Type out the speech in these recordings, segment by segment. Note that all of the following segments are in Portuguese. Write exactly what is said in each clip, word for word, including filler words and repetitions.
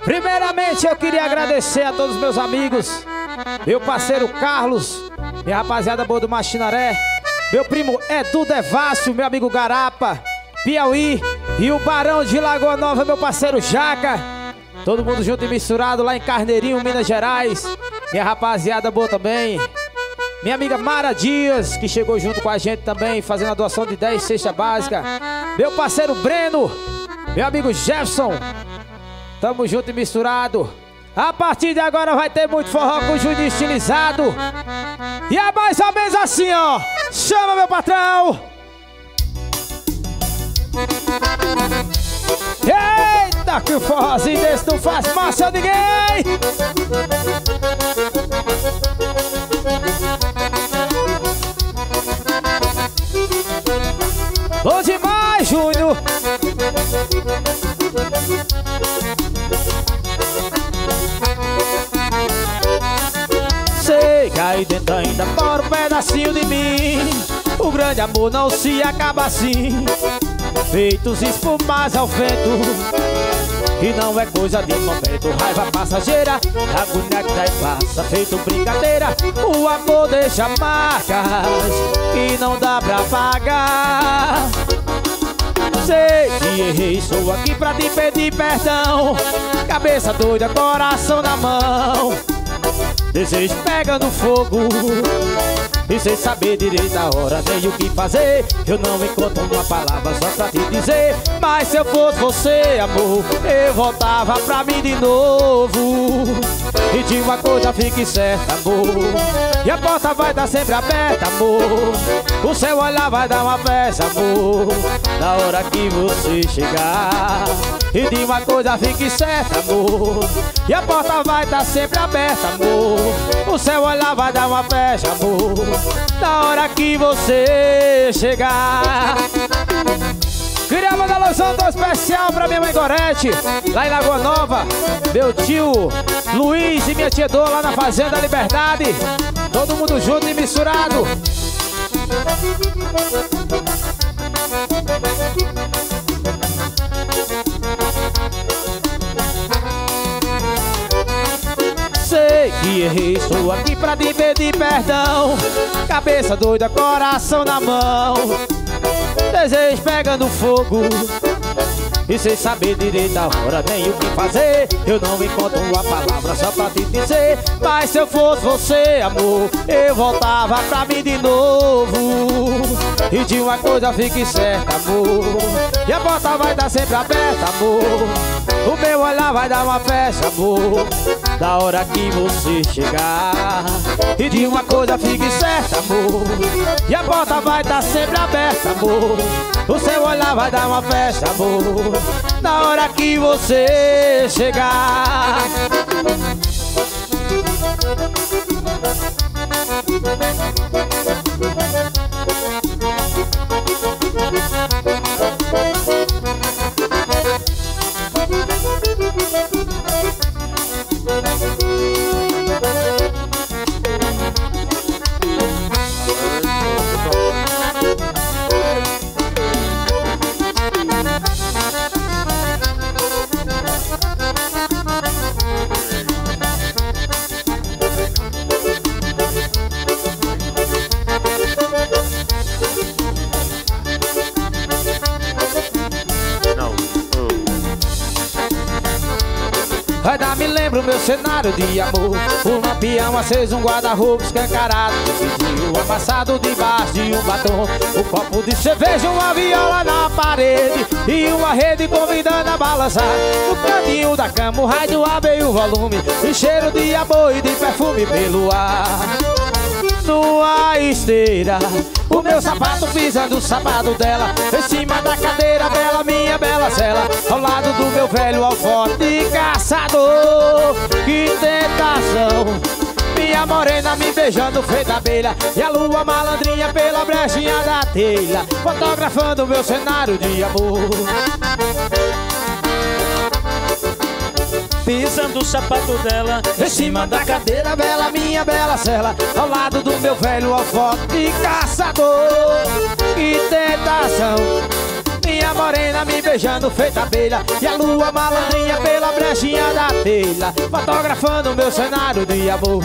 Primeiramente eu queria agradecer a todos os meus amigos, meu parceiro Carlos, minha rapaziada boa do Machinaré, meu primo Edu Devácio, meu amigo Garapa, Piauí e o Barão de Lagoa Nova, meu parceiro Jaca. Todo mundo junto e misturado lá em Carneirinho, Minas Gerais. Minha rapaziada boa também. Minha amiga Mara Dias, que chegou junto com a gente também, fazendo a doação de dez cesta básica. Meu parceiro Breno, meu amigo Jefferson. Tamo junto e misturado. A partir de agora vai ter muito forró com o Juninho estilizado. E é mais ou menos assim, ó. Chama, meu patrão. Eita, que o forrozinho desse não faz massa a ninguém. Bom demais, Júnior. Sei que aí dentro ainda mora um pedacinho de mim. O grande amor não se acaba assim, feitos espumas ao vento. E não é coisa de momento, raiva passageira, agonia que dá e passa, feito brincadeira. O amor deixa marcas que não dá pra pagar. Sei que errei, estou aqui pra te pedir perdão. Cabeça doida, coração na mão, desejo pegando fogo e sem saber direito a hora nem o que fazer. Eu não encontro uma palavra só pra te dizer, mas se eu fosse você, amor, eu voltava pra mim de novo. E de uma coisa fique certa, amor, e a porta vai estar sempre aberta, amor. O seu olhar vai dar uma festa, amor, na hora que você chegar. E de uma coisa fique certa, amor, e a porta vai estar sempre aberta, amor. O seu olhar vai dar uma festa, amor, na hora que você chegar. Queria mandar um alusão tão especial pra minha mãe Gorete, lá em Lagoa Nova. Meu tio Luiz e minha tia Dô lá na Fazenda Liberdade. Todo mundo junto e misturado. Sei que errei, estou aqui pra te pedir perdão. Cabeça doida, coração na mão, desejo pegando fogo e sem saber direito a hora nem o que fazer. Eu não encontro uma palavra só pra te dizer, mas se eu fosse você, amor, eu voltava pra mim de novo. E de uma coisa fique certa, amor, e a porta vai estar sempre aberta, amor. O meu olhar vai dar uma festa, amor, da hora que você chegar. E de uma coisa fique certa, amor, e a porta vai estar sempre aberta, amor. O seu olhar vai dar uma festa, amor, na hora que você chegar. Vai dar, me lembra o meu cenário de amor. Um lampião aceso, um guarda-roupa escancarado, um amassado debaixo de um batom, um copo de cerveja, uma viola na parede e uma rede convidando a balançar. No cantinho da cama o rádio abre o volume, e cheiro de amor e de perfume pelo ar. Numa esteira, o meu sapato pisando o sapato dela, em cima da cadeira, bela minha bela cela, ao lado do meu velho alforje caçador. Que tentação, minha morena me beijando feita abelha, e a lua malandrinha pela brechinha da telha, fotografando o meu cenário de amor. Pisando o sapato dela, em cima da cadeira, bela minha bela cela, ao lado do meu velho alforje caçador. Que tentação, minha minha morena me beijando feita abelha, e a lua malandrinha pela brechinha da telha, fotografando meu cenário de amor.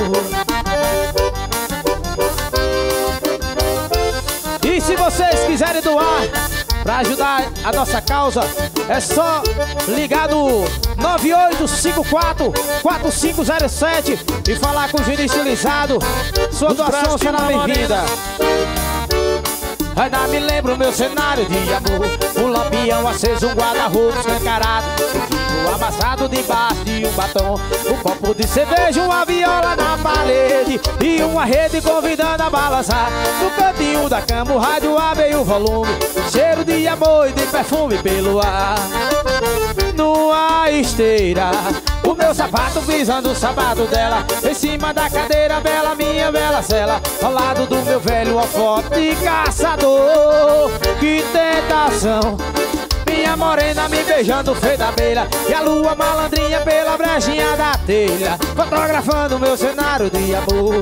E se vocês quiserem doar pra ajudar a nossa causa, é só ligar no nove oito cinco quatro, quatro cinco zero sete e falar com o Giro Estilizado. Sua doação será bem-vinda. Ainda me lembro o meu cenário de amor, um lampião aceso, um guarda-roupa escancarado, um amassado debaixo de um batom, um copo de cerveja, uma viola na parede e uma rede convidando a balançar. No cantinho da cama o rádio abre o volume, cheiro de amor e de perfume pelo ar. Numa esteira, o meu sapato pisando o sapato dela, em cima da cadeira, bela minha bela cela, ao lado do meu velho alforte caçador. Que tentação, minha morena me beijando feita abelha, e a lua malandrinha pela brechinha da telha, fotografando meu cenário de amor.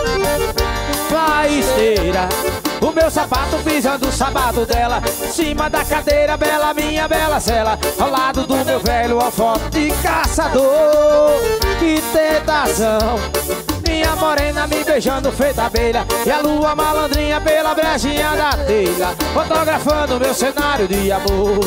Na esteira, o meu sapato pisando o sapato dela, em cima da cadeira, bela minha bela cela, ao lado do meu velho alforte caçador. Que tentação, minha morena me beijando feita abelha, e a lua malandrinha pela brechinha da telha, fotografando meu cenário de amor.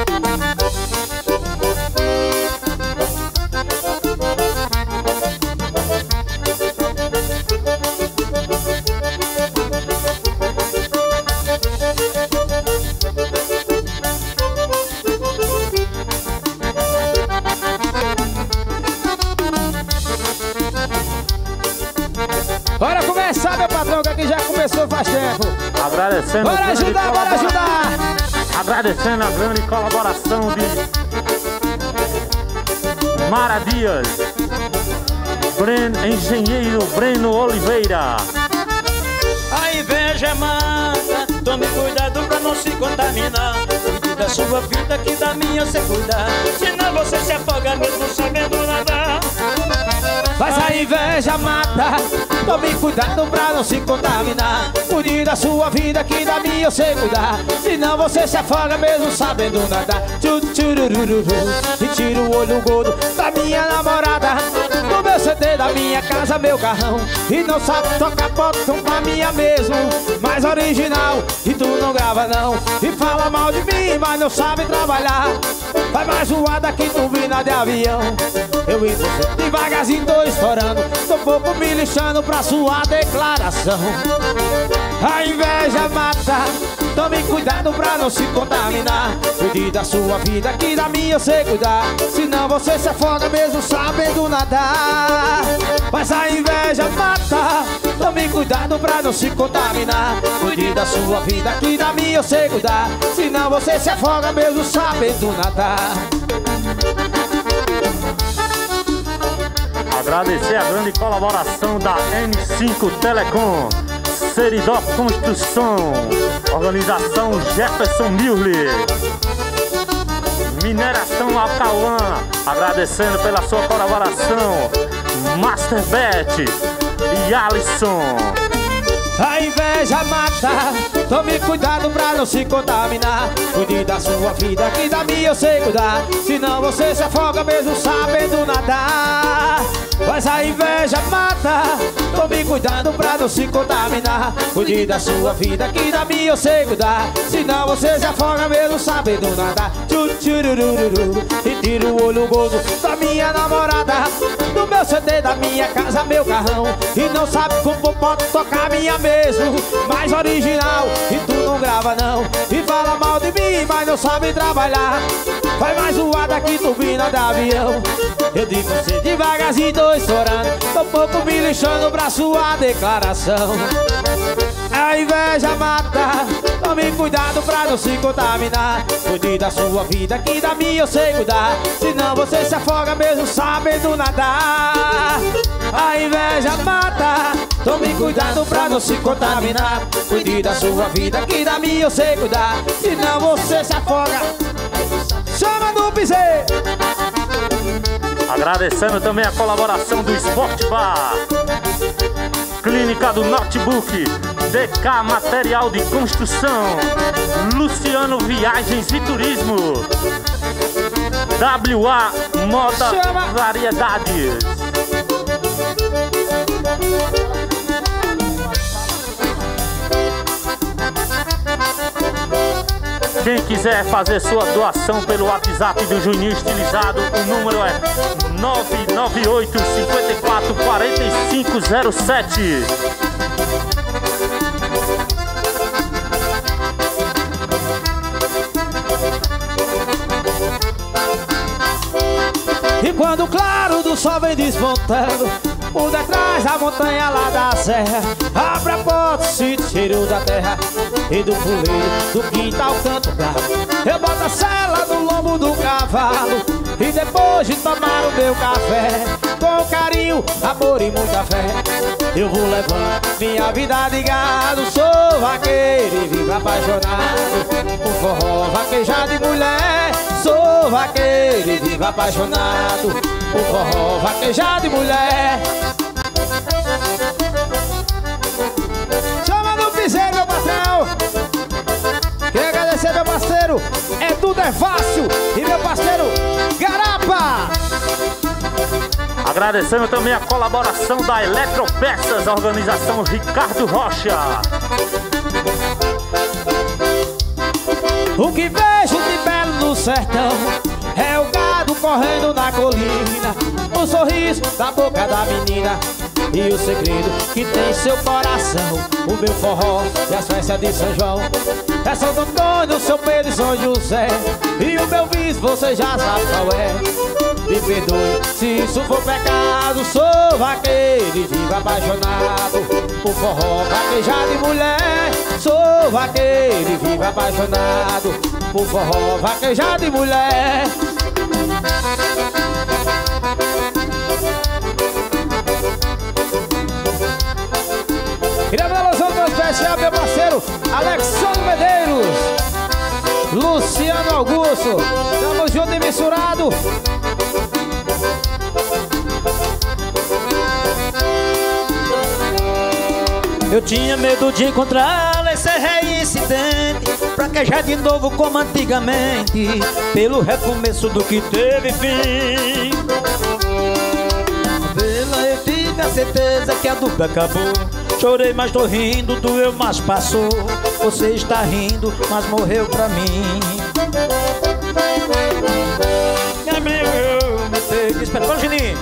Bora começar, meu patrão, que aqui já começou faz tempo. Agradecendo. Bora ajudar, bora ajudar. Agradecendo a grande colaboração de Mara Dias, Breno, engenheiro Breno Oliveira. A inveja mata, tome cuidado pra não se contaminar. Cuide da sua vida que da minha você cuidar, senão você se afoga mesmo sabendo nadar. Mas a inveja mata, tome cuidado pra não se contaminar. Cuide da sua vida que da minha eu sei cuidar, senão você se afoga mesmo sabendo nadar. E tira o olho gordo da minha namorada, do meu C D, da minha casa, meu carrão, e não sabe tocar botão pra minha mesmo, mais original, e tu não grava não. E fala mal de mim, mas não sabe trabalhar, vai mais voada que turbina de avião. Eu e você devagarzinho tô estourando, tô pouco me lixando pra sua declaração. A inveja mata, tome cuidado pra não se contaminar. Cuide da sua vida que da minha eu sei cuidar, senão você se afoga mesmo sabendo nadar. Mas a inveja mata, tome cuidado pra não se contaminar. Cuide da sua vida que da minha eu sei cuidar, senão você se afoga mesmo sabendo nadar. Agradecer a grande colaboração da N cinco Telecom, Seridó Construção, Organização Jefferson Milli, Mineração Alcauã, agradecendo pela sua colaboração, Masterbet e Alisson. A inveja mata, tome cuidado pra não se contaminar. Cuide da sua vida que da minha eu sei cuidar, senão você se afoga mesmo sabendo nadar. Mas a inveja mata, tome cuidado pra não se contaminar. Cuide da sua vida que da minha eu sei cuidar, senão você se afoga mesmo sabendo nadar. E tira o olho gordo da minha namorada, do meu C D, da minha casa, meu carrão, e não sabe como pode tocar minha mesmo, mais original, e tu não grava não. E fala mal de mim, mas não sabe trabalhar, vai mais voada que turbina de avião. Eu digo você devagarzinho tô estourando, tô pouco me lixando pra sua declaração. A inveja mata, tome cuidado pra não se contaminar. Cuide da sua vida que da minha eu sei cuidar, senão você se afoga mesmo sabendo nadar. A inveja mata, tome cuidado pra não se contaminar. Cuide da sua vida que da minha eu sei cuidar, senão você se afoga. Chama no piseiro. Agradecendo também a colaboração do Sport Bar, Clínica do Notebook, D K Material de Construção, Luciano Viagens e Turismo, W A Moda Chama. Variedades. Quem quiser fazer sua doação pelo WhatsApp do Juninho Estilizado, o número é nove nove oito, cinco quatro, quatro cinco zero sete. E quando o claro do sol vem despontando por detrás da montanha lá da serra, abre a porta, sinto o cheiro da terra e do fuleiro do quintal canto bravo. Eu boto a sela no lombo do cavalo e depois de tomar o meu café, com carinho, amor e muita fé, eu vou levando minha vida de gado. Sou vaqueiro e vivo apaixonado por forró, vaquejado e mulher. Sou vaqueiro e vivo apaixonado por forró, vaquejado e mulher. Chama no piseiro, meu patrão. Quero agradecer meu parceiro, é tudo é fácil. E meu parceiro, Garapa. Agradecendo também a colaboração da Eletropeças, a organização Ricardo Rocha. O que vejo de belo no sertão é o gado correndo na colina, o sorriso da boca da menina e o segredo que tem em seu coração. O meu forró e as festas de São João é Santo Antônio, São Pedro e São José. E o meu bis você já sabe qual é. Me perdoe se isso for pecado. Sou vaqueiro e vivo apaixonado por forró, vaquejado e mulher. Sou vaqueiro e vivo apaixonado por forró, vaquejado e mulher. Queria dar alusão tão especial, meu parceiro Alexandre Medeiros, Luciano Augusto. Tamo junto e misturado. Eu tinha medo de encontrá-la, esse é reincidente, fraquejar de novo como antigamente, pelo recomeço do que teve fim. Pela eu tive a certeza que a dupla acabou. Chorei, mas tô rindo, doeu, mas passou. Você está rindo, mas morreu pra mim. Eu me peguei, espera, vamos, Juninho.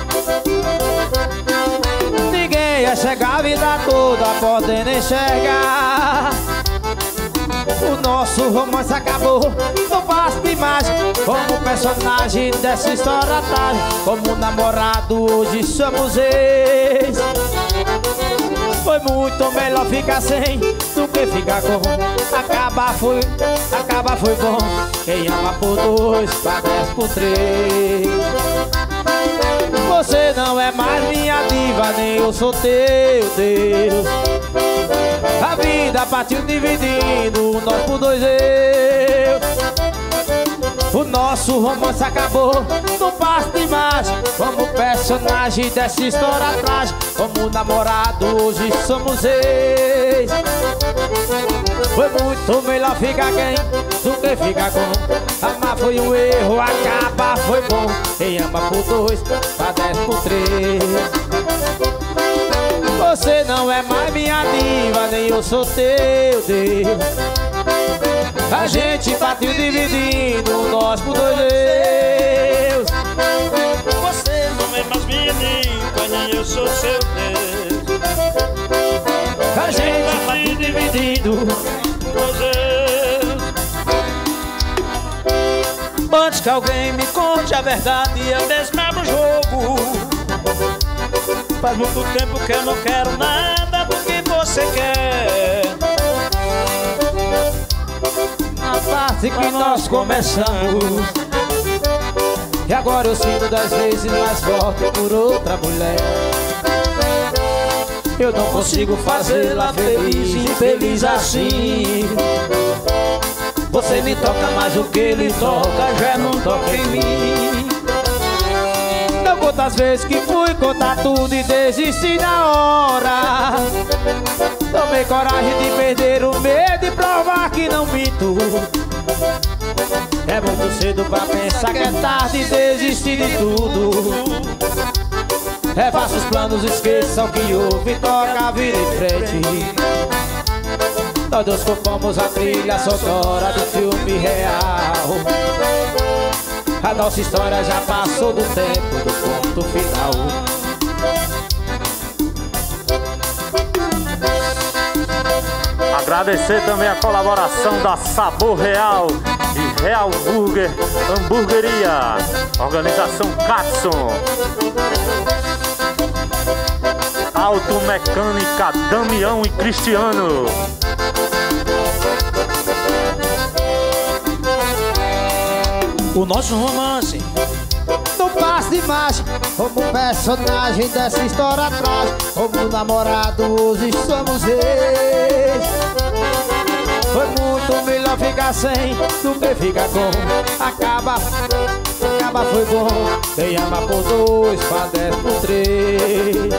Ninguém ia chegar a vida toda podendo enxergar. O nosso romance acabou, não passo de imagem. Como personagem dessa história trágica, como namorado hoje somos ex. Foi muito melhor ficar sem do que ficar com. Acabar foi, acabar foi bom. Quem ama por dois, padece por três. Você não é mais minha diva, nem eu sou teu Deus. A vida partiu dividindo, nós por dois eu. O nosso romance acabou, não passa de imagem. Como personagem dessa história trágica, como namorado hoje somos ex. Foi muito melhor ficar quem do que ficar com. Amar foi um erro, acabar foi bom. Quem ama por dois, padece por três. Você não é mais minha diva, nem eu sou teu Deus. A gente partiu dividindo, nós por dois Deus. Você não é mais minha diva, nem eu sou seu Deus. A gente partiu dividindo, dois Deus. Antes que alguém me conte a verdade, eu mesmo jogo. Faz muito tempo que eu não quero nada do que você quer. a parte que nós começamos. E agora eu sinto dez vezes mais forte por outra mulher. Eu não consigo fazê-la feliz, infeliz assim. Você me toca mais do que ele toca, já não toca em mim. Não Quantas vezes que fui contar tudo e desisti na hora. Tomei coragem de perder o medo e provar que não minto. É muito cedo pra pensar que é tarde e desistir de tudo. Refaça os planos, esqueçam o que houve, toca a vida em frente. Nós dois compomos a trilha sonora do filme real. A nossa história já passou do tempo do ponto final. Agradecer também a colaboração da Sabor Real e Real Burger Hamburgueria, Organização Katson, Automecânica Damião e Cristiano. O nosso romance não passa de marcha, como personagem dessa história atrás. Como namorado hoje somos ex. Foi muito melhor ficar sem do que ficar com. Acaba, acaba foi bom. Quem ama por dois, padece por três.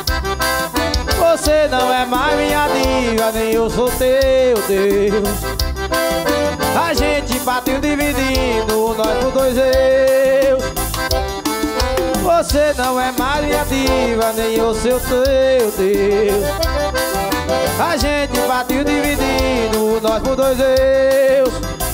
Você não é mais minha diva, nem eu sou teu Deus. A gente bateu dividindo, nós por dois eu. Você não é mais minha diva, nem eu sou teu Deus. A gente bateu dividindo, nós por dois eu.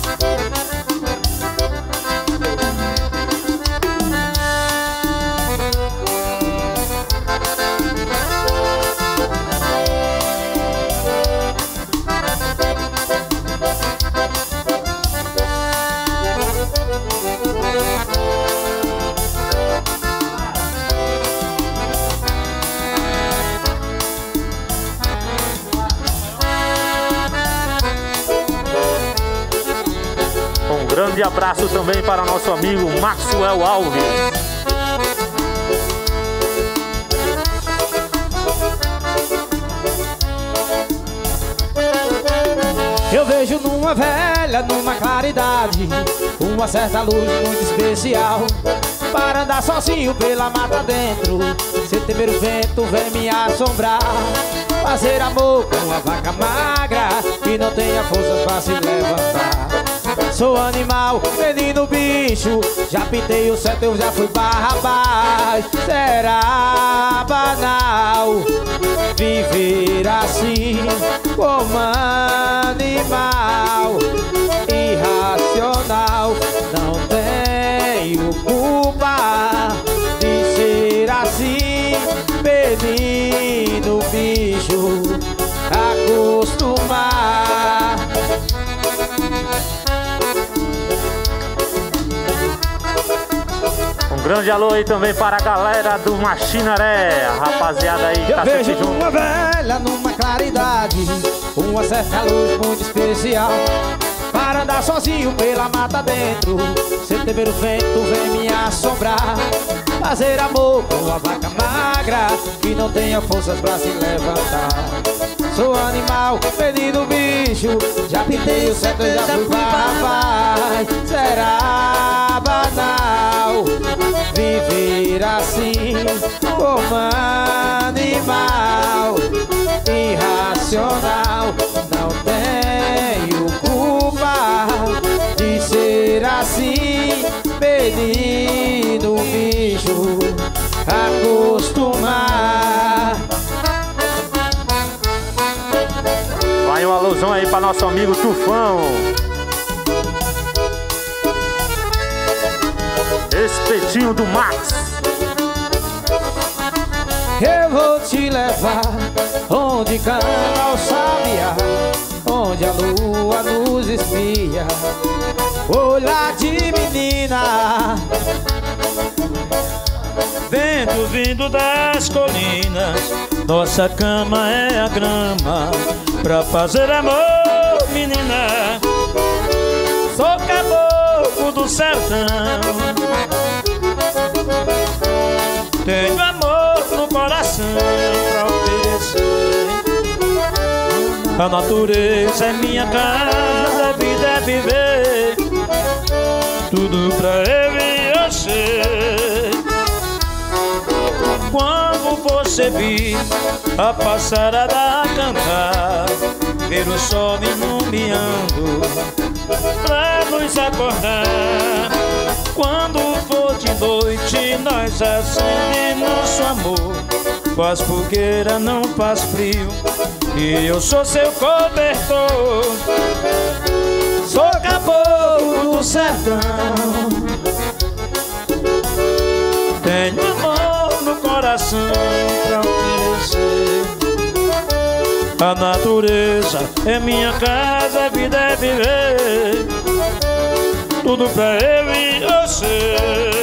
Um grande abraço também para nosso amigo Maxwell Alves. Eu vejo numa velha, numa claridade, uma certa luz muito especial, para andar sozinho pela mata dentro, sem temer o vento vem me assombrar. Fazer amor com uma vaca magra que não tenha forças pra se levantar. Sou animal, menino bicho, já pintei o certo, eu já fui Barrabás. Será banal viver assim como animal irracional. Não tenho culpa de ser assim, menino bicho, acostumar. Um grande alô aí também para a galera do Machinaré, a rapaziada aí que Eu tá vejo sempre junto. uma velha numa claridade, uma certa luz muito especial, para andar sozinho pela mata dentro, sem temer o vento vem me assombrar. Fazer amor com uma vaca magra que não tenha forças pra se levantar. Sou animal, menino bicho, já pintei o certo, já fui Barrabás. Será banal viver assim como animal irracional. Não tenho culpa de ser assim, menino bicho, acostumar. Vai uma alusão aí para nosso amigo Tufão. Espetinho do Max. Eu vou te levar onde canta o sabiá, onde a lua nos espia. Olhar de menina, vento vindo das colinas, nossa cama é a grama pra fazer amor, menina. Sou caboclo do sertão, tenho amor no coração pra oferecer. A natureza é minha casa, a vida é viver, tudo pra eu e você. Quando você vir a passarada a cantar, ver o sol iluminando pra nos acordar. Quando for de noite nós acendemos nosso amor, faz fogueira, não faz frio, e eu sou seu cobertor. Sou caboclo do sertão, tenho amor no coração pra oferecer. A natureza é minha casa, a vida é viver, tudo pra eu e você.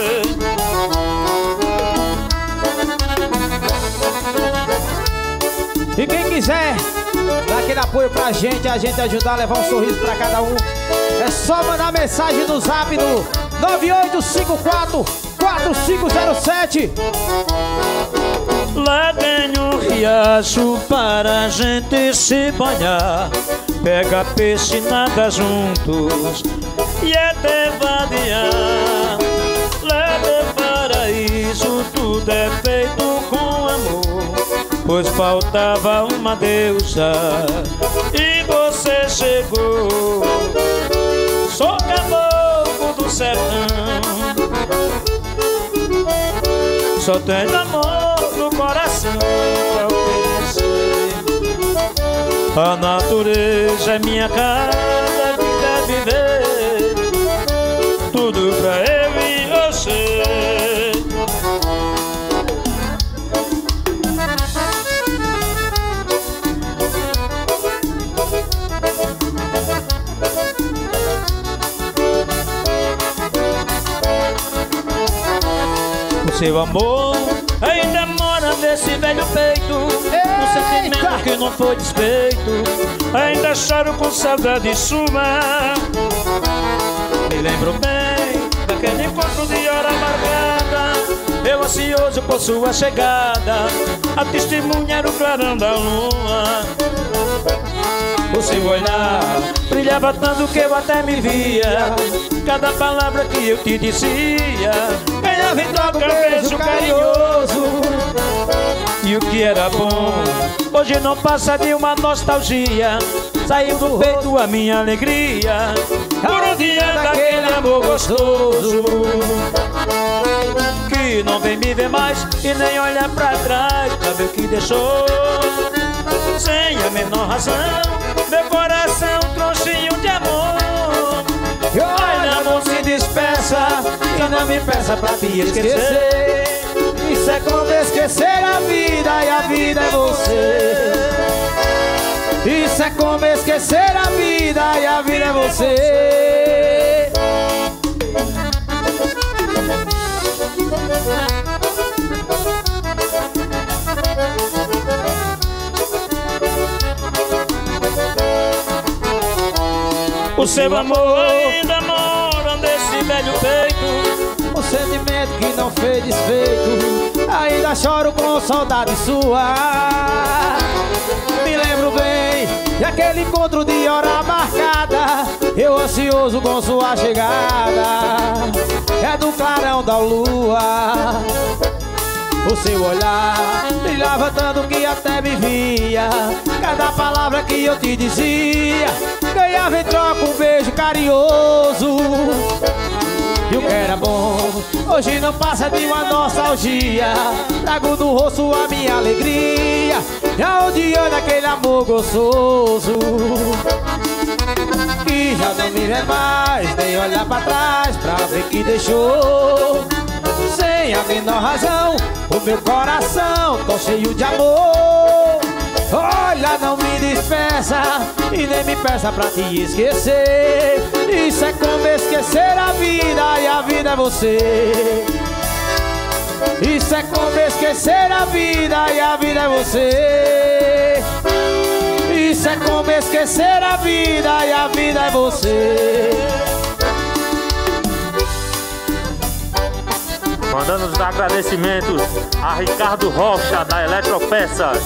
E quem quiser dar aquele apoio pra gente, a gente ajudar a levar um sorriso pra cada um, é só mandar mensagem no zap no nove oito cinco quatro, quatro cinco zero sete. Lá tem um riacho para a gente se banhar, pega peixe e nada juntos e até vadiar. Lá no paraíso tudo é feito com amor, pois faltava uma deusa e você chegou. Sou caboclo do sertão, só tenho amor no coração pra oferecer. A natureza é minha casa, a vida é viver, tudo pra eu e você. Seu amor ainda mora nesse velho peito, um sentimento que não foi desfeito. Ainda choro com saudade sua, me lembro bem daquele encontro de hora marcada, eu ansioso por sua chegada, a testemunha era o clarão da lua. O seu olhar brilhava tanto que eu até me via, cada palavra que eu te dizia ganhava em troca um beijo carinhoso. E o que era bom hoje não passa de uma nostalgia, saiu do peito a minha alegria por um dia daquele amor gostoso, que não vem me ver mais e nem olhar pra trás pra ver o que deixou. Sem a menor razão, meu coração trouxinho de amor. Olha, não se despeça e não me peça pra te esquecer. Isso é como esquecer a vida e a vida é você. Isso é como esquecer a vida e a vida é você. O seu amor ainda mora nesse velho peito, um sentimento que não fez desfeito. Ainda choro com saudade sua, me lembro bem daquele encontro de hora marcada, eu ansioso com sua chegada, é do clarão da lua. O seu olhar brilhava tanto que até me via, cada palavra que eu te dizia ganhava em troca um beijo carinhoso. E o que era bom hoje não passa de uma nostalgia, trago no rosto a minha alegria, já odiando aquele amor gostoso, que já não me vê mais nem olhar pra trás pra ver que deixou. Sem a menor razão, o meu coração tão cheio de amor. Olha, não me despeça e nem me peça pra te esquecer. Isso é como esquecer a vida e a vida é você. Isso é como esquecer a vida e a vida é você. Isso é como esquecer a vida e a vida é você. Mandando os agradecimentos a Ricardo Rocha, da Eletropeças,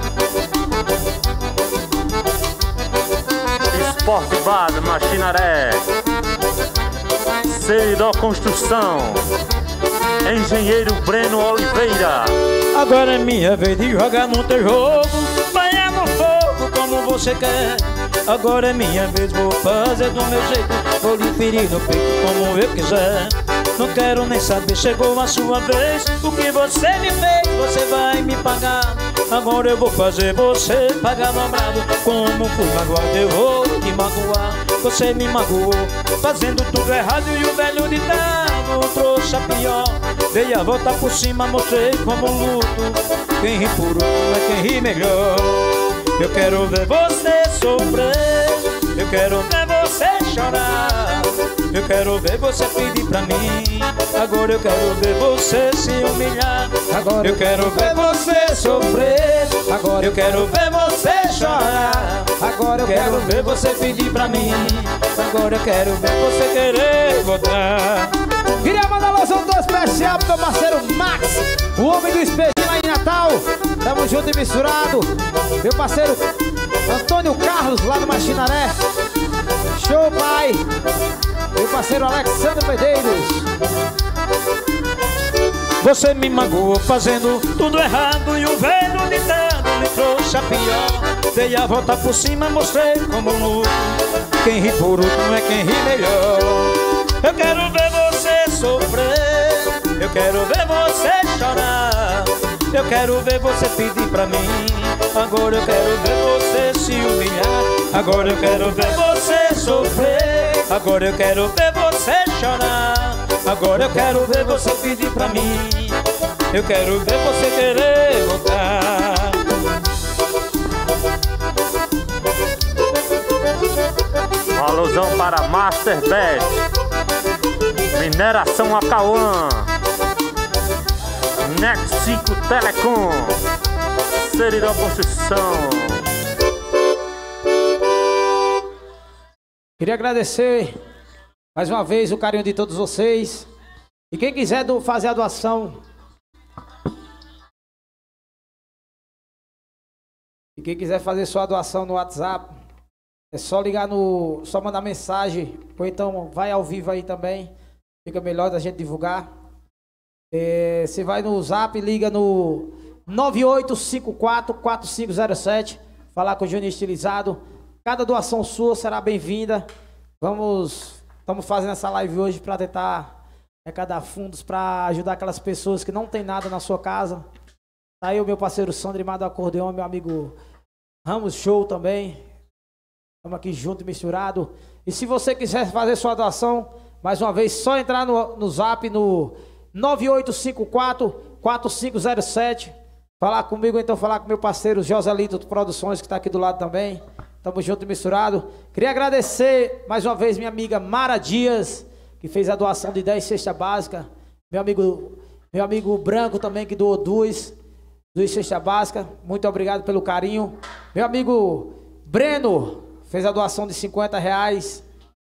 Esporte Bar, Machinaré, Seridó Construção, Engenheiro Breno Oliveira. Agora é minha vez de jogar no teu jogo, banhar no fogo como você quer. Agora é minha vez, vou fazer do meu jeito, vou lhe ferir no peito como eu quiser. Não quero nem saber, chegou a sua vez. O que você me fez, você vai me pagar. Agora eu vou fazer você pagar dobrado. Como fui magoado, eu vou te magoar. Você me magoou, fazendo tudo errado. E o velho ditado trouxe a pior. Dei a volta por cima, mostrei como luto. Quem ri por último é quem ri melhor. Eu quero ver você sofrer, eu quero ver você chorar, eu quero ver você pedir pra mim. Agora eu quero ver você se humilhar. Agora eu quero ver você sofrer, agora eu quero ver você chorar. Agora eu quero ver você pedir pra mim. Agora eu quero ver você querer voltar. Queria mandar um alusão do especial pro meu parceiro Max, o homem do espejinho lá em Natal. Tamo junto e misturado. Meu parceiro Antônio Carlos, lá do Machinaré. Show, pai. Meu parceiro Alexandre Medeiros. Você me magoou fazendo tudo errado. E o velho ditado me trouxe a pior. Dei a volta por cima, mostrei como luto. Quem ri por último é quem ri melhor. Eu quero ver você sofrer, eu quero ver você chorar, eu quero ver você pedir pra mim. Agora eu quero ver você se humilhar. Agora eu quero ver você sofrer, agora eu quero ver você chorar. Agora eu quero ver você pedir pra mim. Eu quero ver você querer voltar. Uma alusão para Masterbet, Mineração Acauã, Next cinco Telecom, Seriró Construção. Queria agradecer mais uma vez o carinho de todos vocês. E quem quiser do, fazer a doação, e quem quiser fazer sua doação no WhatsApp, é só ligar no... só mandar mensagem, ou então vai ao vivo aí também. Fica melhor da gente divulgar. É, você vai no Zap, liga no nove oito cinco quatro, quatro cinco zero sete. Falar com o Juninho Estilizado. Cada doação sua será bem-vinda. Vamos... Estamos fazendo essa live hoje para tentar arrecadar fundos para ajudar aquelas pessoas que não tem nada na sua casa. Tá aí o meu parceiro Sandrimar do Acordeão, meu amigo Ramos Show também. Estamos aqui junto e misturado. E se você quiser fazer sua doação, mais uma vez, só entrar no, no Zap no nove oito cinco quatro, quatro cinco zero sete. Falar comigo, então falar com meu parceiro Joselito Produções, que está aqui do lado também. Tamo junto e misturado. Queria agradecer mais uma vez minha amiga Mara Dias, que fez a doação de dez cestas básicas. Meu amigo, meu amigo Branco também, que doou duas, duas cestas básicas. Muito obrigado pelo carinho. Meu amigo Breno fez a doação de cinquenta reais.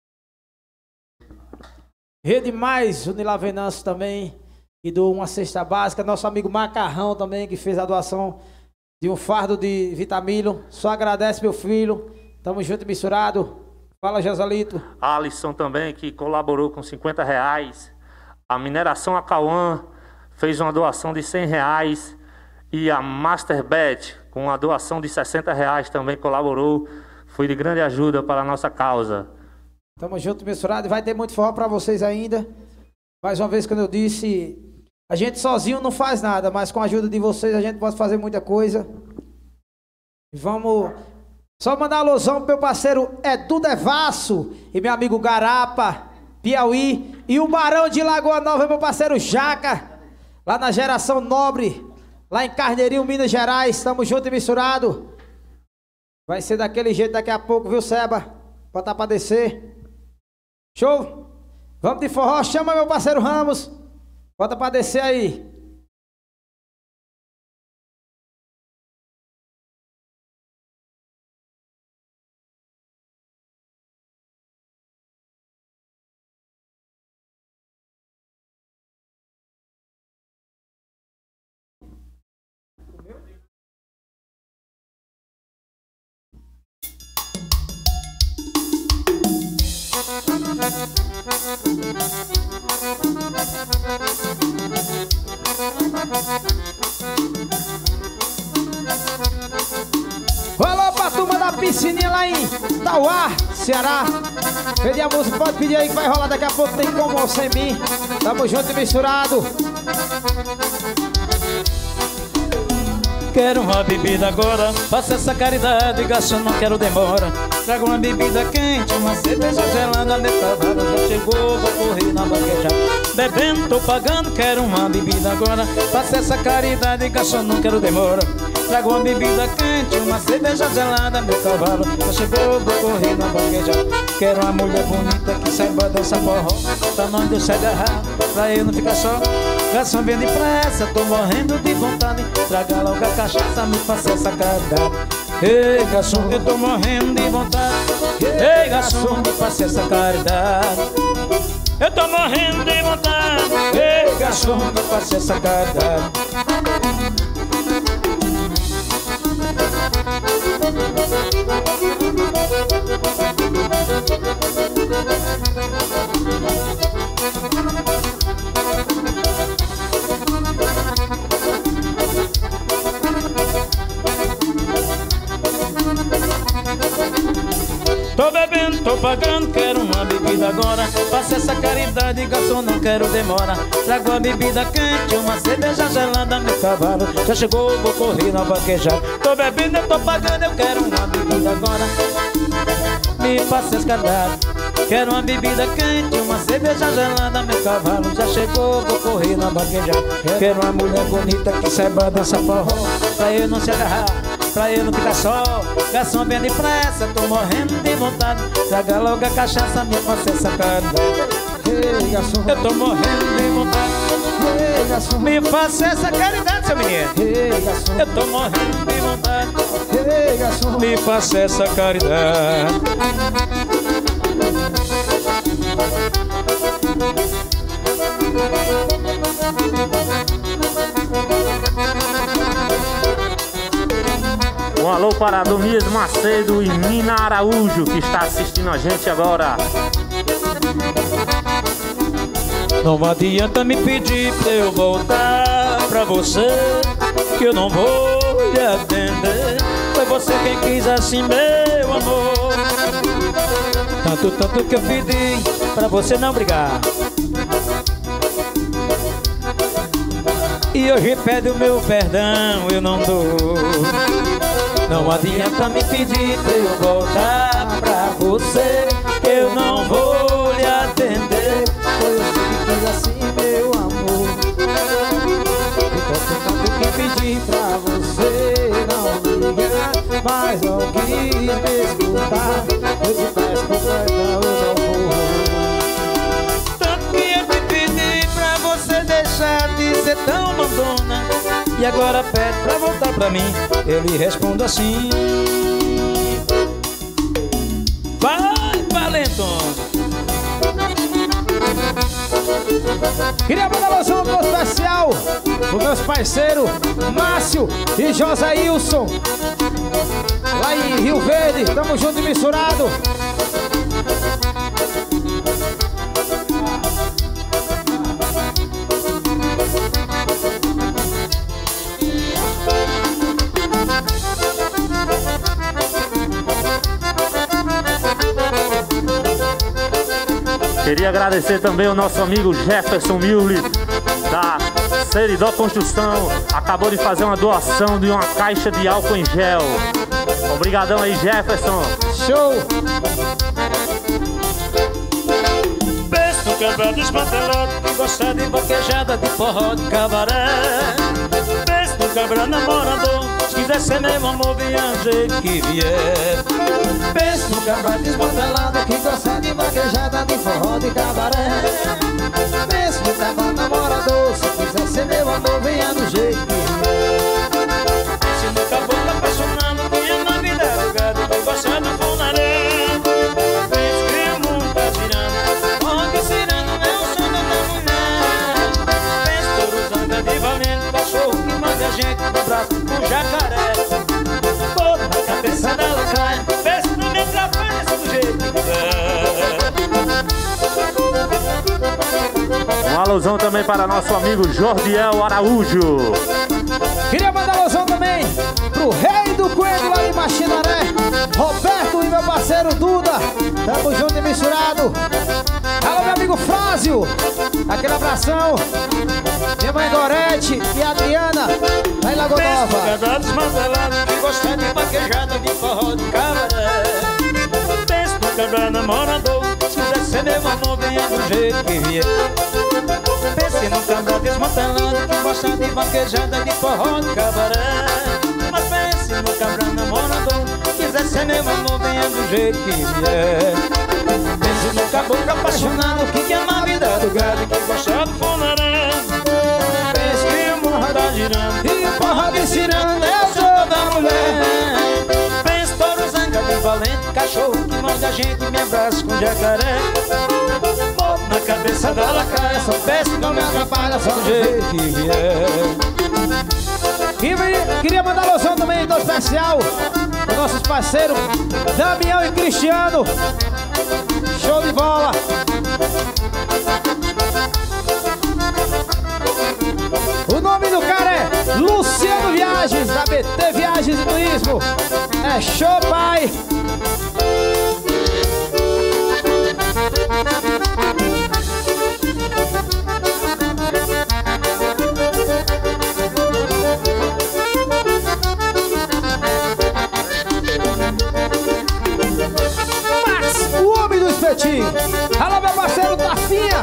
Rede Mais, Unilar Venâncio também, que doou uma cesta básica. Nosso amigo Macarrão também, que fez a doação de um fardo de Vitamilho. Só agradece, meu filho. Tamo junto e misturado. Fala, Joselito. A Alisson também, que colaborou com cinquenta reais. A Mineração Acauã fez uma doação de cem reais. E a Masterbet, com uma doação de sessenta reais, também colaborou. Foi de grande ajuda para a nossa causa. Tamo junto e misturado. E vai ter muito forró para vocês ainda. Mais uma vez, quando eu disse... A gente sozinho não faz nada, mas com a ajuda de vocês a gente pode fazer muita coisa. Vamos só mandar alusão pro meu parceiro Edu Devasso e meu amigo Garapa, Piauí. E o Barão de Lagoa Nova, meu parceiro Jaca, lá na Geração Nobre, lá em Carneirinho, Minas Gerais. Tamo junto e misturado. Vai ser daquele jeito daqui a pouco, viu, Seba? Botar pra descer. Show? Vamos de forró, chama meu parceiro Ramos. Bota pra descer aí. Alô pra turma da piscininha lá em Tauá, Ceará. Pedi a música, pode pedir aí que vai rolar daqui a pouco. Tem como você em mim. Tamo junto e misturado. Quero uma bebida agora, faça essa caridade, garçom, não quero demora. Traga uma bebida quente, uma cerveja gelada, meu cavalo já chegou, vou correr na banqueja. Bebendo, tô pagando, quero uma bebida agora, faça essa caridade, garçom, não quero demora. Traga uma bebida quente, uma cerveja gelada, meu cavalo já chegou, vou correr na banqueja. Quero uma mulher bonita que saiba dançar forró, pra nós deixar agarrar, pra eu não ficar só. Garçom, vem depressa, tô morrendo de vontade, traga logo a cachaça, me faça essa caridade. Ei, garçom, eu tô morrendo de vontade. Ei, garçom, me faça essa caridade. Eu tô morrendo de vontade. Ei, garçom, me faça essa caridade. Tô bebendo, tô pagando, quero uma bebida agora. Faça essa caridade, garçom, não quero demora. Trago a bebida quente, uma cerveja gelada, meu cavalo já chegou, vou correr na vaquejada. Tô bebendo, eu tô pagando, eu quero uma bebida agora. Me faça essa caridade. Quero uma bebida quente, uma cerveja gelada, meu cavalo já chegou, vou correr na vaquejada. Quero uma mulher bonita que saiba dançar forró, pra eu não se agarrar, pra eu não ficar só. Garçom, vem depressa, tô morrendo de vontade, traga logo a cachaça, me faça essa caridade. Ei, garçom, eu tô morrendo de vontade. Ei, garçom, me faça essa caridade, seu menino. Ei, garçom, eu tô morrendo de vontade. Ei, garçom, me faça essa caridade. Um alô para Adonias Macedo e Nina Araújo, que está assistindo a gente agora. Não adianta me pedir pra eu voltar pra você, que eu não vou lhe atender. Foi você quem quis assim, meu amor. Tanto, tanto que eu pedi pra você não brigar, e hoje pede o meu perdão, eu não dou. Não adianta me pedir pra eu voltar pra você, que eu não vou lhe atender. Foi você que quis assim, meu amor. Então tanto que pedi pra você não ligar, mas não quis me escutar. Eu te peço com perdão, eu não vou. Tanto que eu te pedi pra você deixar de ser tão mandona, e agora pede pra voltar pra mim, eu lhe respondo assim: vai, valentona. Queria mandar um alô especial pros meus parceiros Márcio e Josailson, lá em Rio Verde, tamo junto e misturado. Queria agradecer também ao nosso amigo Jefferson Milli, da Seridó Construção. Acabou de fazer uma doação de uma caixa de álcool em gel. Obrigadão aí, Jefferson. Show! Pensa no quebrado desmantelado, que gosta de vaquejada, de forró, de cabaré. Pensa no quebrado namorador, se quiser ser meu amor, venha do jeito que vier. Pensa no cabrado desmantelado, que gosta de vaquejada, de forró, de cabaré. Pensa no cabrado namorador, se quiser ser meu amor, venha do jeito que vier. Se no caboclo apaixonado, tinha na vida ligada, vai gostar do funaré. Pensa que o mundo tá girando, forró que cirando é o som da mulher. Pensa touro zanga de valente, cachorro que manda a gente no braço do jacaré. Todo na cabeça da lacaia, pensa no meu trabalho do jeito que quiser. alusão também para nosso amigo Jordiel Araújo. Queria mandar alusão também pro rei do coelho lá de Machinaré, Roberto e meu parceiro Duda. Tamo junto e misturado. Alô, meu amigo Frázio, aquele abração. Minha mãe Gorete e a Adriana, lá em Lagoa Nova. Pensa desmantelado, que gosta de vaquejada, de forró, de cabaré. Pensa no cabra namorador, se quiser ser meu amor, venha do jeito que vier. Pense no cabra desmantelado, que gosta de vaquejada, de forró, de cabaré. Mas pense no cabra namorador, quiser ser meu amor, venha do jeito que vier. Pense no caboclo apaixonado, que quer a vida do gado, que gosta do funerário. Pense que o morro tá girando e o forró de ciranda é o show da mulher. Pense touro zanga de valente, cachorro que morde a gente e me abraça com jacaré. Na cabeça da lacraia, só peço que não me atrapalha, só do jeito que vier. E queria mandar alusão também do especial para nossos parceiros Damião e Cristiano. Show de bola. O nome do cara é Luciano Viagens, da B T Viagens e Turismo. É show, pai. Max, o homem do espetinho. Alô, meu parceiro Tafinha.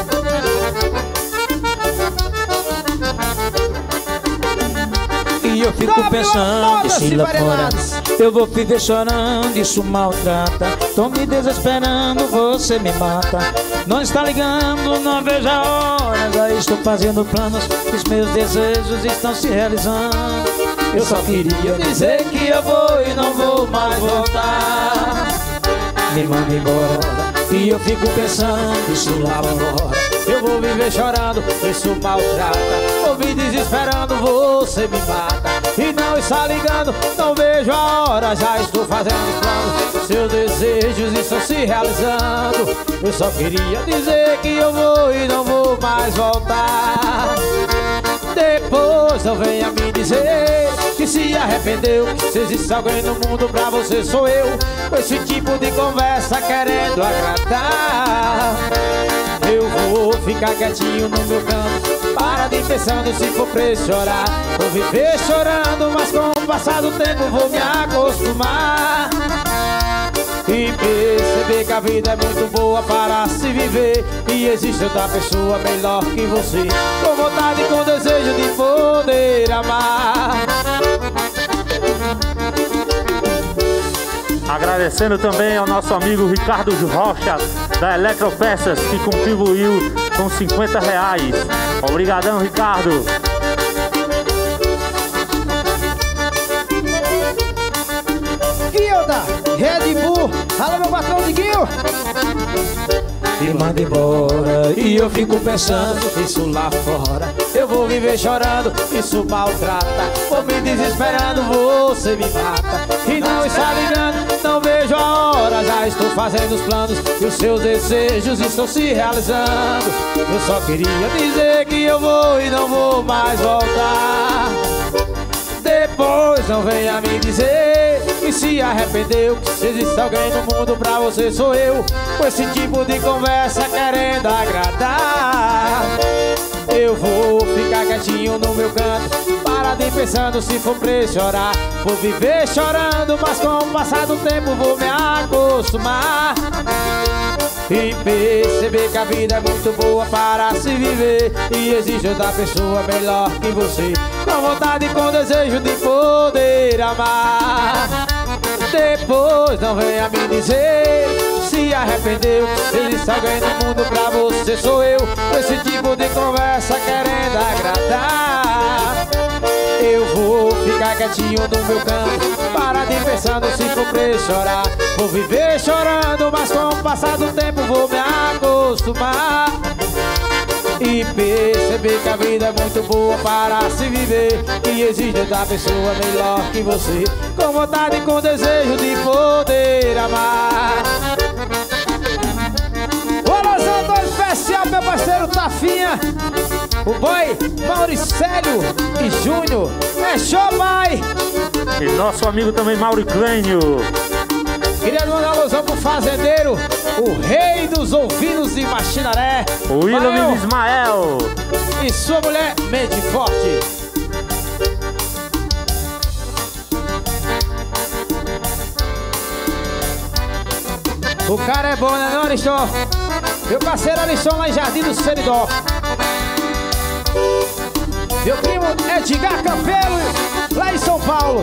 E eu fico pensando que se lá fora eu vou viver chorando, isso maltrata. Tô me desesperando, você me mata. Não está ligando, não vejo a hora. Já estou fazendo planos, os meus desejos estão se realizando. Eu só queria dizer que eu vou e não vou mais voltar. Me manda embora. E eu fico pensando, isso lá fora eu vou viver chorando, isso maltrata. Vou me desesperando, você me mata. E não está ligando, não vejo a hora. Já estou fazendo planos, seus desejos estão se realizando. Eu só queria dizer que eu vou e não vou mais voltar. Depois não venha me dizer que se arrependeu, que se existe alguém no mundo pra você sou eu. Com esse tipo de conversa querendo agradar, eu vou ficar quietinho no meu canto, para de pensando se for pra chorar. Vou viver chorando, mas com o passar do tempo vou me acostumar e perceber que a vida é muito boa para se viver. E existe outra pessoa melhor que você, com vontade e com desejo de poder amar. Agradecendo também ao nosso amigo Ricardo Rocha, da Eletropeças, que contribuiu com cinquenta reais. Obrigadão, Ricardo. Guilda, Red Bull. Alô, meu patrão de Guil. Me manda embora. E eu fico pensando, isso lá fora eu vou viver chorando, isso maltrata. Vou me desesperando, você me mata. E não está ligando, não vejo a hora. Já estou fazendo os planos e os seus desejos estão se realizando. Eu só queria dizer que eu vou e não vou mais voltar. Depois não venha me dizer que se arrependeu, que se existe alguém no mundo pra você sou eu. Com esse tipo de conversa querendo agradar, eu vou ficar quietinho no meu canto, para de pensando se for pra chorar. Vou viver chorando, mas com o passar do tempo vou me acostumar e perceber que a vida é muito boa para se viver. E existe outra pessoa melhor que você, com vontade e com desejo de poder amar. Depois não venha me dizer se arrependeu, se existe alguém no mundo pra você sou eu. Com esse tipo de conversa querendo agradar, eu vou ficar quietinho no meu canto, para de pensando se for pra chorar. Vou viver chorando, mas com o passar do tempo vou me acostumar e perceber que a vida é muito boa para se viver. E existe outra pessoa melhor que você, com vontade e com desejo de poder amar. O alusão todo especial, meu parceiro Tafinha. Rafinha, o boy Mauricélio e Júnior. É show, pai! E nosso amigo também, Mauriclênio. Queria mandar um alusão pro fazendeiro, o rei dos ouvidos de Machinaré, o William Ismael. E sua mulher, Mente Forte. O cara é bom, né não, Ariston? Meu parceiro Ariston lá em Jardim do Seridó. Meu primo Edgar Campelo, lá em São Paulo.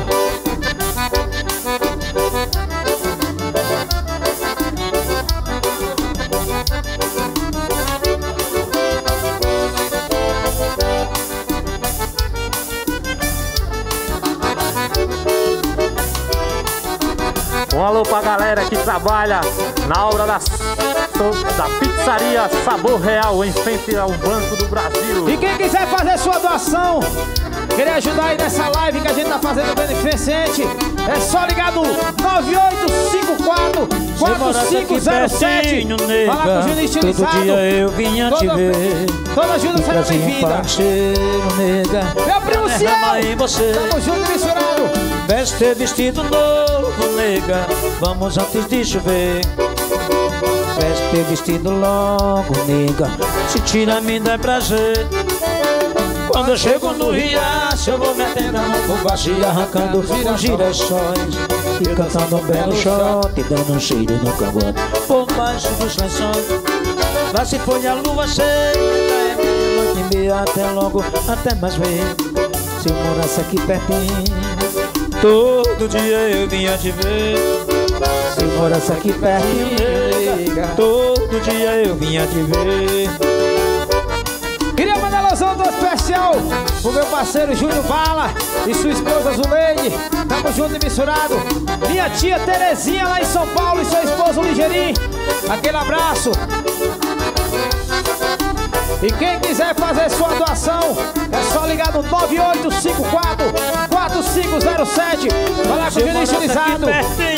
Um alô pra galera que trabalha na obra da, da pizzaria Sabor Real, em frente ao Banco do Brasil. E quem quiser fazer sua doação, querer ajudar aí nessa live que a gente tá fazendo beneficente, é só ligar no nove oito cinco quatro, quatro cinco zero sete. Fala com o Júnior Estilizado. Todo dia eu vinha te ver. Toda ajuda será bem-vinda. Meu primo Ciel, tamo junto e misturado. Veste teu vestido novo, nega, vamos antes de chover. Veste teu vestido logo, nega, se tira me dá prazer. Quando eu chego no riacho, eu vou metendo a mão por baixo e arrancando os girassóis e cantando um belo shot, dando um cheiro no cangote por baixo dos lençóis. Lá se põe a lua cheia, é meia-noite e meia, até logo, até mais ver. Se eu morasse aqui pertinho, todo dia eu vinha te ver. Se eu morasse aqui pertinho, nega, todo dia eu vinha te ver. Queria mandar alusão do especial pro meu parceiro Júnior Bala e sua esposa Zuleide. Tamo junto e misturado. Minha tia Terezinha lá em São Paulo e seu esposo Ligeirinho. Aquele abraço. E quem quiser fazer sua doação, é só ligar no nove oito cinco quatro, quatro cinco zero sete. Falar com o Júnior Estilizado.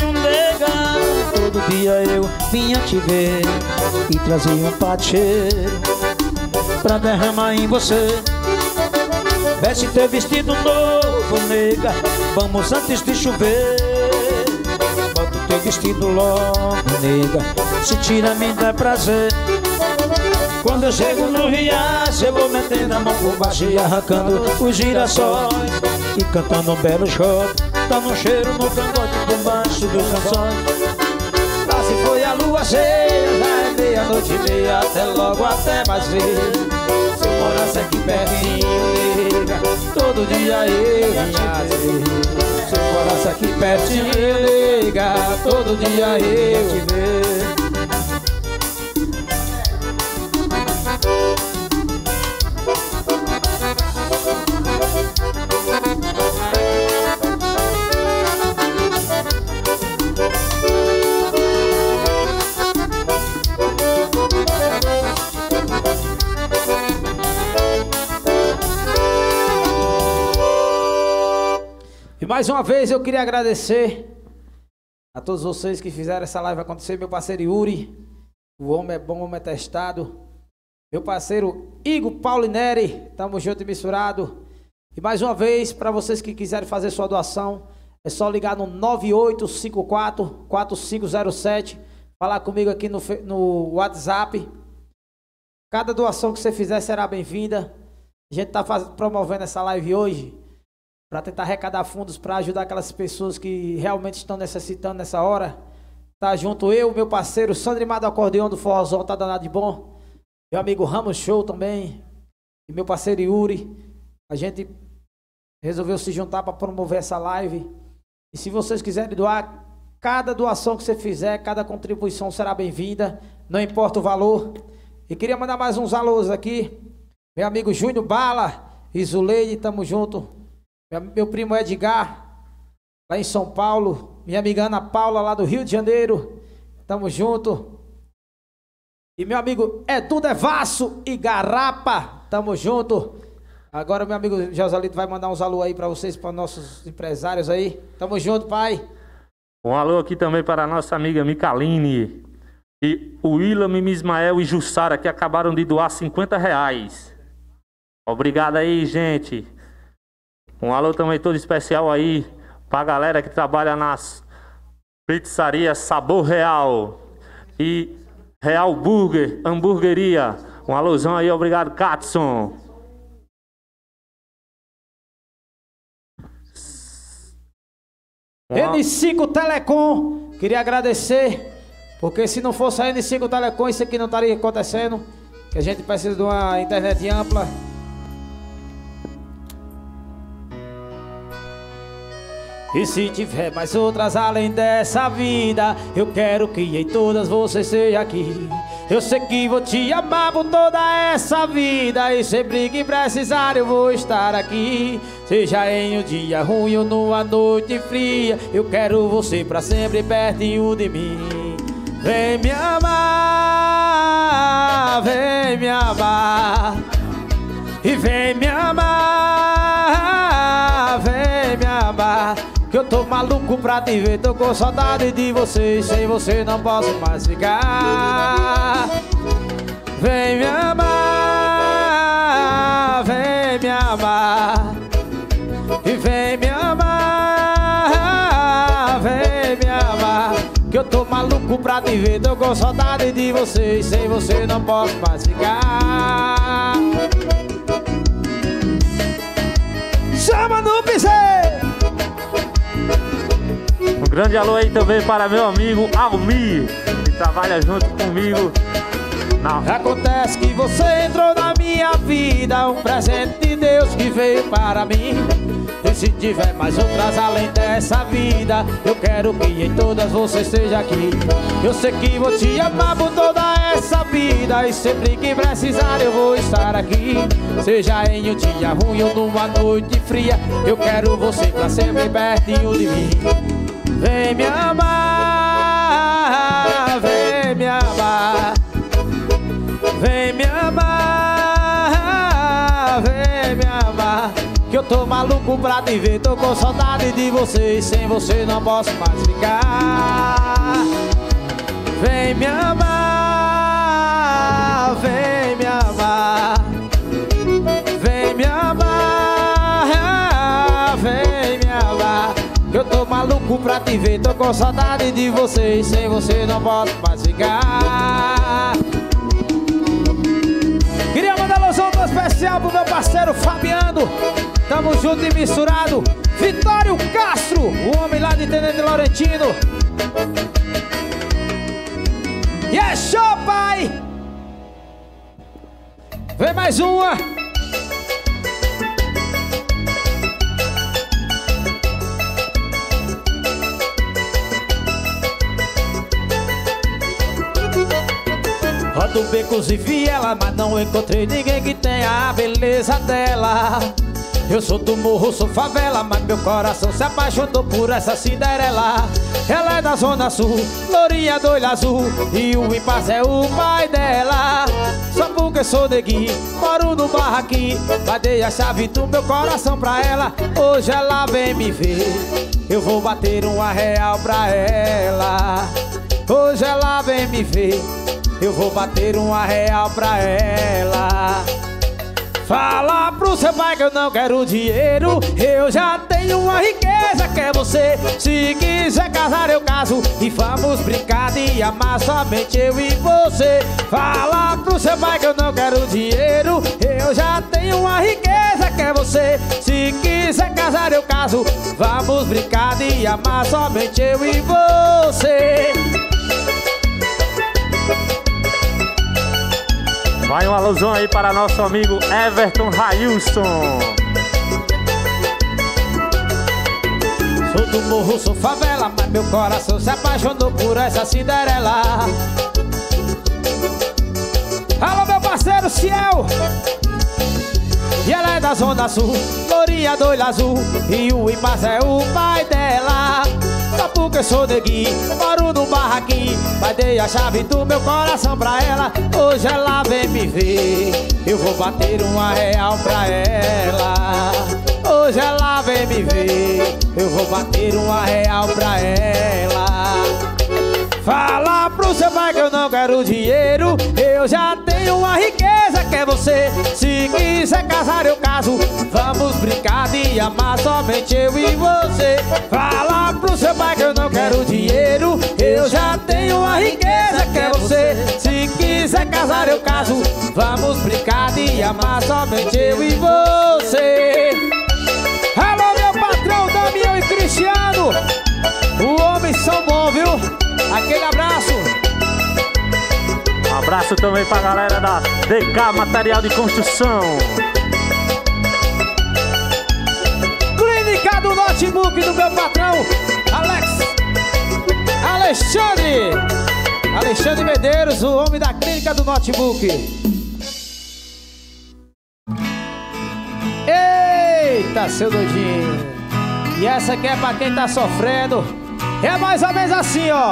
Todo dia eu vinha te ver e trazia um pacheiro pra derramar em você. Veste teu vestido novo, nega, vamos antes de chover. Bota o teu vestido logo, nega, se tira me dá prazer. Quando eu chego no riacho, eu vou metendo a mão por baixo e arrancando os girassóis e cantando um belo shot, dando um cheiro no cangote por baixo dos canções. Lá se foi a lua cheia, já é meia-noite e meia, até logo, até mais ver. Se eu morasse aqui pertinho, nega, todo dia eu vinha te ver. Se eu morasse aqui pertinho, nega, todo dia eu te ver. E mais uma vez eu queria agradecer a todos vocês que fizeram essa live acontecer. Meu parceiro Yuri, o homem é bom, o homem é testado. Meu parceiro Igor Paulineri, tamo junto e misturado. E mais uma vez, para vocês que quiserem fazer sua doação, é só ligar no nove oito cinco quatro, quatro cinco zero sete. Falar comigo aqui no, no WhatsApp. Cada doação que você fizer será bem-vinda. A gente tá faz, promovendo essa live hoje para tentar arrecadar fundos para ajudar aquelas pessoas que realmente estão necessitando nessa hora. Tá junto eu, meu parceiro Sandrimar do Acordeão do Forrozão, tá danado de bom. Meu amigo Ramos Show também. E meu parceiro Yuri. A gente resolveu se juntar para promover essa live. E se vocês quiserem doar, cada doação que você fizer, cada contribuição será bem-vinda. Não importa o valor. E queria mandar mais uns alôs aqui. Meu amigo Júnior Bala e Zuleide, tamo junto. Meu primo Edgar, lá em São Paulo. Minha amiga Ana Paula, lá do Rio de Janeiro. Tamo junto. E meu amigo Edu Devasso e Garapa. Tamo junto. Agora meu amigo Josalito vai mandar uns alô aí pra vocês, para nossos empresários aí. Tamo junto, pai. Um alô aqui também para a nossa amiga Micaline. E o Willam, Ismael e Jussara, que acabaram de doar cinquenta reais. Obrigado aí, gente. Um alô também todo especial aí pra galera que trabalha nas pizzarias Sabor Real e Real Burger, Hamburgueria. Um alôzão aí, obrigado, Katson. N cinco Telecom, queria agradecer, porque se não fosse a N cinco Telecom, isso aqui não estaria acontecendo, que a gente precisa de uma internet ampla. E se tiver mais outras além dessa vida, eu quero que em todas você seja aqui. Eu sei que vou te amar por toda essa vida, e sempre que precisar eu vou estar aqui. Seja em um dia ruim ou numa noite fria, eu quero você pra sempre pertinho de mim. Vem me amar, vem me amar, e vem me amar, vem me amar, que eu tô maluco pra te ver, tô com saudade de você, e sem você não posso mais ficar. Vem me amar, vem me amar, e vem me amar, vem me amar, que eu tô maluco pra te ver, tô com saudade de você, e sem você não posso mais ficar. Chama no piseiro! Um grande alô aí também para meu amigo Almir, que trabalha junto comigo. Não. Acontece que você entrou na minha vida, um presente de Deus que veio para mim. E se tiver mais outras além dessa vida, eu quero que em todas você esteja aqui. Eu sei que vou te amar por toda essa vida, e sempre que precisar eu vou estar aqui. Seja em um dia ruim ou numa noite fria, eu quero você pra sempre pertinho de mim. Vem me amar, vem me amar, vem me amar, vem me amar, que eu tô maluco pra te ver, tô com saudade de você, e sem você não posso mais ficar. Vem me amar, vem me amar, vem me amar, vem me amar, que eu tô maluco pra te ver, tô com saudade de você, e sem você não posso mais ficar. Queria mandar um alô especial pro meu parceiro Fabiano, tamo junto e misturado. Vitório Castro, o homem lá de Tenente Laurentino. E é show, pai! Vem mais uma. Rodo becos e viela, mas não encontrei ninguém que tenha a beleza dela. Eu sou do morro, sou favela, mas meu coração se apaixonou por essa Cinderela. Ela é da Zona Sul, lourinha do olho azul, e o Impaz é o pai dela. Só porque sou neguinho, moro no barraquinho, mas dei a chave do meu coração pra ela. Hoje ela vem me ver, eu vou bater uma real pra ela. Hoje ela vem me ver, eu vou bater uma real pra ela. Fala pro seu pai que eu não quero dinheiro, eu já tenho uma riqueza que é você. Se quiser casar eu caso, e vamos brincar de amar somente eu e você. Fala pro seu pai que eu não quero dinheiro, eu já tenho uma riqueza que é você. Se quiser casar eu caso, vamos brincar de amar somente eu e você. Vai um alusão aí para nosso amigo Everton Railson. Sou do morro, sou favela, mas meu coração se apaixonou por essa Cinderela. Alô, meu parceiro Ciel. E ela é da Zona Sul, lourinha do olho azul, e o Impaz é o pai dela. Só porque sou neguinho, moro no barraquinho, mas dei a chave do meu coração pra ela. Hoje ela vem me ver, eu vou bater uma real pra ela. Hoje ela vem me ver, eu vou bater uma real pra ela. Fala pro seu pai que eu não quero dinheiro, eu já tenho uma riqueza que é você. Se quiser casar eu caso, vamos brincar de amar somente eu e você. Fala pro seu pai que eu não quero dinheiro, eu já tenho uma riqueza que é você. Se quiser casar eu caso, vamos brincar de amar somente eu e você. Alô meu patrão Damião e Cristiano, os homens são bons, viu? Aquele abraço. Um abraço também pra galera da D K Material de Construção. Clínica do Notebook do meu patrão Alex Alexandre Alexandre Medeiros, o homem da Clínica do Notebook. Eita, seu doidinho. E essa aqui é pra quem tá sofrendo. É mais ou menos assim, ó.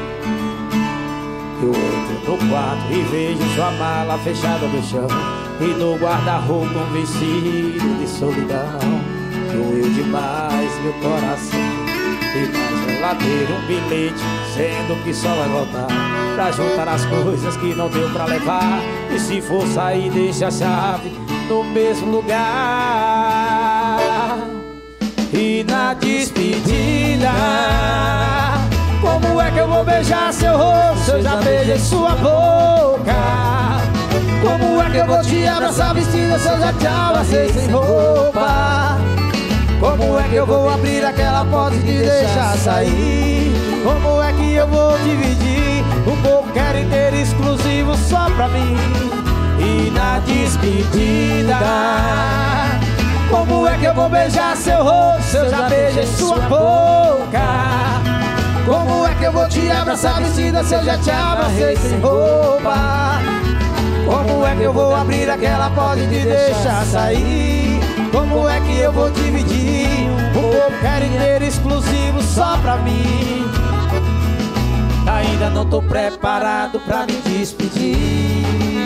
Eu entro no quarto e vejo sua mala fechada no chão, e no guarda-roupa um vestido de solidão. Doeu demais meu coração, e na geladeira um bilhete dizendo que só vai voltar pra juntar as coisas que não deu pra levar. E se for sair deixa a chave no mesmo lugar. E na despedida, como é que eu vou beijar seu rosto se eu já beijei sua boca? Como é que eu vou te abraçar vestida se eu já te abracei sem roupa? Como é que eu vou abrir aquela porta e te deixar sair? Como é que eu vou dividir um qualquer inteiro exclusivo só pra mim? E na despedida, como é que eu vou beijar seu rosto se eu já beijei sua boca? Como é que eu vou te abraçar vestida se eu já te abracei sem roupa? Como é que eu vou abrir aquela porta e te deixar sair? Como é que eu vou dividir um qualquer inteiro exclusivo só pra mim? Ainda não tô preparado pra me despedir.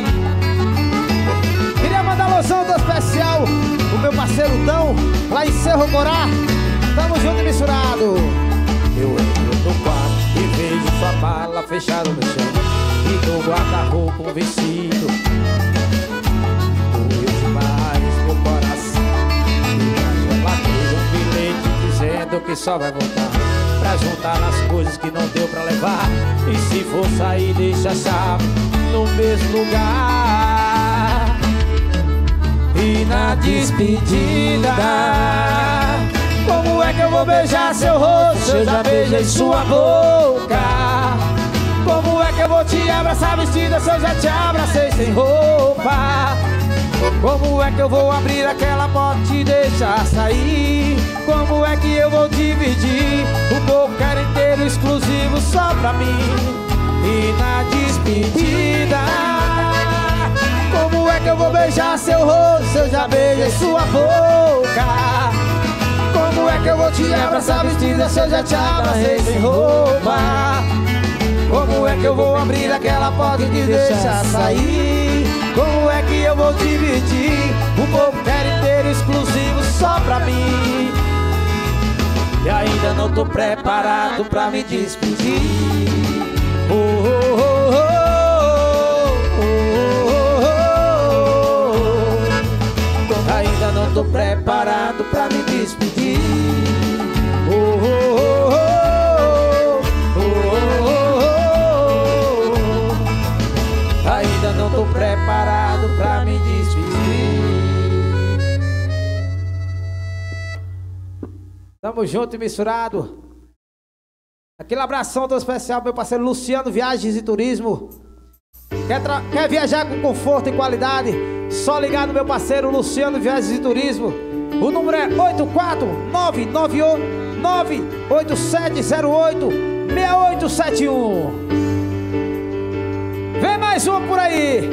Queria mandar loção do especial o meu parceiro Dão, lá em Cerro Corá. Tamo junto e misturado. Eu entro no quarto e vejo sua mala fechada no chão, e no guarda-roupa um vestido. Doeu demais meu coração, e na geladeira um bilhete dizendo que só vai voltar pra juntar as coisas que não deu pra levar. E se for sair deixa a chave no mesmo lugar. E na despedida, como é que eu vou beijar seu rosto se eu já beijei sua boca? Como é que eu vou te abraçar vestida se eu já te abracei sem roupa? Como é que eu vou abrir aquela porta e te deixar sair? Como é que eu vou dividir um qualquer inteiro exclusivo só pra mim? E na despedida, como é que eu vou beijar seu rosto se eu já beijei sua boca? Como é que eu vou te abraçar vestida se eu já te abracei sem roupa? Como é que eu vou abrir aquela porta e te deixar sair? Como é que eu vou dividir um qualquer inteiro exclusivo só pra mim? E ainda não tô preparado pra me despedir. Oh, oh, oh, oh, oh, oh. Ainda não tô preparado pra me despedir. Oh, oh, oh, oh, oh, oh. Ainda não tô preparado pra me despedir. Tamo junto e misturado. Aquele abração tão especial pro meu parceiro Luciano Viagens e Turismo. Quer, quer viajar com conforto e qualidade? Só ligar no meu parceiro Luciano Viagens e Turismo. O número é oito quatro nove nove oito sete zero oito seis oito sete um. Vem mais uma por aí.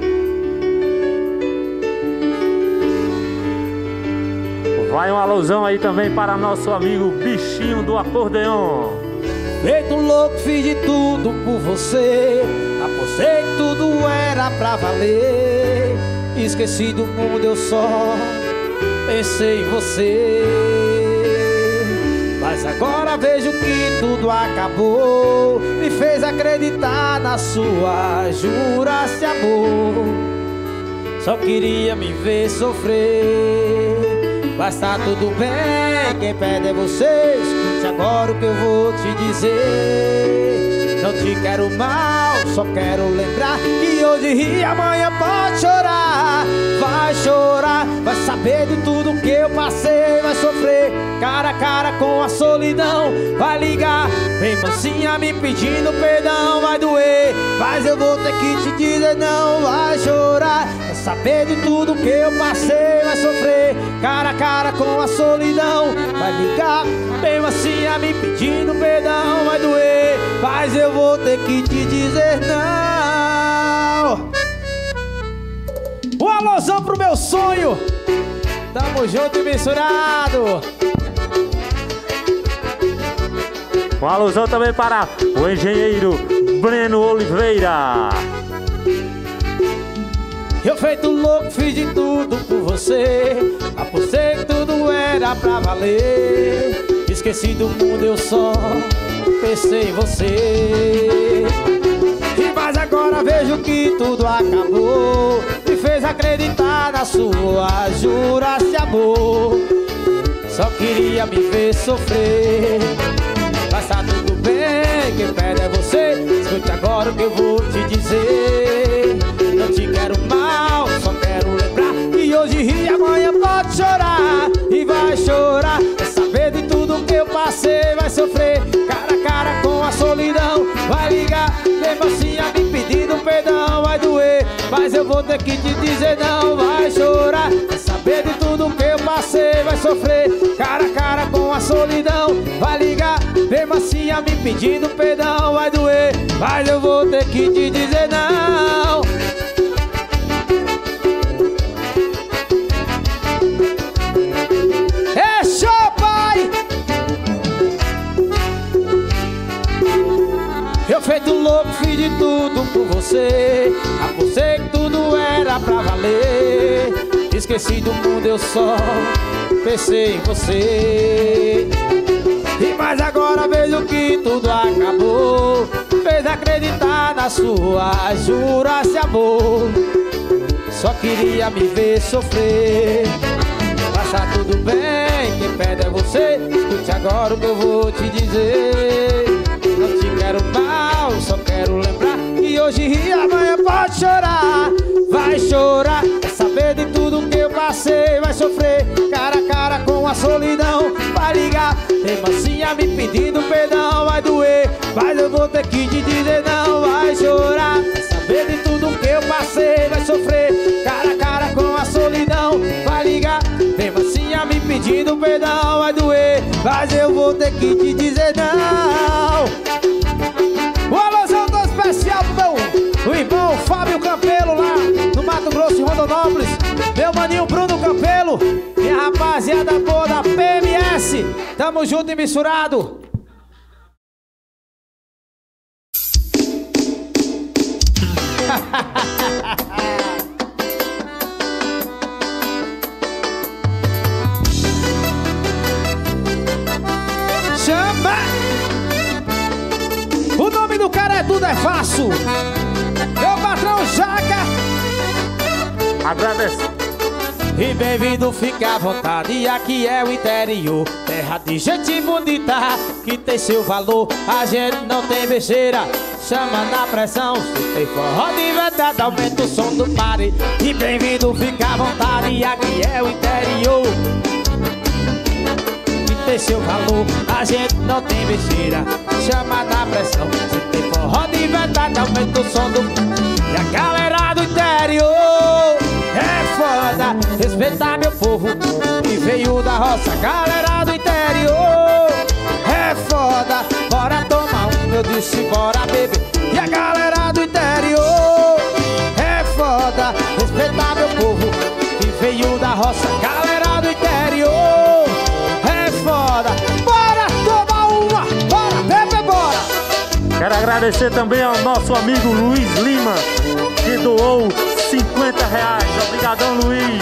Vai um alusão aí também para nosso amigo Bichinho do Acordeon. Feito um louco, fiz de tudo por você. Apostei que tudo era pra valer. Esqueci do mundo, eu só pensei em você. Mas Mas agora vejo que tudo acabou. Me fez acreditar na sua jura-se amor. Só queria me ver sofrer. Mas tá tudo bem, quem pede é você. Escute agora o que eu vou te dizer. Não te quero mal, só quero lembrar que hoje ri, amanhã pode chorar. Vai chorar, vai saber de tudo que eu passei. Vai sofrer cara a cara com a solidão. Vai ligar, bem mansinha me pedindo perdão. Vai doer, mas eu vou ter que te dizer não. Vai chorar, vai saber de tudo que eu passei. Vai sofrer cara a cara com a solidão. Vai ligar, bem mansinha me pedindo perdão. Vai doer, mas eu vou ter que te dizer não. Um alôzão pro meu sonho. Tamo junto e misturado. Um alôzão também para o engenheiro Breno Oliveira. Eu feito louco, fiz de tudo por você. Apostei que tudo era pra valer. Esqueci do mundo, eu só pensei em você. E mas agora vejo que tudo acabou. Me fez acreditar na sua jura-se amor. Só queria me ver sofrer. Mas tá tudo bem, quem pede é você. Escute agora o que eu vou te dizer. Não te quero mal, só quero lembrar que hoje ri, amanhã pode chorar. E vai chorar, vai saber de tudo que eu passei. Vai sofrer cara a cara com a solidão. Vai ligar, mesmo assim a me pedindo perdão. Vai doer, mas eu vou ter que te dizer não. Vai chorar, vai saber de tudo que eu passei. Vai sofrer cara a cara com a solidão. Vai ligar, mesmo assim a me pedindo perdão. Vai doer, mas eu vou ter que te dizer não. É show, pai! Eu feito louco, fiz de tudo por você. Apostei que tudo era pra valer. Esqueci do mundo, eu só pensei em você. E mas agora vejo que tudo acabou. Fez acreditar na sua jura-se amor. Só queria me ver sofrer. Mas tá tudo bem, quem pede é você. Escute agora o que eu vou te dizer. Não te quero mal, só quero lembrar que hoje ri, amanhã pode chorar. Vai chorar, vai saber de tudo que eu passei. Vai sofrer cara a cara com a solidão. Vai ligar, tem mansinha me pedindo perdão. Vai doer, mas eu vou ter que te dizer não. Vai chorar, vai saber de tudo que eu passei. Vai sofrer cara a cara com a solidão. Vai ligar, tem mansinha me pedindo perdão. Vai doer, mas eu vou ter que te dizer não. O alôzão do especial pro meu o irmão Fábio Campelo lá no Mato Grosso e Rondonópolis. Meu maninho Bruno Campelo e a rapaziada boa da P M S. Tamo junto e misturado. Chama! O nome do cara é Tudo é Fácil. Meu patrão Jaca. Agradece. E bem-vindo, fica à vontade. Aqui é o interior, terra de gente bonita que tem seu valor. A gente não tem besteira, chama na pressão. Se tem forró de verdade, aumenta o som do party. E bem-vindo, fica à vontade. Aqui é o interior que tem seu valor. A gente não tem besteira, chama na pressão. Se tem forró de verdade, aumenta o som do party. E a galera do interior é foda, respeitar meu povo que veio da roça. Galera do interior é foda, bora tomar um, eu disse bora beber. E a galera do interior é foda, respeitar meu povo que veio da roça. Galera do interior é foda, bora tomar uma, bora beber, bora. Quero agradecer também ao nosso amigo Luiz Lima, que doou cinquenta reais. Obrigadão, Luiz.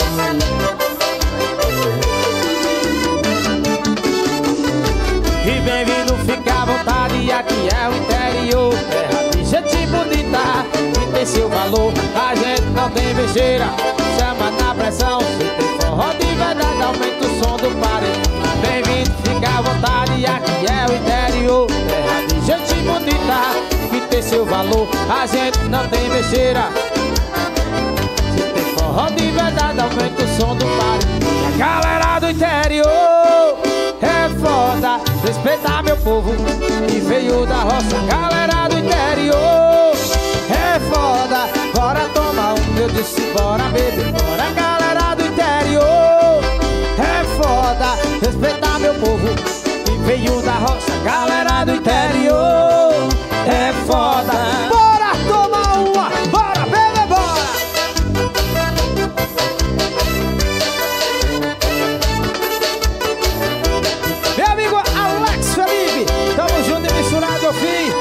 E bem-vindo, fica à vontade, aqui é o interior, terra de gente bonita, que tem seu valor. A gente não tem besteira, chama na pressão. Se tem forró de verdade, aumenta o som do parede. Bem-vindo, fica à vontade, aqui é o interior, terra de gente bonita, que tem seu valor. A gente não tem besteira, se tem forró de verdade, aumenta o som do parede. A galera do interior é foda, respeitar meu povo que veio da roça. Galera do interior é foda, bora tomar um, eu disse bora beber, bora. Galera do interior é foda, respeitar meu povo que veio da roça. Galera do interior é foda, bora tomar uma, bora beber, bora. Meu amigo Alex Felipe, tamo junto e misturado, meu filho.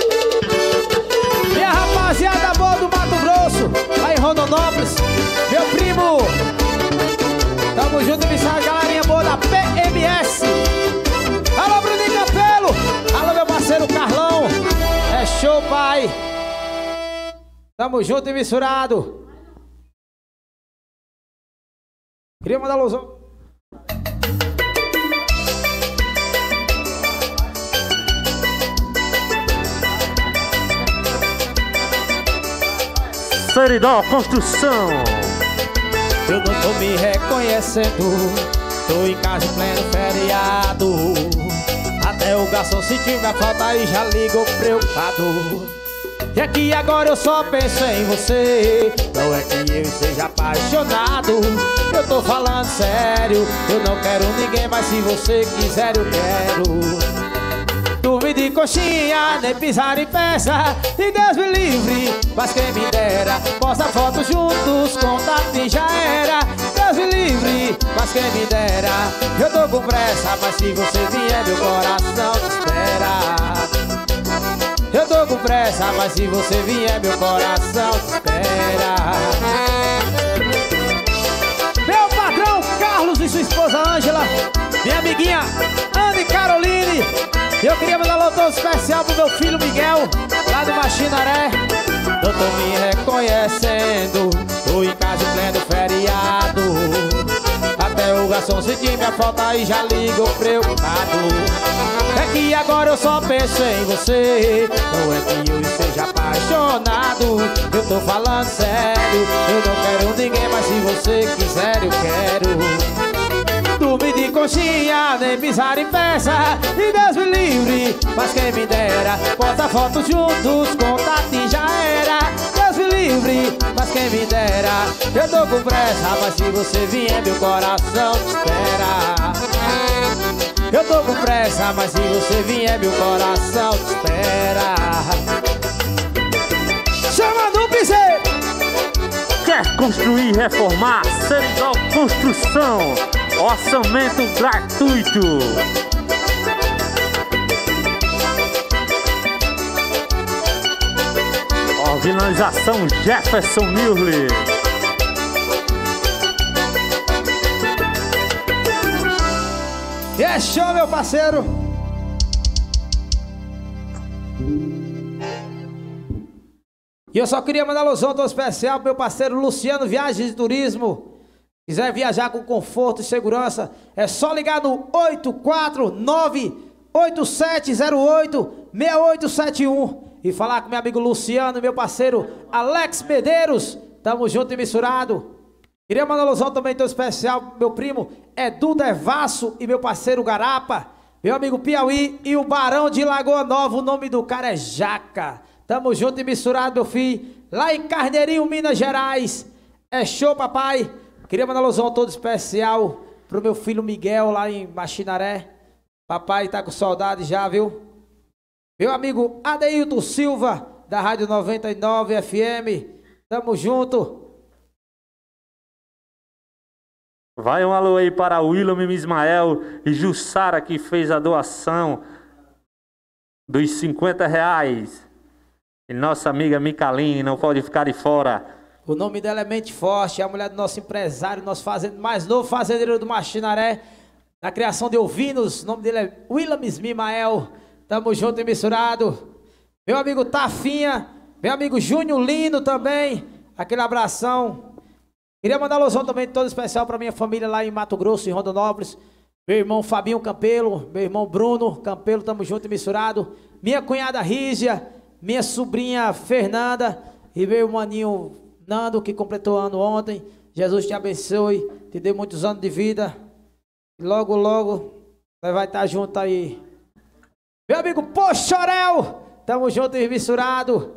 Minha rapaziada boa do Mato Grosso, lá em Rondonópolis. Meu primo, tamo junto e misturado, galerinha boa da P M S. Alô, Bruninho Campelo, alô, meu parceiro Carlão. É show, pai. Tamo junto e misturado. Queria mandar alusão. Seridó Construção. Eu não tô me reconhecendo, tô em casa em pleno feriado. Até o garçom sentiu minha falta e já ligou preocupado. E aqui agora eu só penso em você, não é que eu seja apaixonado. Eu tô falando sério, eu não quero ninguém, mas se você quiser eu quero. Dormir de coxinha, nem pisar em peça, e Deus me livre, mas quem me dera. Posta fotos juntos, contato e já era. Deus me livre, mas quem me dera. Eu tô com pressa, mas se você vier meu coração te espera. Eu tô com pressa, mas se você vier meu coração te espera. Meu patrão Carlos e sua esposa Ângela, minha amiguinha Ana e Caroline. Eu queria mandar um alô especial pro meu filho Miguel, lá do Machinaré. Não tô me reconhecendo, tô em casa em pleno feriado. Até o garçom sentiu minha falta e já ligou preocupado. É que agora eu só penso em você, não é que eu esteja apaixonado. Eu tô falando sério, eu não quero ninguém, mas se você quiser eu quero. Dormir de coxinha, nem pisar em peça, e Deus me livre, mas quem me dera. Posta fotos juntos, contato e já era. Deus me livre, mas quem me dera. Eu tô com pressa, mas se você vier meu coração te espera. Eu tô com pressa, mas se você vier meu coração te espera. Chama no piseiro. Quer construir e reformar? Seridó Construção. Orçamento gratuito. Organização Jefferson Mirle. E é show, meu parceiro. E eu só queria mandar alusão todo especial pro meu parceiro Luciano Viagens e Turismo. Quiser viajar com conforto e segurança, é só ligar no oito quatro nove, oito sete zero oito, seis oito sete um e falar com meu amigo Luciano e meu parceiro Alex Medeiros. Tamo junto e misturado. Queria mandar alusão também todo especial pro meu primo Edu Devasso e meu parceiro Garapa, meu amigo Piauí e o Barão de Lagoa Nova. O nome do cara é Jaca. Tamo junto e misturado, meu filho. Lá em Carneirinho, Minas Gerais. É show, papai. Queria mandar alusão todo especial pro meu filho Miguel lá em Machinaré. Papai tá com saudade já, viu? Meu amigo Adeilton Silva, da Rádio noventa e nove F M. Tamo junto. Vai um alô aí para o William Ismael e Jussara, que fez a doação dos cinquenta reais. E nossa amiga Micaline não pode ficar de fora. O nome dela é Mente Forte, é a mulher do nosso empresário, nosso fazendo, mais novo fazendeiro do Machinaré, da criação de ovinos, o nome dele é Williams Mimael. Tamo junto e misturado. Meu amigo Tafinha, meu amigo Júnior Lino também, aquele abração. Queria mandar alusão também todo especial para minha família lá em Mato Grosso, em Rondonópolis. Meu irmão Fabinho Campelo, meu irmão Bruno Campelo, tamo junto e misturado. Minha cunhada Rígia, minha sobrinha Fernanda e meu maninho Nando, que completou ano ontem. Jesus te abençoe, te dê muitos anos de vida. E logo, logo, nós vai estar junto aí. Meu amigo Pochorel, tamo junto e misturado.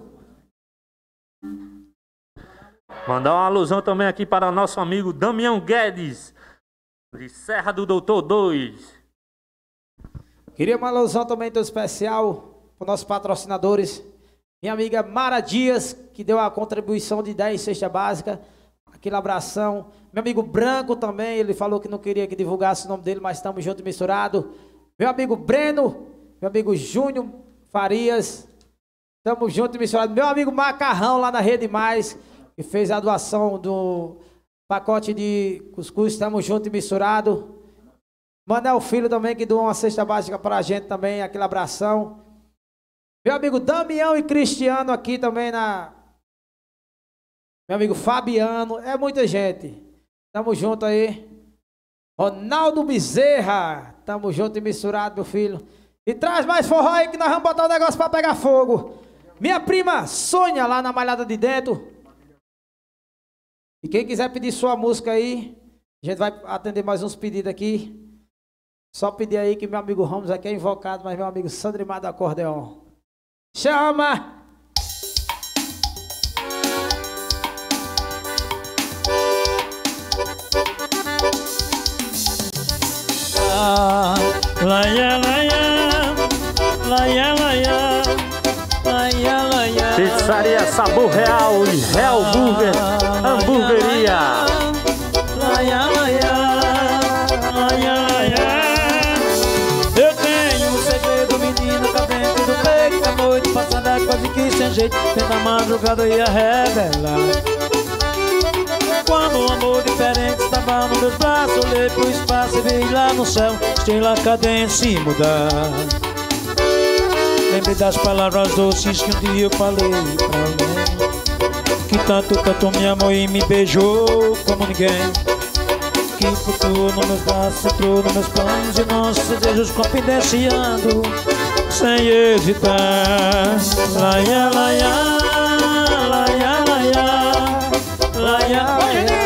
Mandar uma alusão também aqui para o nosso amigo Damião Guedes, de Serra do Doutor dois. Queria uma alusão também todo especial para os nossos patrocinadores. Minha amiga Mara Dias, que deu a contribuição de dez cesta básica. Aquele abração. Meu amigo Branco também, ele falou que não queria que divulgasse o nome dele, mas estamos juntos e misturado. Meu amigo Breno, meu amigo Júnior Farias, estamos juntos e misturados. Meu amigo Macarrão lá na Rede Mais, que fez a doação do pacote de cuscuz, estamos juntos e misturados. Manel Filho também, que doou uma cesta básica para a gente também, aquele abração. Meu amigo Damião e Cristiano aqui também na... Meu amigo Fabiano, é muita gente. Tamo junto aí. Ronaldo Bezerra, tamo junto e misturado, meu filho. E traz mais forró aí que nós vamos botar o negócio pra pegar fogo. Minha prima Sônia, lá na Malhada de Dentro. E quem quiser pedir sua música aí, a gente vai atender mais uns pedidos aqui. Só pedir aí que meu amigo Ramos aqui é invocado, mas meu amigo Sandrimar do acordeon. Chama! Laia, laia, laia, laia, laia, laia. Pizzaria Sabor Real e Real Burger, hamburgueria. Laia, laia, laia, laia. Eu tenho um segredo, menina, tá dentro do peito. A noite passada quase que sem jeito, dentro da madrugada eu ia revelar. Quando um amor diferente estava nos meus braços, olhei pro espaço e vi lá no céu estrela cadência e mudar. Lembrei das palavras doces que um dia eu falei pra alguém, que tanto, tanto me amou e me beijou como ninguém. Que flutuou nos meus braços, entrou nos meus planos e nossos desejos confidenciando sem hesitar. Laia, laia, laia, laia, laia, laia.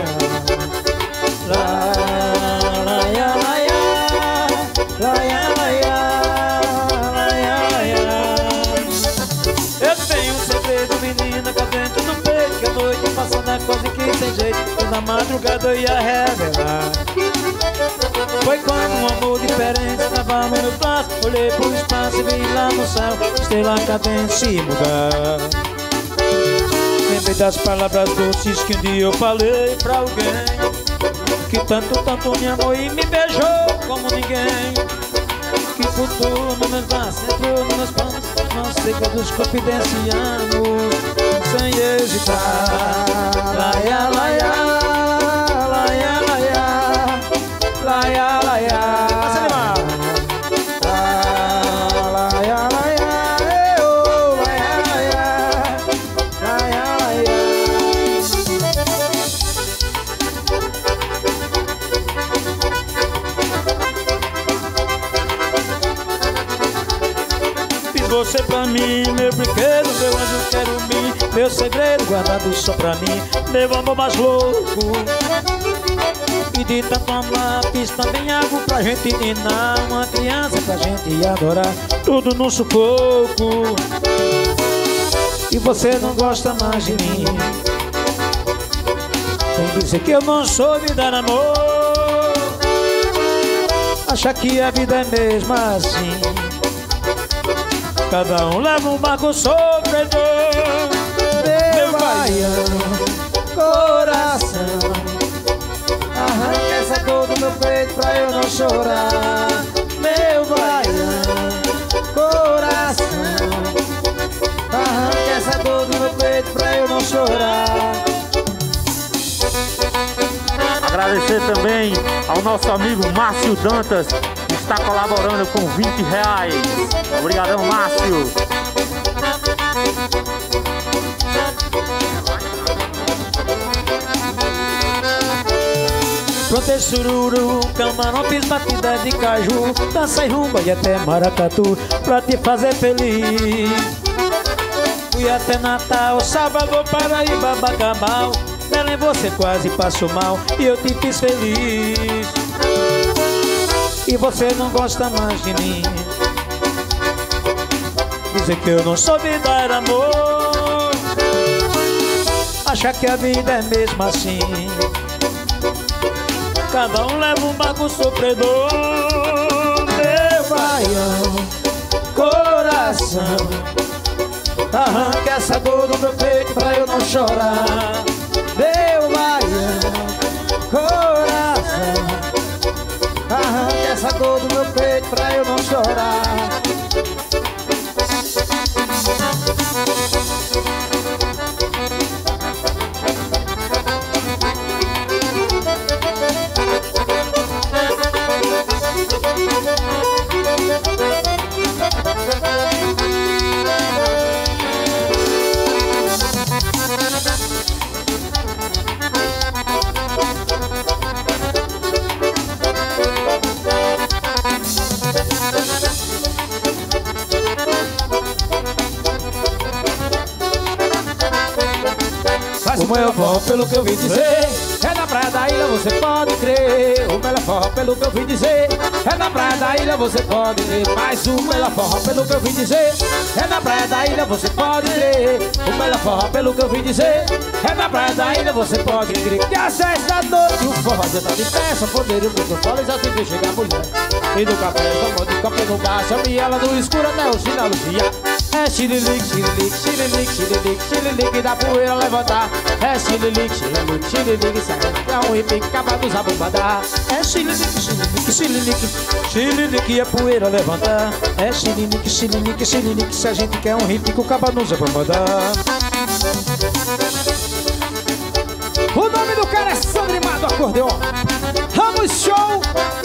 Quase que sem jeito, na madrugada eu ia revelar. Foi quando um amor diferente estava no meu braço, olhei pro espaço e vi lá no céu estrela cadência e mudar. Lembrei das palavras doces que um dia eu falei pra alguém, que tanto, tanto me amou e me beijou como ninguém. Que flutuou nos meus braços, entrou nos meus planos, nossos segredos confidenciamos sem hesitar. Laia, laia, laia, laia, laia, laia. Passa animar. Laia, laia, eu, laia, laia, laia, laia. Fiz você pra mim, meu brinquedo, meu anjo, quero mim. Meu segredo guardado só pra mim, meu amor mais louco. E de tanto amar, fiz também algo pra gente ninar. Uma criança pra gente adorar, tudo no sufoco. E você não gosta mais de mim, tem dizer que eu não sou de dar amor. Acha que a vida é mesmo assim, cada um leva um barco sofredor. Meu baiano, coração, arranca essa dor do meu peito pra eu não chorar. Meu baiano, coração, arranca essa dor do meu peito pra eu não chorar. Agradecer também ao nosso amigo Márcio Dantas, que está colaborando com vinte reais. Obrigadão, Márcio. Plantei sururu, camarão, fiz batida de caju, dancei rumba e até maracatu pra te fazer feliz. Fui até Natal, Salvador, Paraíba, Bacabal, Belém você quase passou mal e eu te fiz feliz. E você não gosta mais de mim, dizer que eu não soube dar amor, achar que a vida é mesmo assim. Cada um leva um barco sofredor. Meu baião, coração, arranca essa dor do meu peito pra eu não chorar. Meu baião, coração, arranca essa dor do meu peito pra eu não chorar. O melhor forró, pelo que eu vi dizer, é na praia da ilha, você pode crer. O melhor forró, pelo que eu vi dizer, é na praia da ilha, você pode crer. Mas o melhor forró, pelo que eu vi dizer, é na praia da ilha, você pode crer. O melhor forró, pelo que eu vi dizer, é na praia da ilha, você pode crer. Que às seis da noite o forró já tá de pé, só poder o muito fora, já se vê chegar a mulher. E do café, só de café no bar, chame ela no escuro até o sinal luziar. É xililique, xililique, xililique, xililique, xililique da poeira levantar. É xililique, xililique, xililique, xililique, é um repique, acaba dos abobadar. É xililique, xililique, xililique, xililique, a poeira levantar. É xililique, xililique, xililique, se a gente quer um repique, acaba nos abobadar. O nome do cara é Sandrimar do Acordeon. Vamos, show!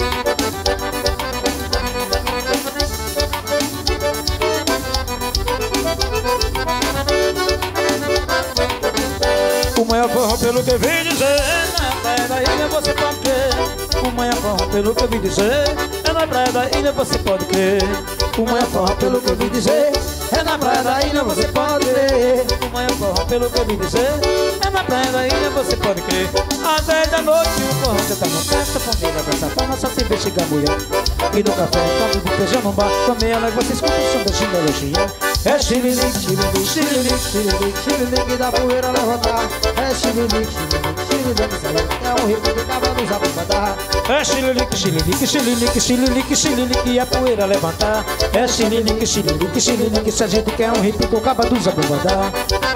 O maior forró, pelo que eu vi dizer, na praia da ilha você pode crer. O maior forró, pelo que eu vi dizer, é na praia da ilha você pode crer. O maior forró, pelo que eu vi dizer, é na praia da ilha, você pode crer. O maior forró, pelo que eu vi dizer, é na praia da ilha você pode crer. Às dez da noite o forró já tá no festa, família abraça a palma, só se vê chegar mulher. E no café, come de feijão no bar, come ela e você escuta o som da ginelegia. É xililique, xililique, xililique, xililique, xililique da poeira levantar. É xililique, xililique, xililique, xililique, é um repique, acaba nos abobadar. É xililique, xililique, xililique, xililique, xililique, e a poeira levantar. É xililique, xililique, xililique, se a gente quer um repique, acaba nos abobadar.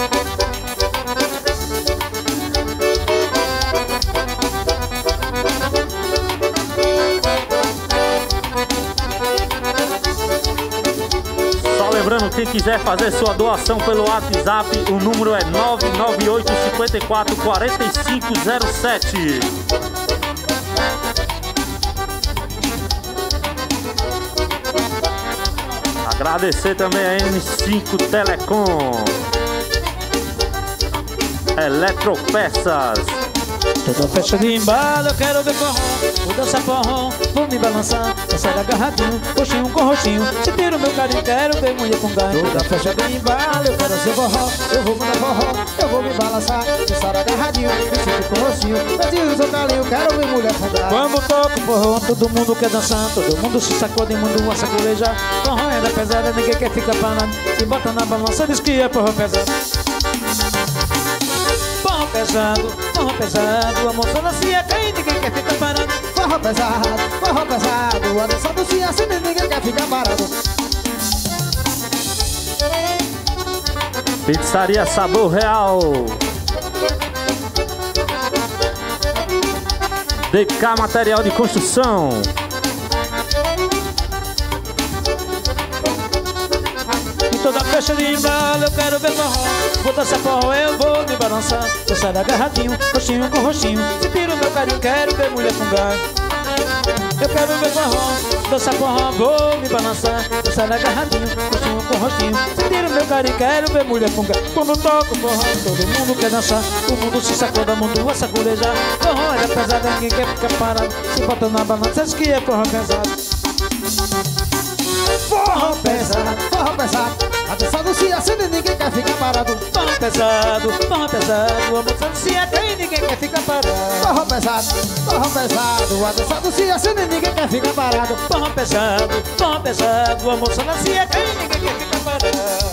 Lembrando, quem quiser fazer sua doação pelo WhatsApp, o número é nove nove oito cinco quatro quatro cinco zero sete. Agradecer também a M cinco Telecom, Eletropeças. Toda festa de embalo, eu quero ver forró. Vou dançar forró, vou me balançar, dançar agarradinho, roxinho com roxinho. Se tira o meu carinho, quero ver mulher com ganho. Toda festa de embalo, eu quero ser forró. Eu vou mandar forró, eu vou me balançar, dançar agarradinho, me sinto com roxinho. Eu tiro o seu carinho, quero ver mulher com ganho. Quando toco forró, todo mundo quer dançar, todo mundo se sacode, mundo a sacolejar. Forró é da pesada, ninguém quer ficar parado. Se bota na balança, diz que é forró pesado. Forró pesado, forró pesado, a moçada se atende, ninguém quer ficar parado. Forró pesado, forró pesado, a dançada se acende, ninguém quer ficar parado. Pizzaria Sabor Real, D K Material de Construção. Toda festa de embalo, eu quero ver forró. Vou dançar forró, eu vou me balançar. balançar. Eu saio agarradinho, roxinho com roxinho. Se tira o meu carinho, quero ver mulher com gás. Eu quero ver forró, dançar forró, vou me balançar. Eu saio agarradinho, roxinho com roxinho. Se tira o meu carinho, quero ver mulher com gás. Quando toco forró, todo mundo quer dançar. O mundo se sacoda, o mundo vai saculejar. Forró é pesado, ninguém quer ficar parado. Se bota na balança, acho que é forró pesado. Forró pesado, forró pesado. A dança não se acende, ninguém quer ficar parado. Forró pesado, forró pesado. A moça não se atém, ninguém quer ficar parado. Forró pesado, forró pesado. A dança não se acende, ninguém quer ficar parado. Forró pesado, forró pesado. A moça não se atém, ninguém quer ficar parado.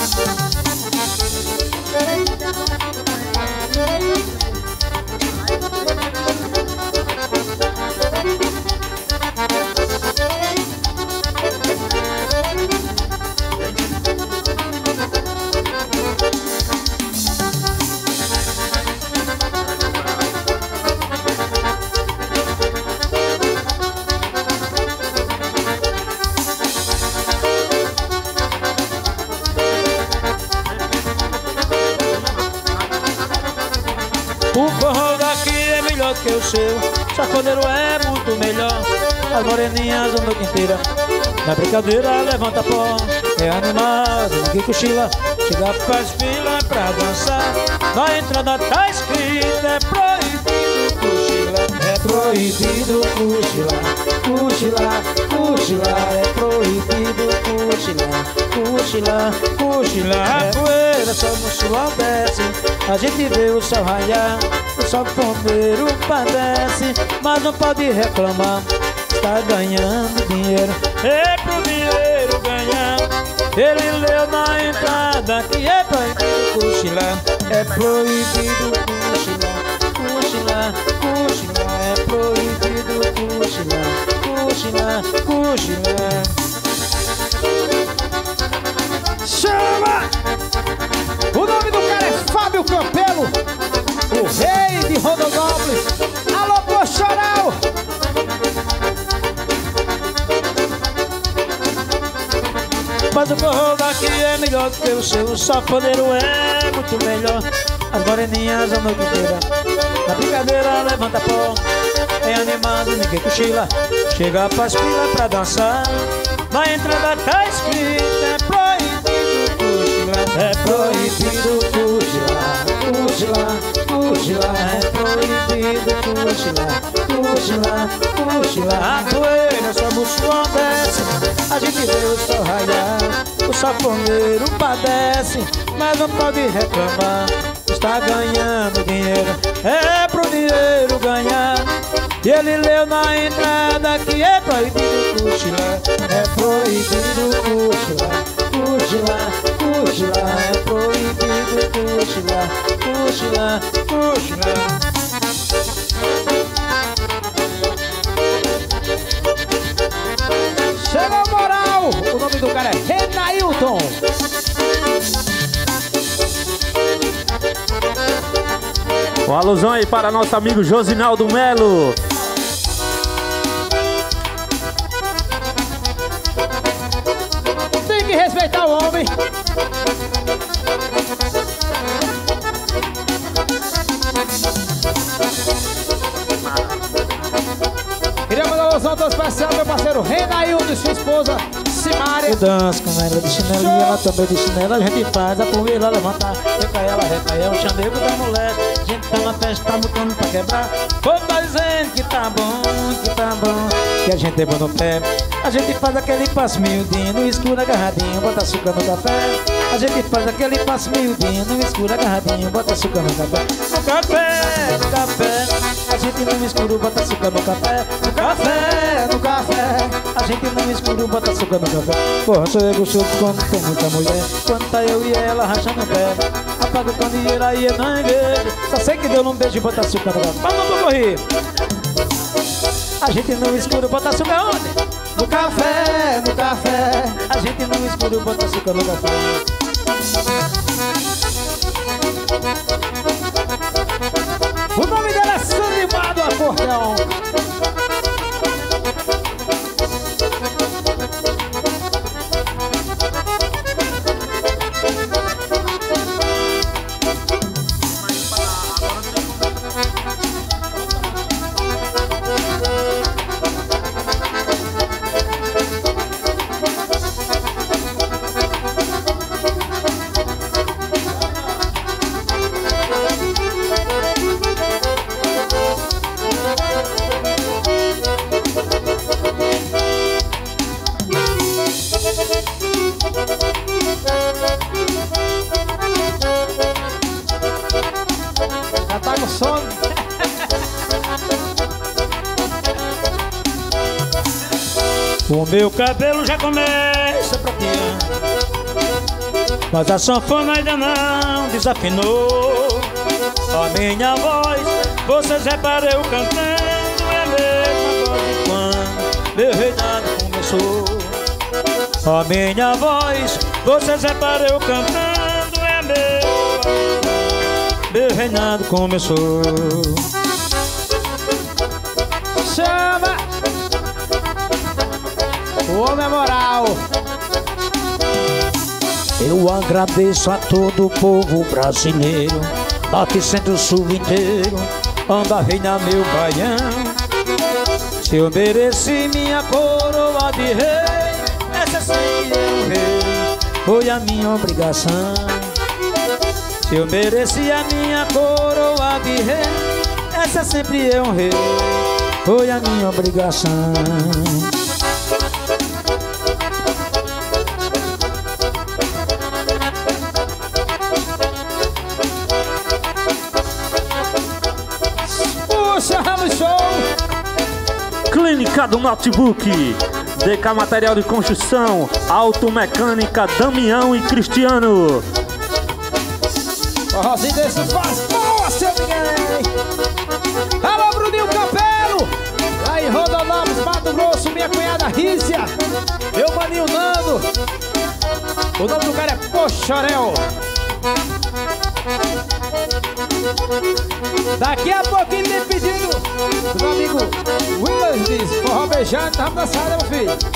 O forró daqui é melhor que o seu. Sacoleiro é muito melhor. As moreninhas a noite inteira. Na brincadeira levanta pó. É animado, ninguém cochila. Chega, faz fila pra dançar. Na entrada tá escrito: é proibido cochilar. É proibido cochilar, cochilar, cochilar. É proibido cochilar, cochilar, cochilar. A poeira só no sul desce. A gente vê o sol raiar. O sanfoneiro padece, mas não pode reclamar. Está ganhando dinheiro, é pro dinheiro ganhar. Ele leu na entrada que é proibido cochilar. É proibido cochilar, cochilar, cochilar. É proibido cochilar, cochilar, cochilar. Chama! O nome do cara é Fábio Campelo, o rei de Rondonópolis. Alô, Pochoral! Mas o forró daqui é melhor que o seu. O safoneiro é muito melhor. As moreninhas a noite inteira. Na brincadeira levanta pó. É animado, ninguém cochila. Chega pras filas pra dançar. Na entrada tá escrito: é proibido cochilar. É proibido cochilar, cochilar, cochilar. É proibido cochilar, cochilar, cochilar. A poeira só no suor desce. A gente vê o sol raiar. O safoneiro padece, mas não pode reclamar. Está ganhando dinheiro, é pro dinheiro ganhar. E ele leu na entrada que é proibido cochilar. É proibido cochilar, cochilar, cochilar. É proibido cochilar, cochilar, cochilar. Chega a moral! O nome do cara é Renailton. Uma alusão aí para nosso amigo Josinaldo Melo. Tem que respeitar o homem. Queria mandar uma alusão todo especial ao meu parceiro Renailton e sua esposa Simária. Eu danço com ela de chinelo e ela também de chinelo. A gente faz a poeira levantar. Recai ela, recai, é o chamego da mulher. A gente tá na festa, tá botando pra quebrar. Foi tá dizendo que tá bom, que tá bom, que a gente é bom no pé. A gente faz aquele passo miudinho, no escuro agarradinho, bota açúcar no café. A gente faz aquele passo miudinho, no escuro agarradinho, bota açúcar no café. No café, no café. A gente no escuro bota açúcar no café. No café, no café. A gente no escuro bota açúcar no café. Porra, sou eu gostoso quando tem muita mulher. Quando tá eu e ela rachando o pé. Apaga o candeeiro aí eu não vejo. Só sei que deu num beijo e bota açúcar no café. Mas não vou morrer. A gente no escuro bota açúcar onde? No café, no café. A gente no escuro bota açúcar no café. O nome dela é Sanimado Acordeão. com sono. O meu cabelo já começa a pratear, mas a sanfona ainda não desafinou. A minha voz, vocês reparem eu cantando, é a mesma voz de quando meu reinado começou. A minha voz, vocês reparem eu cantando, é a mesma voz, meu reinado começou. Chama! O homem é moral. Eu agradeço a todo o povo brasileiro, norte, centro, sul inteiro, anda reina meu baião. Se eu mereci minha coroa de rei, essa sim eu rei, foi a minha obrigação. Se eu mereci a minha coroa de rei, essa sempre eu rei, foi a minha obrigação. Clínica do Notebook, D K Material de Construção, Automecânica, Damião e Cristiano. Forrozinho desse faz boa, seu ninguém. Alô, Bruninho Campelo, lá em Rondonópolis, Mato Grosso, minha cunhada Rícia, meu maninho Nando. O nome do cara é Pochorel. Daqui a pouquinho tem pedido do meu amigo Willis, diz, forró beijando, tá dançando, meu filho.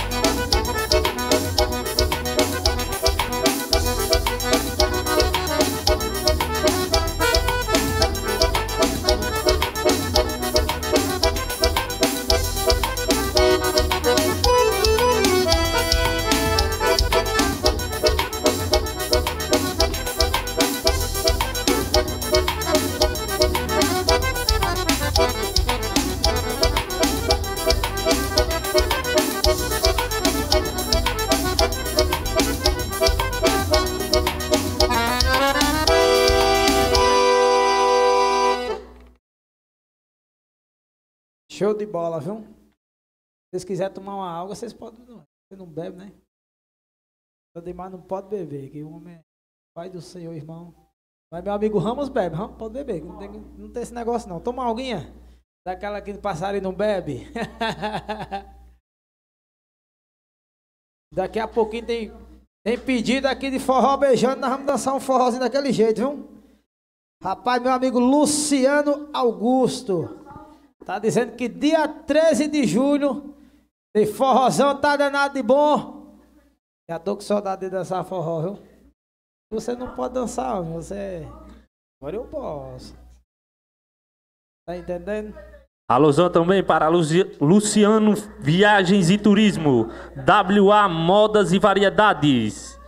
Show de bola, viu? Se vocês quiserem tomar uma água, vocês podem. Você não bebe, né? O demais não pode beber, que o homem é pai do Senhor, irmão. Mas meu amigo Ramos bebe, Ramos pode beber. Não tem, não tem esse negócio, não. Toma uma aguinha. Daquela que passarinho não bebe. Daqui a pouquinho tem, tem pedido aqui de forró beijando. Nós vamos dançar um forrozinho daquele jeito, viu? Rapaz, meu amigo Luciano Augusto tá dizendo que dia treze de julho tem forrozão, tá danado de bom. Já tô com saudade de dançar forró, viu? Você não pode dançar, você... Agora eu posso. Tá entendendo? Alusão também para Luci... Luciano Viagens e Turismo, W A Modas e Variedades.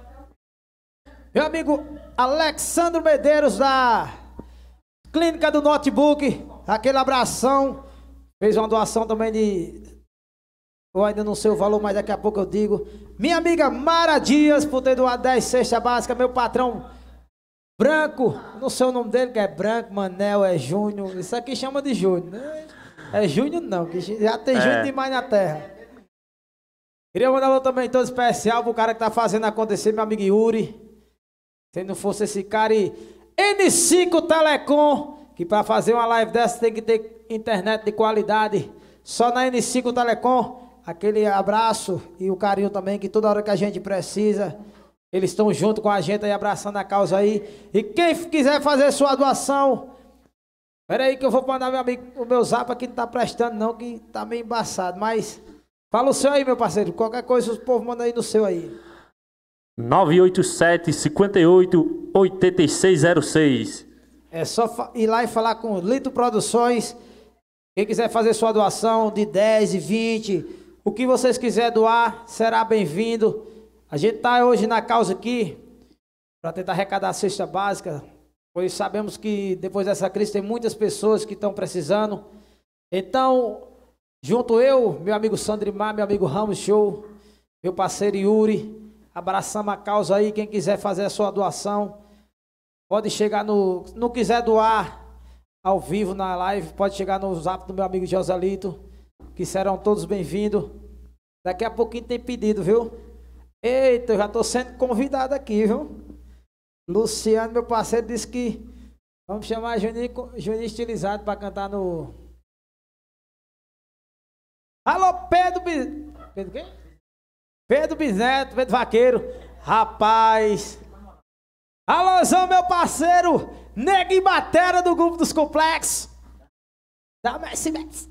Meu amigo Alexandre Medeiros da Clínica do Notebook, aquele abração. Fez uma doação também de... Eu ainda não sei o valor, mas daqui a pouco eu digo. Minha amiga Mara Dias, por ter doado dez cestas básicas. Meu patrão Branco, não sei o nome dele, que é Branco, Manel, é Júnior. Isso aqui chama de Júnior, né? É Júnior não, que já tem é. Júnior demais na terra. Queria mandar um também todo especial pro cara que tá fazendo acontecer, meu amigo Yuri. Se não fosse esse cara e N cinco Telecom, que para fazer uma live dessa tem que ter internet de qualidade. Só na N cinco Telecom, aquele abraço e o carinho também, que toda hora que a gente precisa, eles estão junto com a gente aí, abraçando a causa aí. E quem quiser fazer sua doação, espera aí que eu vou mandar meu amigo, o meu zap aqui não tá prestando não, que tá meio embaçado, mas fala o seu aí, meu parceiro, qualquer coisa o povo manda aí no seu aí. nove oito sete, cinco oito, oito seis zero seis. É só ir lá e falar com Lito Produções. Quem quiser fazer sua doação de dez e vinte, o que vocês quiserem doar, será bem-vindo. A gente está hoje na causa aqui para tentar arrecadar a cesta básica, pois sabemos que depois dessa crise tem muitas pessoas que estão precisando. Então, junto eu, meu amigo Sandrimar, meu amigo Ramos Show, meu parceiro Yuri, abraçamos a causa aí. Quem quiser fazer a sua doação, pode chegar no... Não quiser doar ao vivo na live, pode chegar no zap do meu amigo Joselito, que serão todos bem-vindos. Daqui a pouquinho tem pedido, viu? Eita, eu já tô sendo convidado aqui, viu? Luciano, meu parceiro, disse que vamos chamar Juninho, Juninho Estilizado para cantar no... Alô, Pedro... Bis... Pedro quem? Pedro Bisneto, Pedro Vaqueiro. Rapaz... Alôzão, meu parceiro, Neguinho Batera do grupo dos Complexos. Dá Messi, Messi.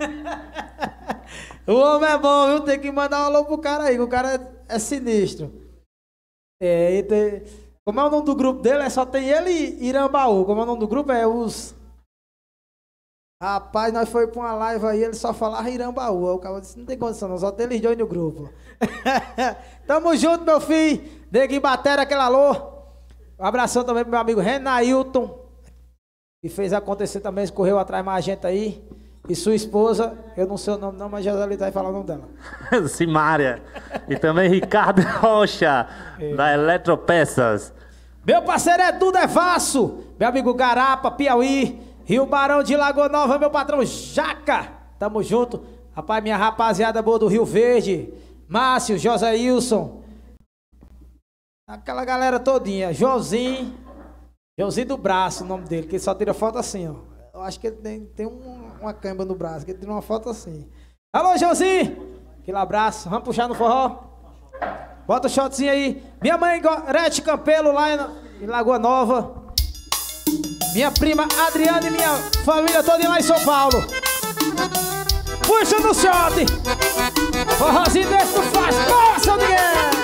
O homem é bom, viu? Tem que mandar um alô pro cara aí, que o cara é, é sinistro. É, tem... Como é o nome do grupo dele? É só tem ele e Irambaú. Como é o nome do grupo? É os... Rapaz, nós foi pra uma live aí, ele só falava Irambaú. O cara disse, não tem condição não, só tem eles dois no grupo. Tamo junto, meu filho. Neguinho Batera, aquele alô. Um abração também pro meu amigo Renailton, que fez acontecer também, correu atrás mais gente aí. E sua esposa, eu não sei o nome não, mas Joselito vai falar o nome dela. Simária. E também Ricardo Rocha, é. Da Eletropeças. Meu parceiro Edu Devasso, meu amigo Garapa, Piauí, Rio Barão de Lagoa Nova, meu patrão Jaca. Tamo junto. Rapaz, minha rapaziada boa do Rio Verde, Márcio, Josailson. Aquela galera todinha, Josinho, Josinho do braço, o nome dele, que ele só tira foto assim, ó. Eu acho que ele tem, tem um, uma cãibra no braço, que ele tira uma foto assim. Alô, Josinho, aquele abraço, vamos puxar no forró? Bota o shotzinho aí. Minha mãe, Gorete Campelo, lá em, em Lagoa Nova. Minha prima Adriana e minha família toda lá em São Paulo. Puxa no shot. Forrozinho desse tu faz, força, Miguel.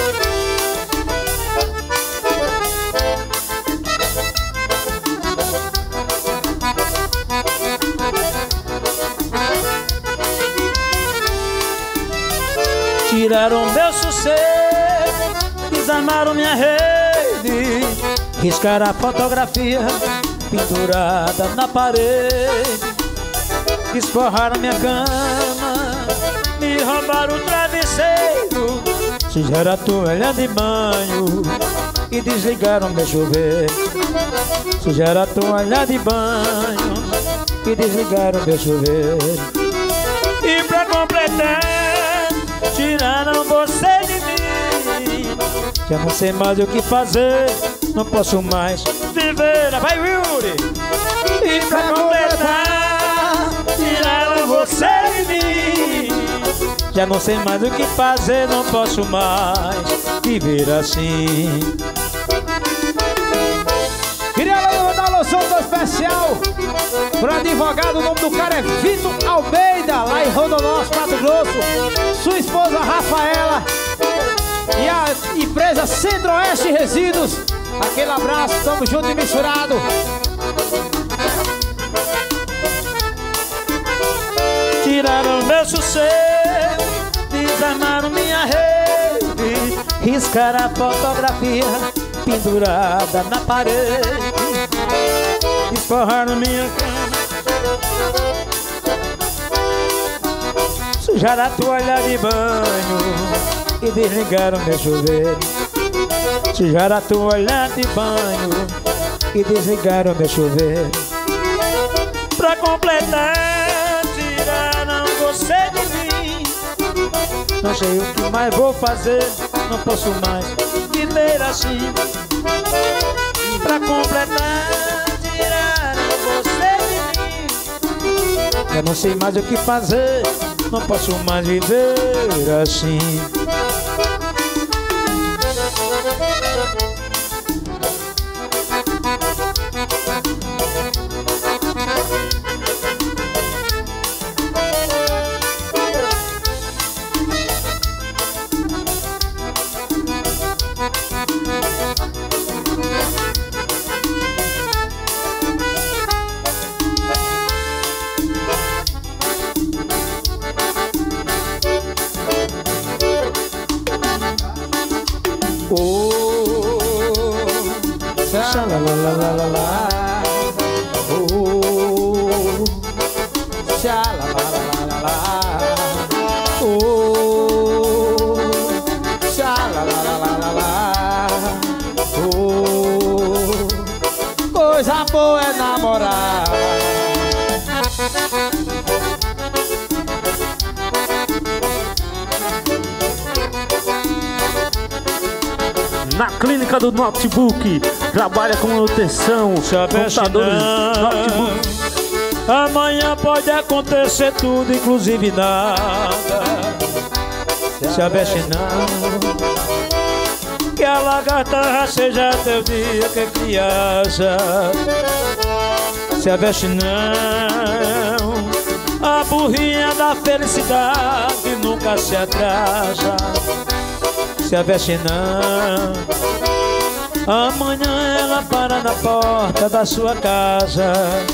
Tiraram meu sossego, desarmaram minha rede, riscaram a fotografia pendurada na parede, desforraram minha cama, me roubaram o travesseiro, sujaram a toalha de banho e desligaram meu chuveiro. Sujaram a toalha de banho e desligaram meu chuveiro. E pra completar, tiraram você de mim. Já não sei mais o que fazer, não posso mais viver. Vai, Yuri! E pra completar, tiraram você de mim. Já não sei mais o que fazer, não posso mais viver assim. Queria mandar uma loção tão especial pro advogado, o nome do cara é Vitor Almeida, lá em Rondonópolis, Mato Grosso. Sua esposa Rafaela e a empresa Centro-Oeste Resíduos. Aquele abraço, tamo junto e misturado. Tiraram meu sossego, desarmaram minha rede, riscaram a fotografia pendurada na parede, desforraram minha cama, sujaram a toalha de banho e desligaram meu chuveiro. Sujaram a toalha de banho e desligaram meu chuveiro. Pra completar, tiraram você de mim. Não sei o que mais vou fazer, não posso mais viver assim. Pra completar, tiraram você de mim. Eu não sei mais o que fazer, não posso mais viver assim. namorar. Na clínica do notebook, trabalha com manutenção, computadores, notebook. Amanhã pode acontecer tudo, inclusive nada. Se aveste não, que a lagarta seja teu dia que criança. Se aveste não, a burrinha da felicidade nunca se atrasa. Se aveste não, amanhã ela para na porta da sua casa.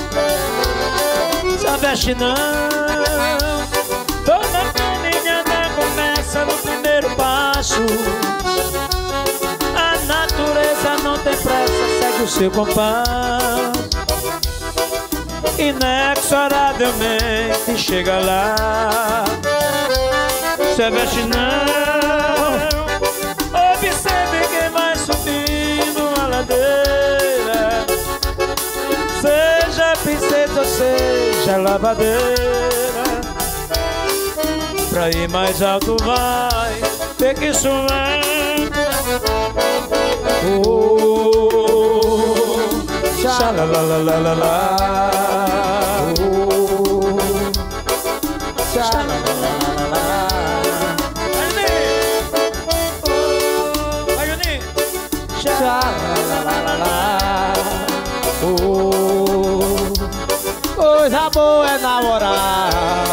Se aveste não, toda caminhada começa no primeiro passo. A natureza não tem pressa, segue o seu compasso. Inexoravelmente chega lá. Se aveste não, observe quem vai subindo a ladeira. Seja princesa ou seja lavadeira, pra ir mais alto vai ter que suar. Oh, xalalalala. Oh, xalalalala. Vai, Juninho! Xalalalala. Oh, coisa boa é namorar.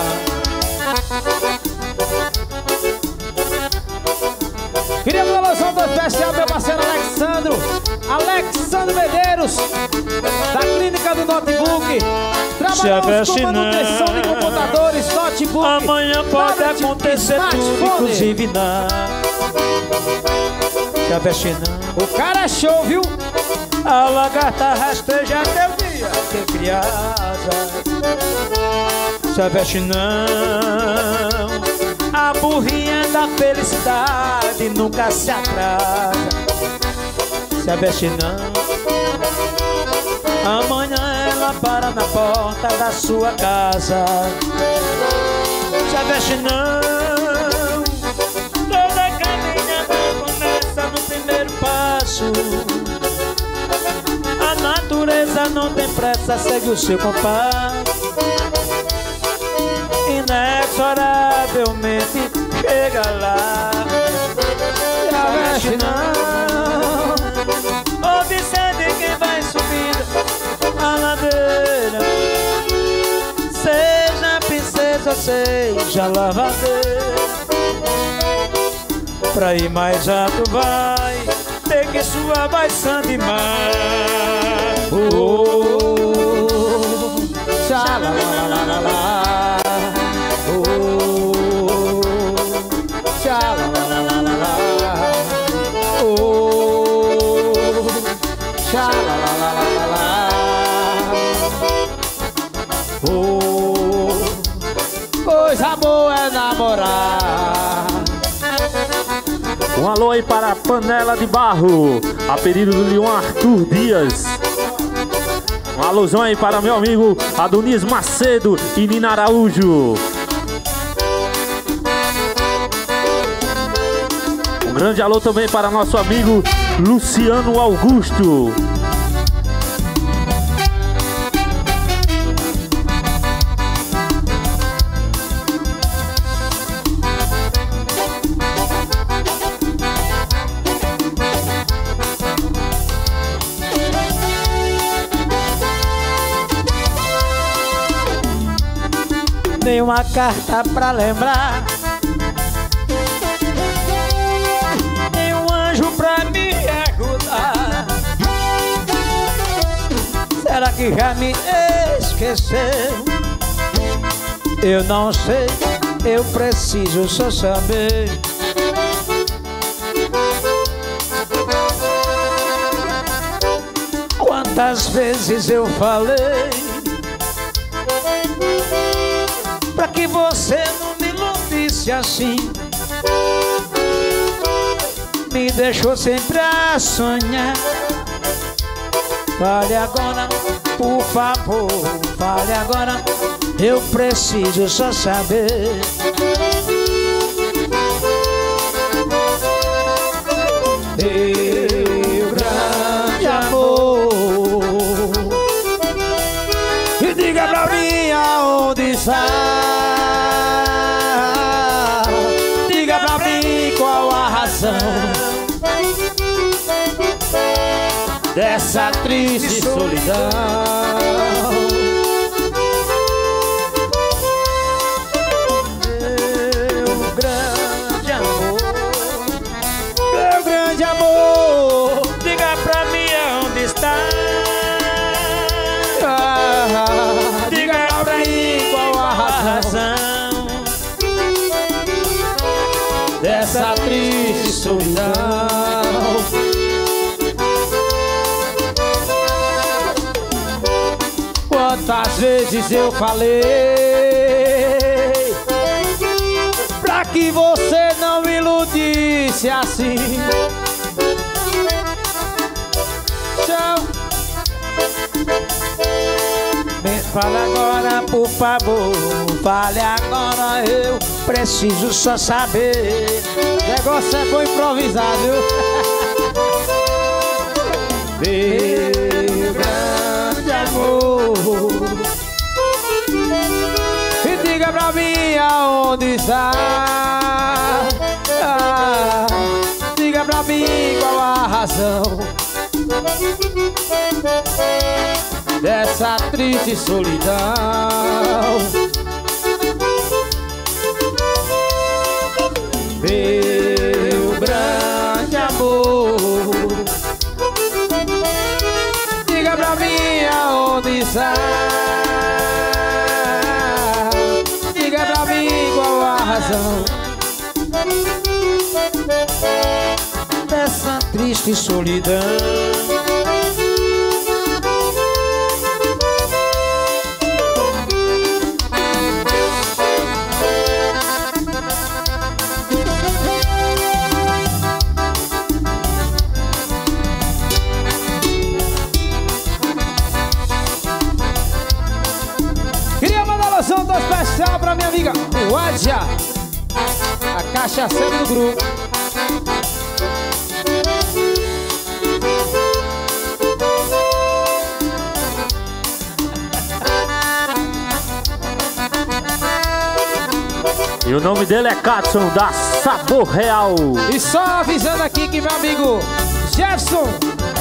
Queria uma alusão do especial meu parceiro Alexandro Alexandro Medeiros, da clínica do notebook. Trabalhamos com manutenção de computadores, notebook. Amanhã pode acontecer tudo, inclusive nada. Se aveste não, o cara é show, viu? a lagarta rasteja teu dia que criança. Se aveste não, a burrinha da felicidade nunca se atrasa. Se aveste não, amanhã ela para na porta da sua casa. Se aveste não, toda caminhada começa no primeiro passo. A natureza não tem pressa, segue o seu compasso. Inexoravelmente chega lá. Se aveste não, observe quem vai subindo a ladeira. Seja princesa ou seja lavadeira, pra ir mais alto vai ter que suar, vai Sandimar. Oh, xalalalala. Oh, xalalalala. Oh, xalalalala. Oh, coisa boa é namorar. Um alô aí para a Panela de Barro, a pedido do Leon Arthur Dias. Um alôzão aí para meu amigo Adonis Macedo e Nina Araújo. Um grande alô também para nosso amigo Luciano Augusto. Tem uma carta pra lembrar, tem um anjo pra me ajudar. Será que já me esqueceu? Eu não sei, eu preciso só saber. Quantas vezes eu falei pra que você não me iludisse assim, me deixou sempre a sonhar. Fale agora, por favor, fale agora. Eu preciso só saber. Meu grande amor, e diga pra mim aonde está. Diga pra mim qual a razão dessa triste solidão. Meu grande amor, meu grande amor, Diga pra mim aonde está. ah, diga pra mim qual a razão dessa triste solidão. Quantas vezes eu falei pra que você não me iludisse assim. Tchau. Me fala agora, por favor. Fale agora, eu preciso só saber. O negócio é foi improvisado, viu? Meu grande amor, e diga pra mim aonde está. ah, Diga pra mim qual a razão dessa triste solidão. Meu grande amor, diga pra mim aonde está. Diga pra mim qual a razão dessa triste solidão. Especial pra minha amiga Wádja, a cachaceira do grupo. E o nome dele é Katson, da Sabor Real. E só avisando aqui que meu amigo Jefferson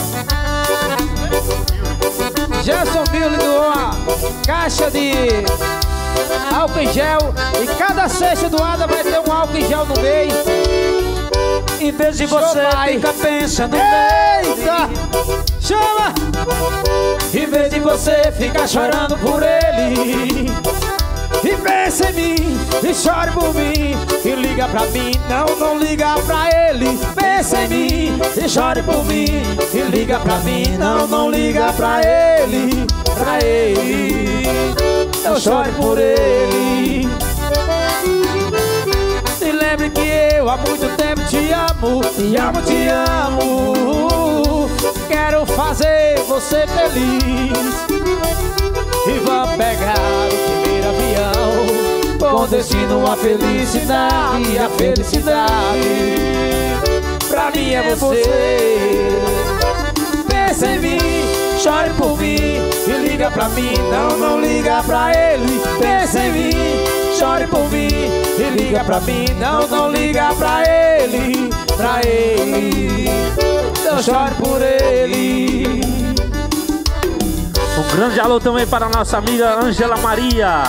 Jefferson Billy doou uma caixa de álcool em gel, e cada cesta doada vai ter um álcool em gel no meio. Em vez de você ficar pensando, eita, chama! Em vez de você ficar chorando por ele, e pensa em mim, e chore por mim, e liga pra mim, não, não liga pra ele. Pensa em mim, e chore por mim, e liga pra mim, não, não liga pra ele, pra ele. Eu choro por ele. E lembre que eu há muito tempo te amo, te amo, te amo. Quero fazer você feliz, e vamos pegar o primeiro avião, com destino à felicidade, a felicidade. Pra mim é você. Pensa em mim, chore por mim, e liga pra mim, não, não liga pra ele. Pensa em mim, chore por mim, e liga pra mim, não, não liga pra ele, pra ele. Eu choro por ele. Um grande alô também para a nossa amiga Ângela Maria.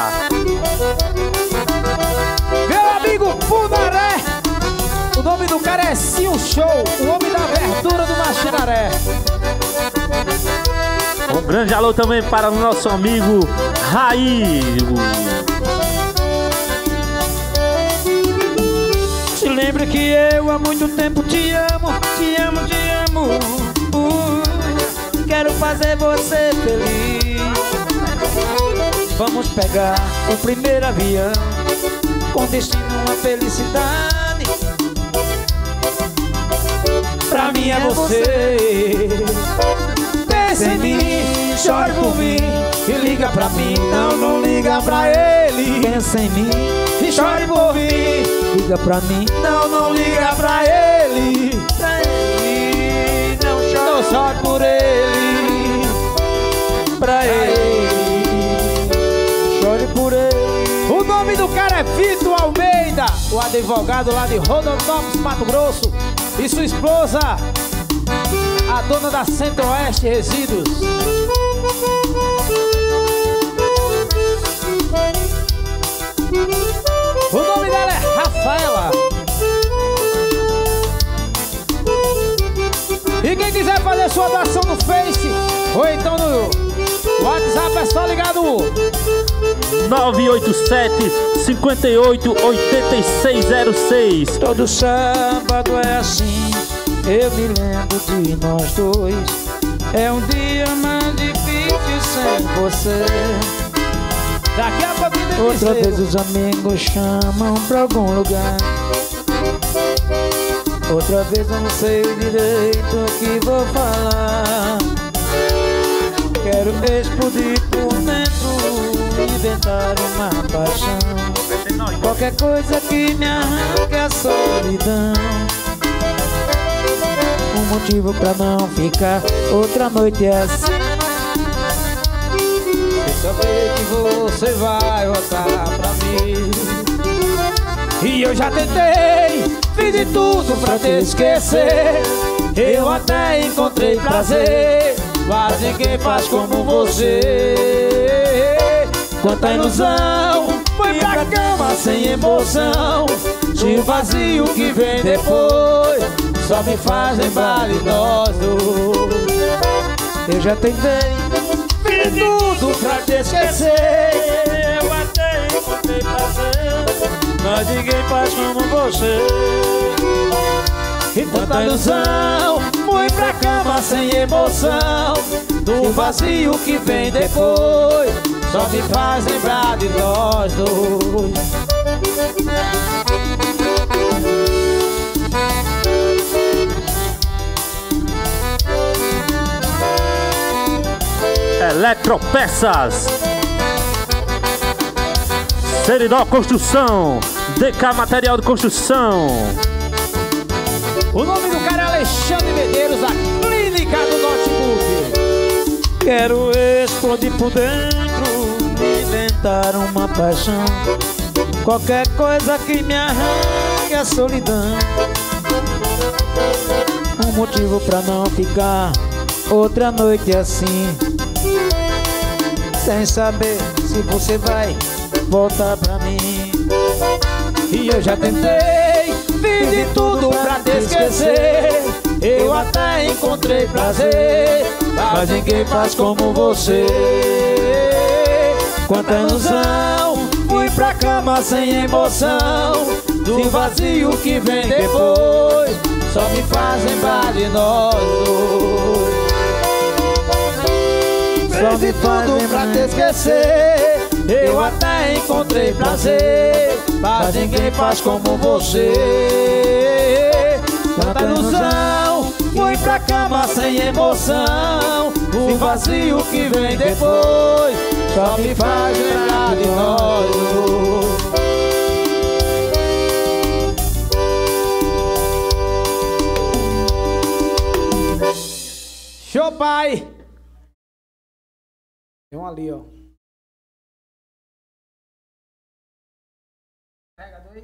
Meu amigo Punaré, o nome do cara é Sil Show, o homem da verdura do Machinaré. Um grande alô também para o nosso amigo Raí. Se lembra que eu há muito tempo te amo, te amo, te amo. uh, Quero fazer você feliz. Vamos pegar o primeiro avião, com destino à felicidade. Pra mim é você. Pensa em mim, chore por mim e liga pra mim. Não, não liga pra ele. Pensa em mim e chore por mim. Liga pra mim. Não, não liga pra ele. Pra ele. Não chore, não chore por ele. Pra ele. Chore por ele. O nome do cara é Vitor Almeida, o advogado lá de Rondonópolis, Mato Grosso. E sua esposa, a dona da Centro-Oeste Resíduos. O nome dela é Rafaela. E quem quiser fazer sua doação no Face ou então no WhatsApp, é só ligar no nove oito sete, cinco oito, oito seis zero seis. Todo sábado é assim, eu me lembro de nós dois. É um dia mais difícil sem você. Daqui a pouco tem outra vez os amigos chamam pra algum lugar. Outra vez eu não sei direito o que vou falar. Quero explodir por dentro, inventar uma paixão. Qualquer coisa que me arranque a solidão. Um motivo pra não ficar outra noite assim. Sem saber que você vai voltar pra mim. E eu já tentei, fiz de tudo pra te esquecer. Eu até encontrei prazer, mas ninguém faz como você. Quanta ilusão, foi pra cama sem emoção. E o vazio que vem depois só me faz lembrar de nós dois. Eu já tentei, fiz tudo pra te esquecer. Eu até encontrei prazer, mas ninguém faz como você. E tanta ilusão, fui pra cama sem emoção. Do vazio que vem depois só me faz lembrar de nós dois. Eletropeças, Seridó Construção, D K Material de Construção. O nome do cara é Alexandre Medeiros, a Clínica do Notebook. Quero explodir por dentro, inventar uma paixão. Qualquer coisa que me arranque a solidão. Um motivo pra não ficar outra noite assim. Sem saber se você vai voltar pra mim. E eu já tentei, fiz de tudo pra te esquecer. Eu até encontrei prazer, mas ninguém faz como você. Quanta ilusão, fui pra cama sem emoção. Do vazio que vem depois só me faz lembrar de nós dois. Só me faz lembrar pra te esquecer. Eu até encontrei prazer, mas ninguém faz como você. Tanta ilusão, fui pra cama sem emoção. O vazio que vem depois só me faz lembrar de nós. Show, pai! Tem um ali, ó. Pega dois.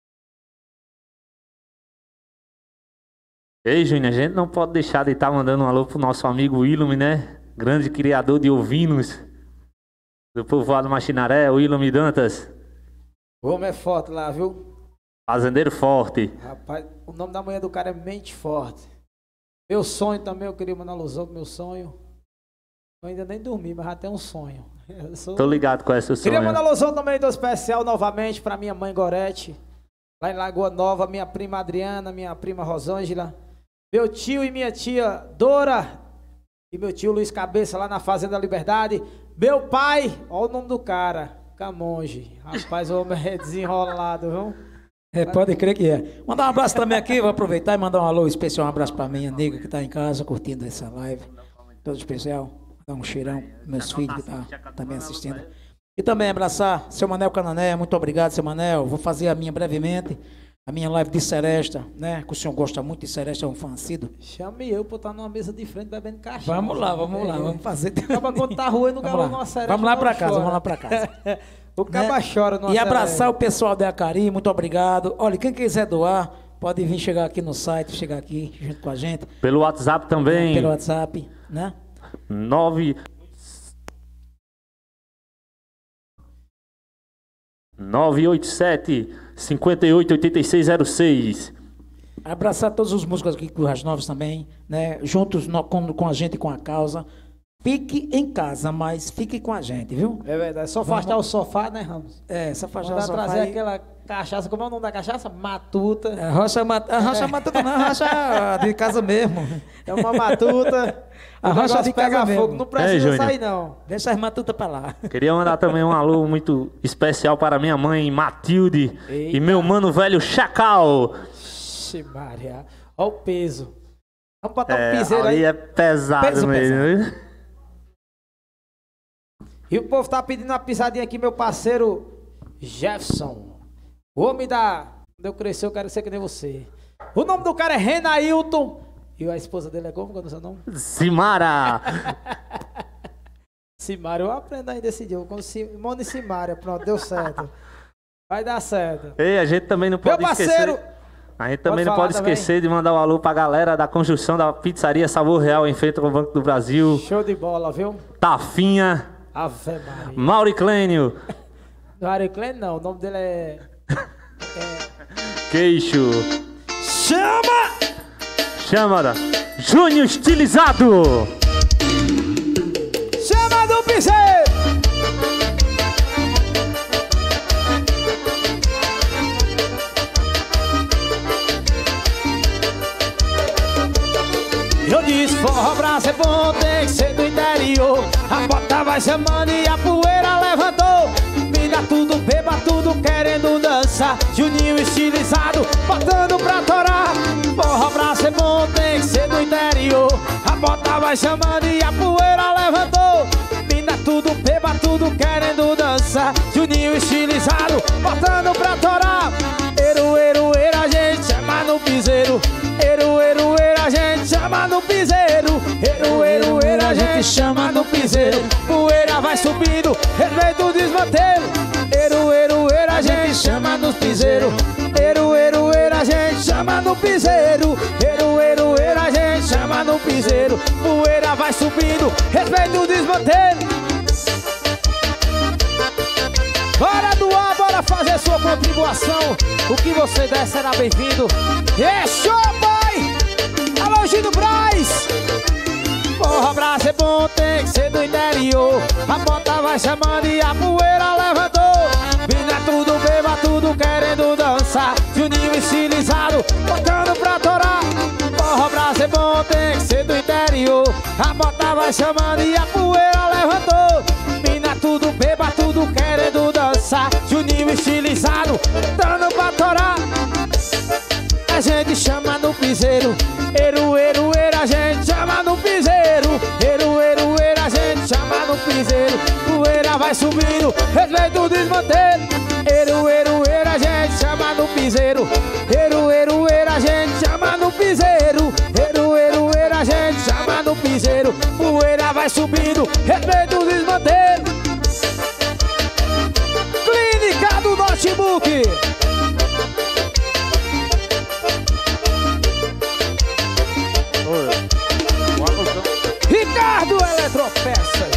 Ei, Júnior, a gente não pode deixar de estar mandando um alô pro nosso amigo Willum, né? Grande criador de ovinos do povoado Machinaré, o Willum Dantas. O homem é forte lá, viu? Fazendeiro forte. Rapaz, o nome da mulher do cara é Mente Forte. Meu sonho também, eu queria mandar alusão pro meu sonho. Eu ainda nem dormi, mas já tem um sonho. Eu sou... Tô ligado com esse sonho. Queria mandar alusão também do especial novamente pra minha mãe Gorete. Lá em Lagoa Nova, minha prima Adriana, minha prima Rosângela. Meu tio e minha tia Dora. E meu tio Luiz Cabeça lá na Fazenda Liberdade. Meu pai, olha o nome do cara, Camonge. Rapaz, o homem é desenrolado, viu? É, pode crer que é. Mandar um abraço também aqui, vou aproveitar e mandar um alô especial, um abraço pra minha nega que tá em casa curtindo essa live. Todo especial. Dar um cheirão pros meus filhos que estão tá, tá me assistindo. E também abraçar seu Manel Canané, muito obrigado, seu Manel. Vou fazer a minha brevemente, a minha live de Seresta, né? Que o senhor gosta muito de Seresta, é um fã assíduo. Chame eu pra estar numa mesa de frente bebendo cachaça. Vamos lá, vamos lá, vamos fazer. Acaba quando tá ruim no galão numa Seresta. Vamos lá pra casa, vamos lá pra casa. O caba né? chora numa E abraçar Seresta. o pessoal de Acari, muito obrigado. Olha, quem quiser doar, pode vir chegar aqui no site, chegar aqui junto com a gente. Pelo WhatsApp também. Pelo WhatsApp, né? nove nove oito sete, cinco oito, oito seis zero seis. Abraçar todos os músicos aqui do Ras Novas também, né? Juntos no, com, com a gente, com a causa. Fique em casa, mas fique com a gente, viu? É verdade, só afastar o sofá, né, Ramos? É, só afastar o Mandar sofá. trazer Aí... aquela cachaça, como é o nome da cachaça? Matuta. É, rocha, mat... a rocha É. matuta não, rocha de casa mesmo. É uma matuta. A O rocha negócio de pega casa fogo, mesmo. não precisa É, Júnior. sair, não. Deixa as matutas pra lá. Queria mandar também um alô muito especial para minha mãe Matilde Eita. e meu mano velho Chacal. Ixi, Maria. Olha o peso. Vamos botar É, um piseiro ali aí. é pesado Peso mesmo. viu? E o povo tá pedindo uma pisadinha aqui, meu parceiro Jefferson. O homem da... Quando eu crescer, eu quero ser que nem você. O nome do cara é Renailton. E a esposa dele é como? Qual é o seu nome? Simara. Simária. Eu aprendo ainda esse dia. Com Simone e Simária. Pronto, deu certo. Vai dar certo. Ei, a gente também não pode Meu parceiro... esquecer. A gente também Pode não falar pode também. esquecer de mandar um alô pra galera da construção da pizzaria Sabor Real em frente ao Banco do Brasil. Show de bola, viu? Tafinha, Ave Maria. Mauriclênio, Não, Ariclene não. O nome dele é... Queixo, Chama! Chama Júnior Estilizado. Chama do piseiro! Eu disse, forró braço é bom, tem que ser do interior. A bota vai chamando e a poeira levantou. Mina tudo, beba tudo, querendo dançar. Juninho estilizado, botando pra torar. Forró braço é bom, tem que ser do interior. A bota vai chamando e a poeira levantou. Mina tudo, beba tudo, querendo dançar. Juninho estilizado, botando pra torar. Eru, eru, eru, a gente chama no piseiro. Eru, eru, eru, a gente chama no piseiro. Eru, eru, eru, a gente chama no piseiro. Poeira vai subindo, respeito desmantelo. Eru, eru, eru, a gente chama no piseiro. Eru, eru, eru, a gente chama no piseiro. Eru, eru, eru, a gente chama no piseiro. Poeira vai subindo, respeito desmantelo. Bora doar, bora fazer sua contribuição. O que você der será bem-vindo. É show, boy! Alô, Gino Braz! Porra, braço é bom, tem que ser do interior. A bota vai chamando e a poeira levantou. Mina tudo, beba tudo, querendo dançar. Juninho estilizado, botando pra torar. Porra, braço é bom, tem que ser do interior. A bota vai chamando e a poeira levantou. Mina tudo, beba tudo, querendo dançar. Juninho estilizado, dando pra torar. A gente chama no piseiro. Eru, eru, eru, a gente chama no piseiro. Eru, eru, eru, a gente chama no piseiro. Poeira vai subindo, respeito desmantelo. Eru, eru, eru, a gente chama no piseiro. Eru, eru, eru, a gente chama no piseiro. Eru, eru, eru, a gente chama no piseiro. Poeira vai subindo, respeito desmantelo. Clínica do Notebook. Ricardo Eletropeças.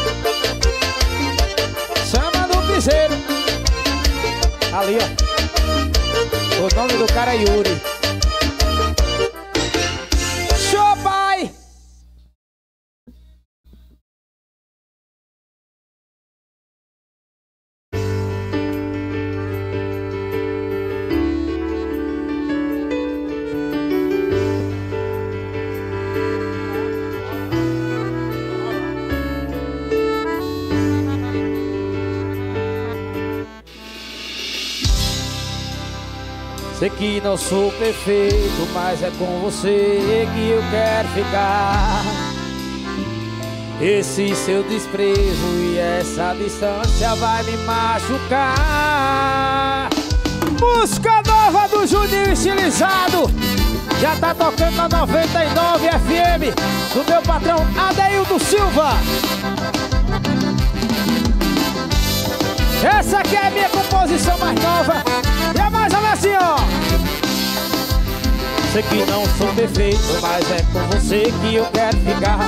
Chama no piseiro. Ali, ó. O nome do cara é Yuri. Show, pai! Sei que não sou perfeito, mas é com você que eu quero ficar. Esse seu desprezo e essa distância vai me machucar. Música nova do Juninho Estilizado. Já tá tocando na noventa e nove F M do meu patrão Adeildo Silva. Essa aqui é a minha composição mais nova. E é mais ou menos assim, ó. Sei que não sou perfeito, mas é com você que eu quero ficar.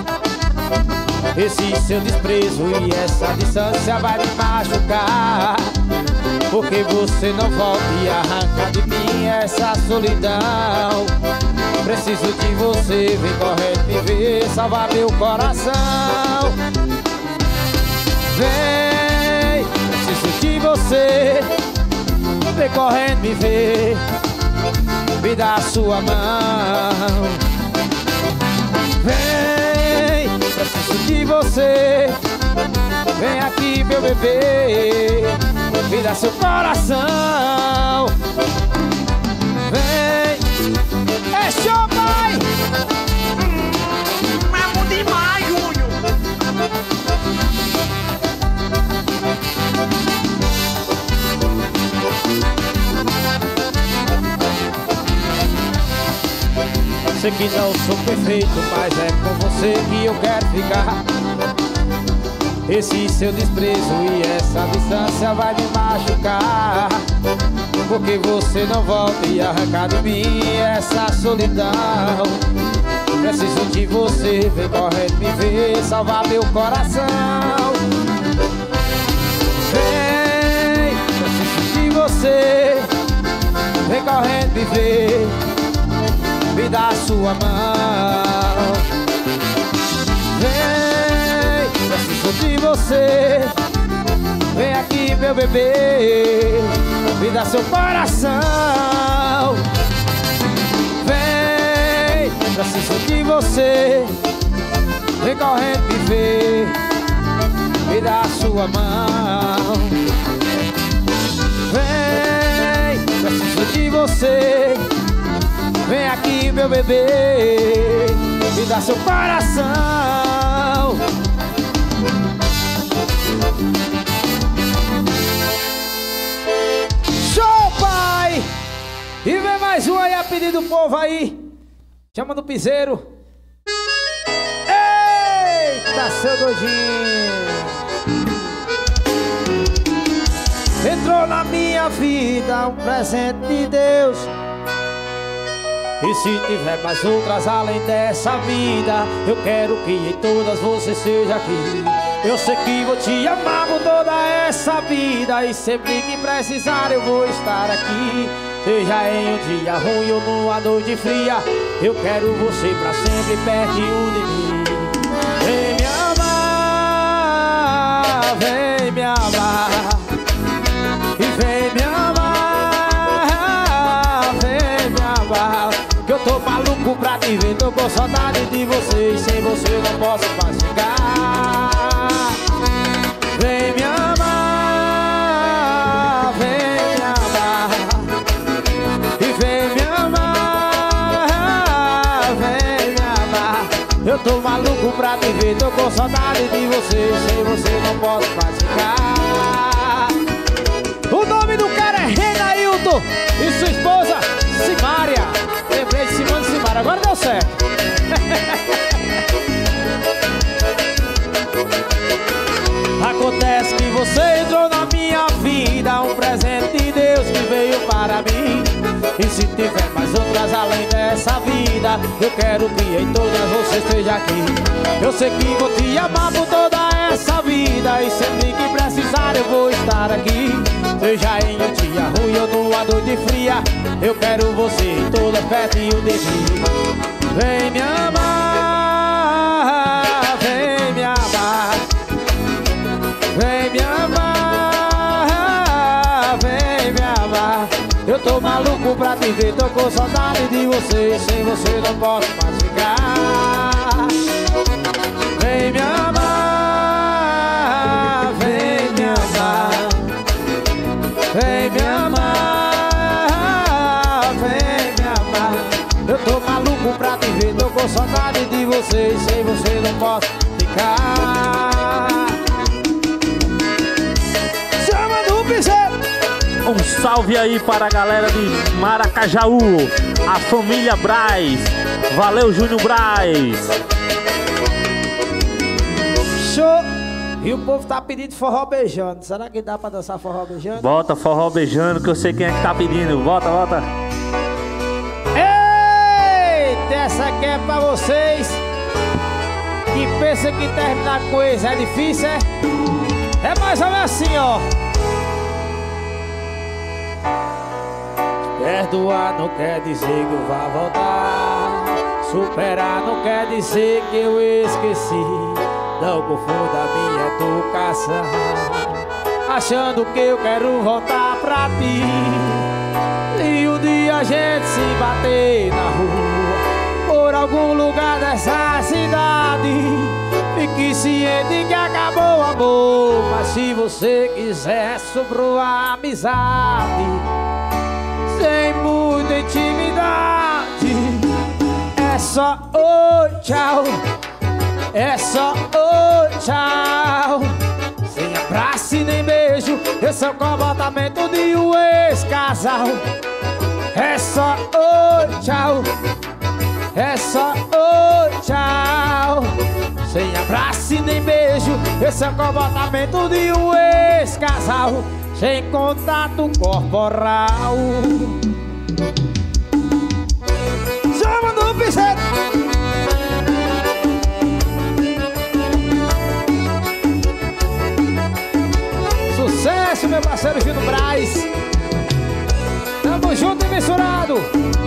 Esse seu desprezo e essa distância vai me machucar. Porque você não volta e arranca de mim essa solidão. Preciso de você, vem correndo me ver, salvar meu coração. Vem, preciso de você, vem correndo me ver, me dá a sua mão. Vem, preciso de você, vem aqui meu bebê, me dá seu coração. Vem, é show, pai! Vamos demais, Júnior! Sei que não sou perfeito, mas é com você que eu quero ficar. Esse seu desprezo e essa distância vai me machucar. Porque você não volta e arranca de mim essa solidão. Preciso de você, vem correndo me ver, salvar meu coração. Vem, preciso de você, vem correndo me ver, me dá a sua mão. Vem, preciso de você, vem aqui meu bebê, me dá seu coração. Vem, preciso de você, vem correndo me ver, me dá a sua mão. Vem, preciso de você, vem aqui meu bebê, me dá seu coração. Show, pai! E vem mais um aí a pedido do povo aí. Chama do piseiro. Eita, seu doidinho. Entrou na minha vida um presente de Deus. E se tiver mais outras além dessa vida, eu quero que em todas você seja aqui. Eu sei que vou te amar por toda essa vida, e sempre que precisar eu vou estar aqui. Seja em um dia ruim ou numa noite fria, eu quero você pra sempre pertinho de mim. Vem me amar, vem me amar, e vem me amar, vem me amar. Que eu tô maluco pra te ver, tô com saudade de você, e sem você não posso mais ficar. Vem me amar, vem me amar, e vem me amar, vem me amar. Eu tô maluco pra te ver, tô com saudade de você, e sem você não posso mais ficar. O nome do cara é Renailton e sua esposa Simária. Lembrei de Simone e Simária, agora deu certo. Acontece que você entrou na minha vida, um presente de Deus que veio para mim. E se tiver mais outras além dessa vida, eu quero que em todas você esteja aqui. Eu sei que vou te amar por toda essa vida, e sempre que precisar eu vou estar aqui. Seja em um dia ruim ou numa noite fria, eu quero você em todas pertinho de mim. Vem me amar, vem me amar, vem me amar, vem me amar. Eu tô maluco pra te ver, tô com saudade de você, sem você não posso mais ficar. Vem me amar, vem me amar, vem me amar, vem me amar. Eu tô maluco pra te ver, tô com saudade de você, sem você não posso ficar. cá. Chama do piseiro. Um salve aí para a galera de Maracajaú, a família Braz. Valeu, Júnior Braz. Show. E o povo tá pedindo forró beijando. Será que dá pra dançar forró beijando? Bota forró beijando, que eu sei quem é que tá pedindo. Bota, bota. Eita, essa aqui é pra vocês que pensam que terminar coisa é difícil, é? É mais ou menos assim, ó. Perdoar não quer dizer que eu vá voltar. Superar não quer dizer que eu esqueci. Não confunda minha educação, achando que eu quero voltar pra ti. E um dia a gente se bater na rua, por algum lugar dessa cidade. Fique ciente que acabou o amor, mas se você quiser sobrou a amizade. Sem muita intimidade, é só oi, tchau. É só oi, tchau. Sem abraço e nem beijo, esse é o comportamento de um ex-casal. É só oi, tchau. É só oi, tchau. Sem abraço e nem beijo, esse é o comportamento de um ex-casal. Sem contato corporal. Chama no piseiro. Sucesso, meu parceiro Gino Braz. Tamo junto e misturado.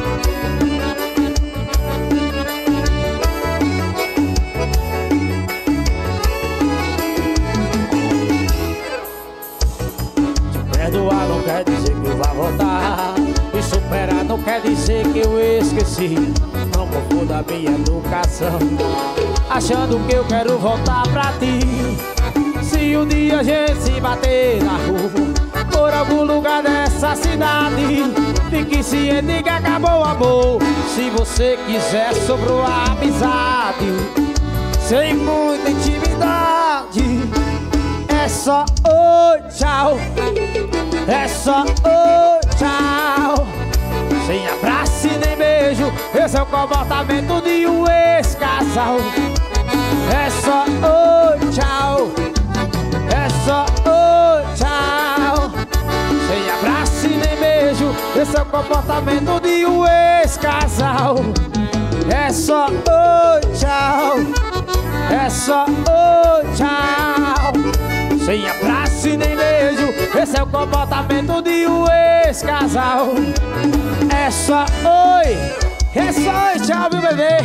Perdoar não quer dizer que eu vá voltar. E superar não quer dizer que eu esqueci. Não confunda minha educação, achando que eu quero voltar pra ti. Se um dia a gente se bater na rua, por algum lugar dessa cidade, fique ciente que acabou o amor. Se você quiser sobrou a amizade. Sem muita intimidade, é só oi, tchau. É só oi, tchau. Sem abraço e nem beijo, esse é o comportamento de um ex-casal. É só oi, tchau. É só oi, tchau. Sem abraço e nem beijo, esse é o comportamento de um ex-casal. É só oi, tchau. É só oi, tchau. Sem abraço e nem beijo, esse é o comportamento de um ex-casal. É só oi, é só oi, tchau, meu bebê.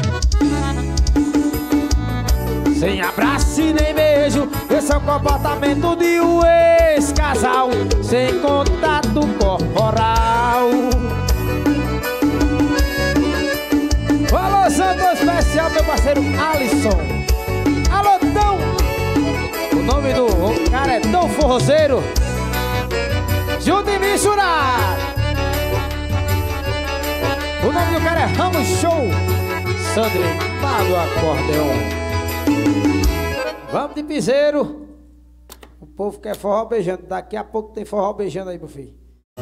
Sem abraço e nem beijo, esse é o comportamento de um ex-casal. Sem contato corporal. Alô, Santo especial, meu parceiro Alisson. Alô, Dão. O nome do o cara é Dão Forrozeiro. Junto e misturado. O nome do cara é Ramos Show. Sandro, lá do acordeon. Vamos de piseiro. O povo quer forró beijando. Daqui a pouco tem forró beijando aí, meu filho.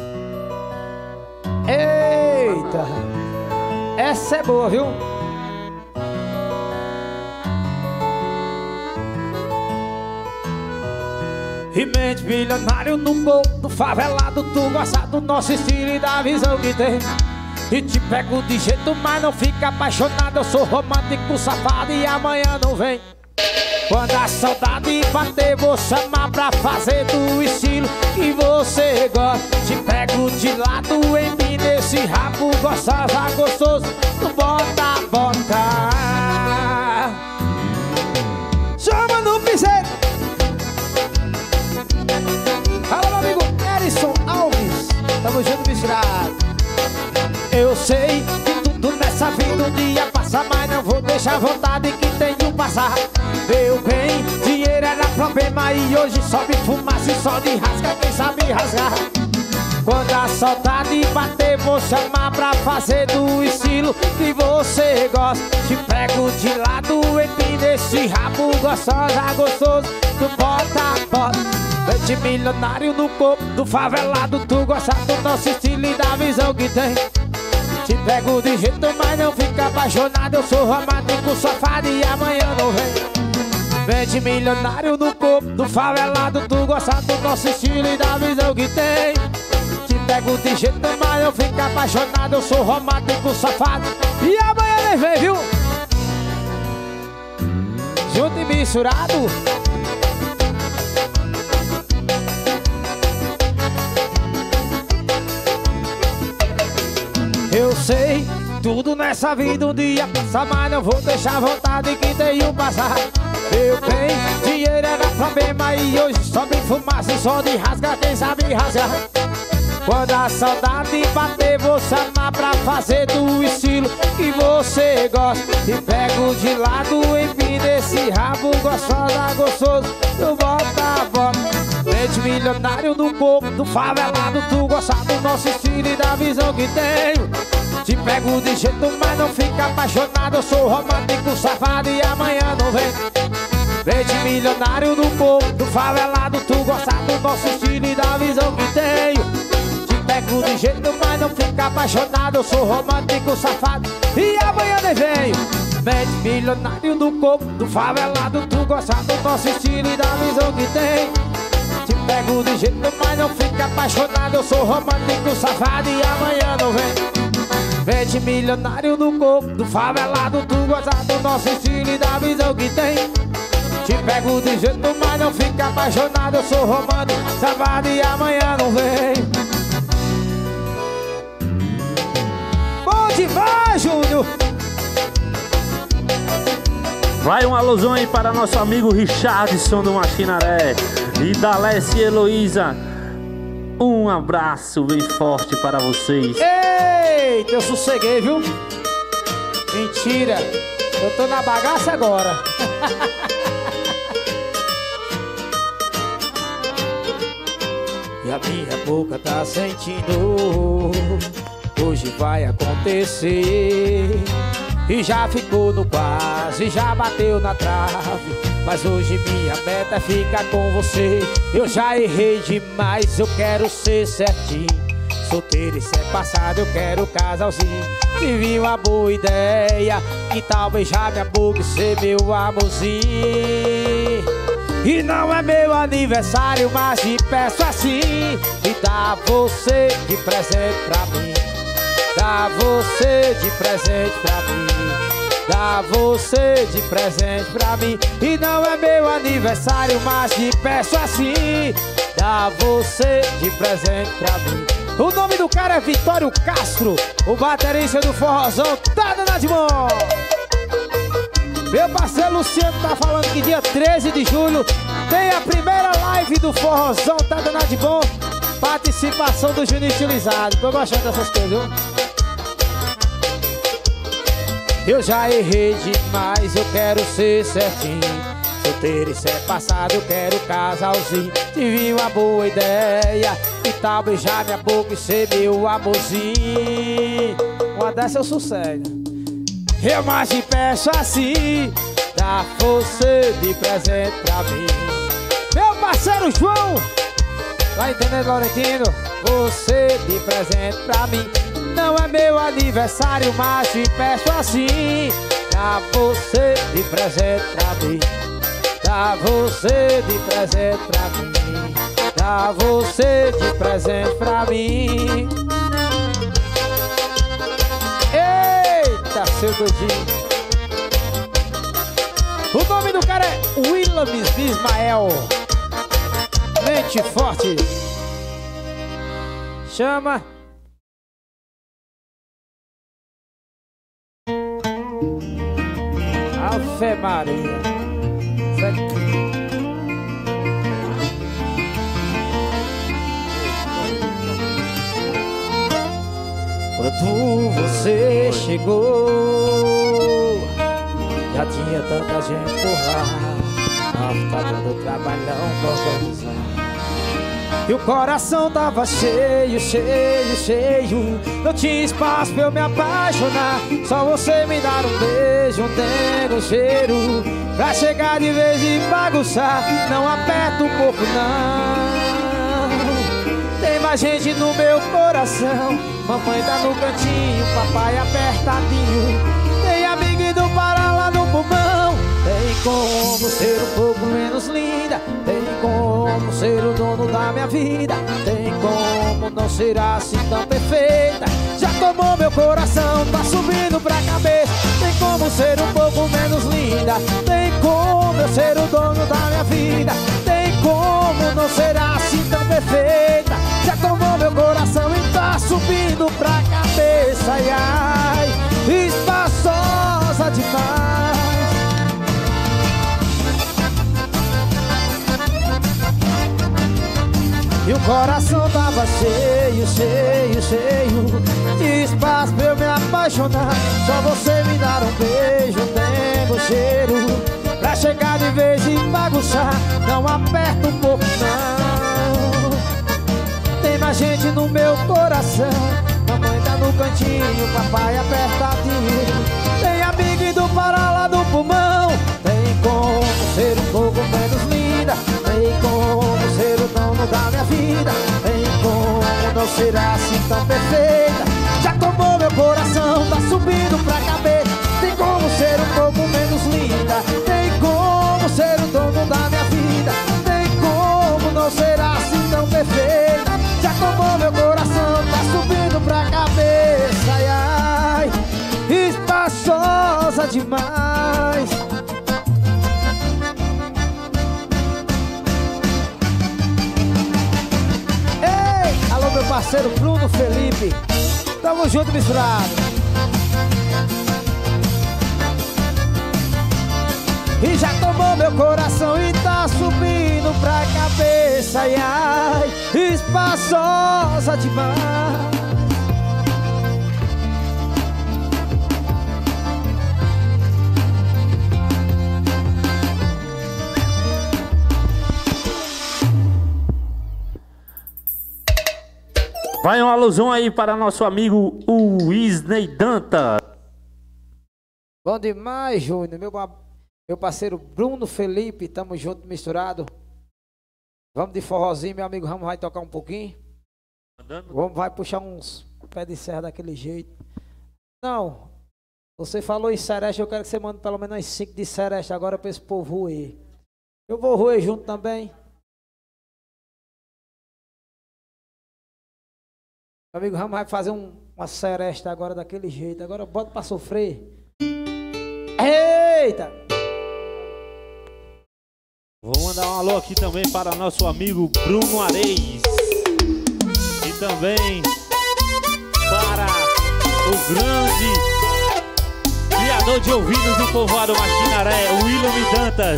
Eita! Essa é boa, viu? E mente milionário no corpo favelado, tu gosta do nosso estilo e da visão que tem. E te pego de jeito, mas não fica apaixonado. Eu sou romântico, safado e amanhã não vem. Quando a saudade bater, vou chamar pra fazer do estilo que você gosta. Te pego de lado em mim, nesse rabo gostosa, gostoso. Tu bota, bota. Chama no piseiro. Fala, meu amigo Erison Alves. Tamo junto, misturado. Eu sei que tudo nessa vida um dia passa, mas não vou deixar a vontade que tenho passar. Meu bem, dinheiro era problema e hoje sobe fumaça e só de rasga quem sabe rasgar. Quando a saudade bater, vou chamar pra fazer do estilo que você gosta. Te pego de lado, empina esse rabo gostosa, gostoso. Tu bota, bota, vende milionário no corpo do favelado. Tu gosta do nosso estilo e da visão que tem. Te pego de jeito, mas não fica apaixonado. Eu sou romântico, safado e amanhã não vem. Vende milionário no corpo do favelado. Tu gosta do nosso estilo e da visão que tem. Te pego de jeito, mas não fica apaixonado. Eu sou romântico, safado e amanhã nem vem, viu? Junto e misturado. Eu sei, tudo nessa vida um dia passa, mas não vou deixar a vontade que tenho passar. Eu tenho dinheiro era problema e hoje só me fumaça e só de rasgar quem sabe rasgar. Quando a saudade bater, vou chamar pra fazer do estilo que você gosta. Te pego de lado, empina esse rabo gostosa, gostoso. Tu bota, bota, vende milionário no corpo do favelado. Tu gosta do nosso estilo e da visão que tenho. Te pego de jeito, mas não fica apaixonado. Eu sou romântico, safado e amanhã não vem. Vende milionário no corpo do favelado. Tu gosta do nosso estilo e da visão que tenho. Te pego de jeito, mas não fica apaixonado. Eu sou romântico, safado e amanhã nem venho. Vende milionário no corpo do favelado. Tu gosta do nosso estilo e da visão que tem. Te pego de jeito, mas não fica apaixonado. Eu sou romântico, safado e amanhã não vem. Vende milionário no corpo do favelado. Tu gosta do nosso estilo e da visão que tem. Te pego de jeito, mas não fica apaixonado. Eu sou romântico, safado e amanhã não vem. Bom demais, Júnior! Vai um alusão aí para nosso amigo Richardson do Machinaré e da Alessia e Heloísa. Um abraço bem forte para vocês. Eita, eu sosseguei, viu? Mentira, eu tô na bagaça agora. E a minha boca tá sentindo, hoje vai acontecer. E já ficou no quase, já bateu na trave, mas hoje minha meta é ficar com você. Eu já errei demais, eu quero ser certinho. Solteiro, isso é passado, eu quero casalzinho. Tive uma boa ideia, que tal beijar minha boca e ser meu amorzinho. E não é meu aniversário, mas te peço assim, me dá você de presente pra mim. Dá você de presente pra mim. Dá você de presente pra mim. E não é meu aniversário, mas te peço assim, dá você de presente pra mim. O nome do cara é Vitório Castro, o baterista do forrozão, tá dando de mão. Meu parceiro Luciano tá falando que dia treze de julho tem a primeira live do forrozão, tá dando de bom. Participação do Juninho Estilizado. Tô gostando dessas coisas, viu? Eu já errei demais, eu quero ser certinho. Solteiro, isso é passado, eu quero casalzinho. Tive uma boa ideia, que tal beijar minha boca e ser meu amorzinho. Uma dessa eu sossego. Eu mais te peço assim, dá você de presente pra mim. Meu parceiro João, vai entender, Laurentino? Você de presente pra mim. Não é meu aniversário, mas te peço assim, dá você de presente pra mim. Dá você de presente pra mim. Dá você de presente pra mim. Eita, seu doidinho. O nome do cara é Williams Ismael. Mente forte. Chama. Ave Maria. Quando você chegou, já tinha tanta gente por lá. Nós tá dando trabalhão pra organizar. E o coração tava cheio, cheio, cheio. Não tinha espaço pra eu me apaixonar. Só você me dar um beijo, um dengo, um cheiro, pra chegar de vez e bagunçar. Não aperta um pouco não. Tem mais gente no meu coração. Mamãe tá no cantinho, papai apertadinho. Tem amigo do Pará lá no pulmão. Tem como ser um pouco menos linda. Tem como ser o dono da minha vida. Tem como não ser assim tão perfeita. Já tomou meu coração, tá subindo pra cabeça. Tem como ser um pouco menos linda. Tem como eu ser o dono da minha vida. Tem como não ser assim tão perfeita. Já tomou meu coração e tá subindo pra cabeça. Ai, ai, espaçosa demais. E o coração tava cheio, cheio, cheio de espaço pra eu me apaixonar. Só você me dar um beijo, um dengo, um cheiro, pra chegar de vez e bagunçar. Não aperta um pouco não. Tem mais gente no meu coração. Mamãe tá no cantinho, papai apertadinho. Tem amigo do Pará lá do pulmão. Tem como ser um pouco menos linda. Tem como ser o dono da minha vida. Tem como não ser assim tão perfeita. Já tomou meu coração, tá subindo pra cabeça. Tem como ser um pouco menos linda. Tem como ser o dono da minha vida. Tem como não ser assim tão perfeita. Já tomou meu coração, tá subindo pra cabeça. Ai, ai, espaçosa demais. Ei, alô meu parceiro Bruno Felipe. Tamo junto, misturado. E já tomou meu coração e tá subindo pra cabeça. Ai, ai, espaçosa demais. Vai uma alusão aí para nosso amigo Wesley Dantas. Bom demais, Júnior. Meu, meu parceiro Bruno Felipe, tamo junto, misturado. Vamos de forrozinho, meu amigo Ramos vai tocar um pouquinho. Vamos, vai puxar uns pés de serra daquele jeito. Não, você falou em seresta, eu quero que você mande pelo menos uns cinco de seresta agora pra esse povo roer. Eu vou roer junto também. Meu amigo Ramos vai fazer um, uma seresta agora daquele jeito. Agora bota pra sofrer. Eita! Vou mandar um alô aqui também para nosso amigo Bruno Areis. E também para o grande criador de ouvidos do povoado Machinaré, o William Dantas.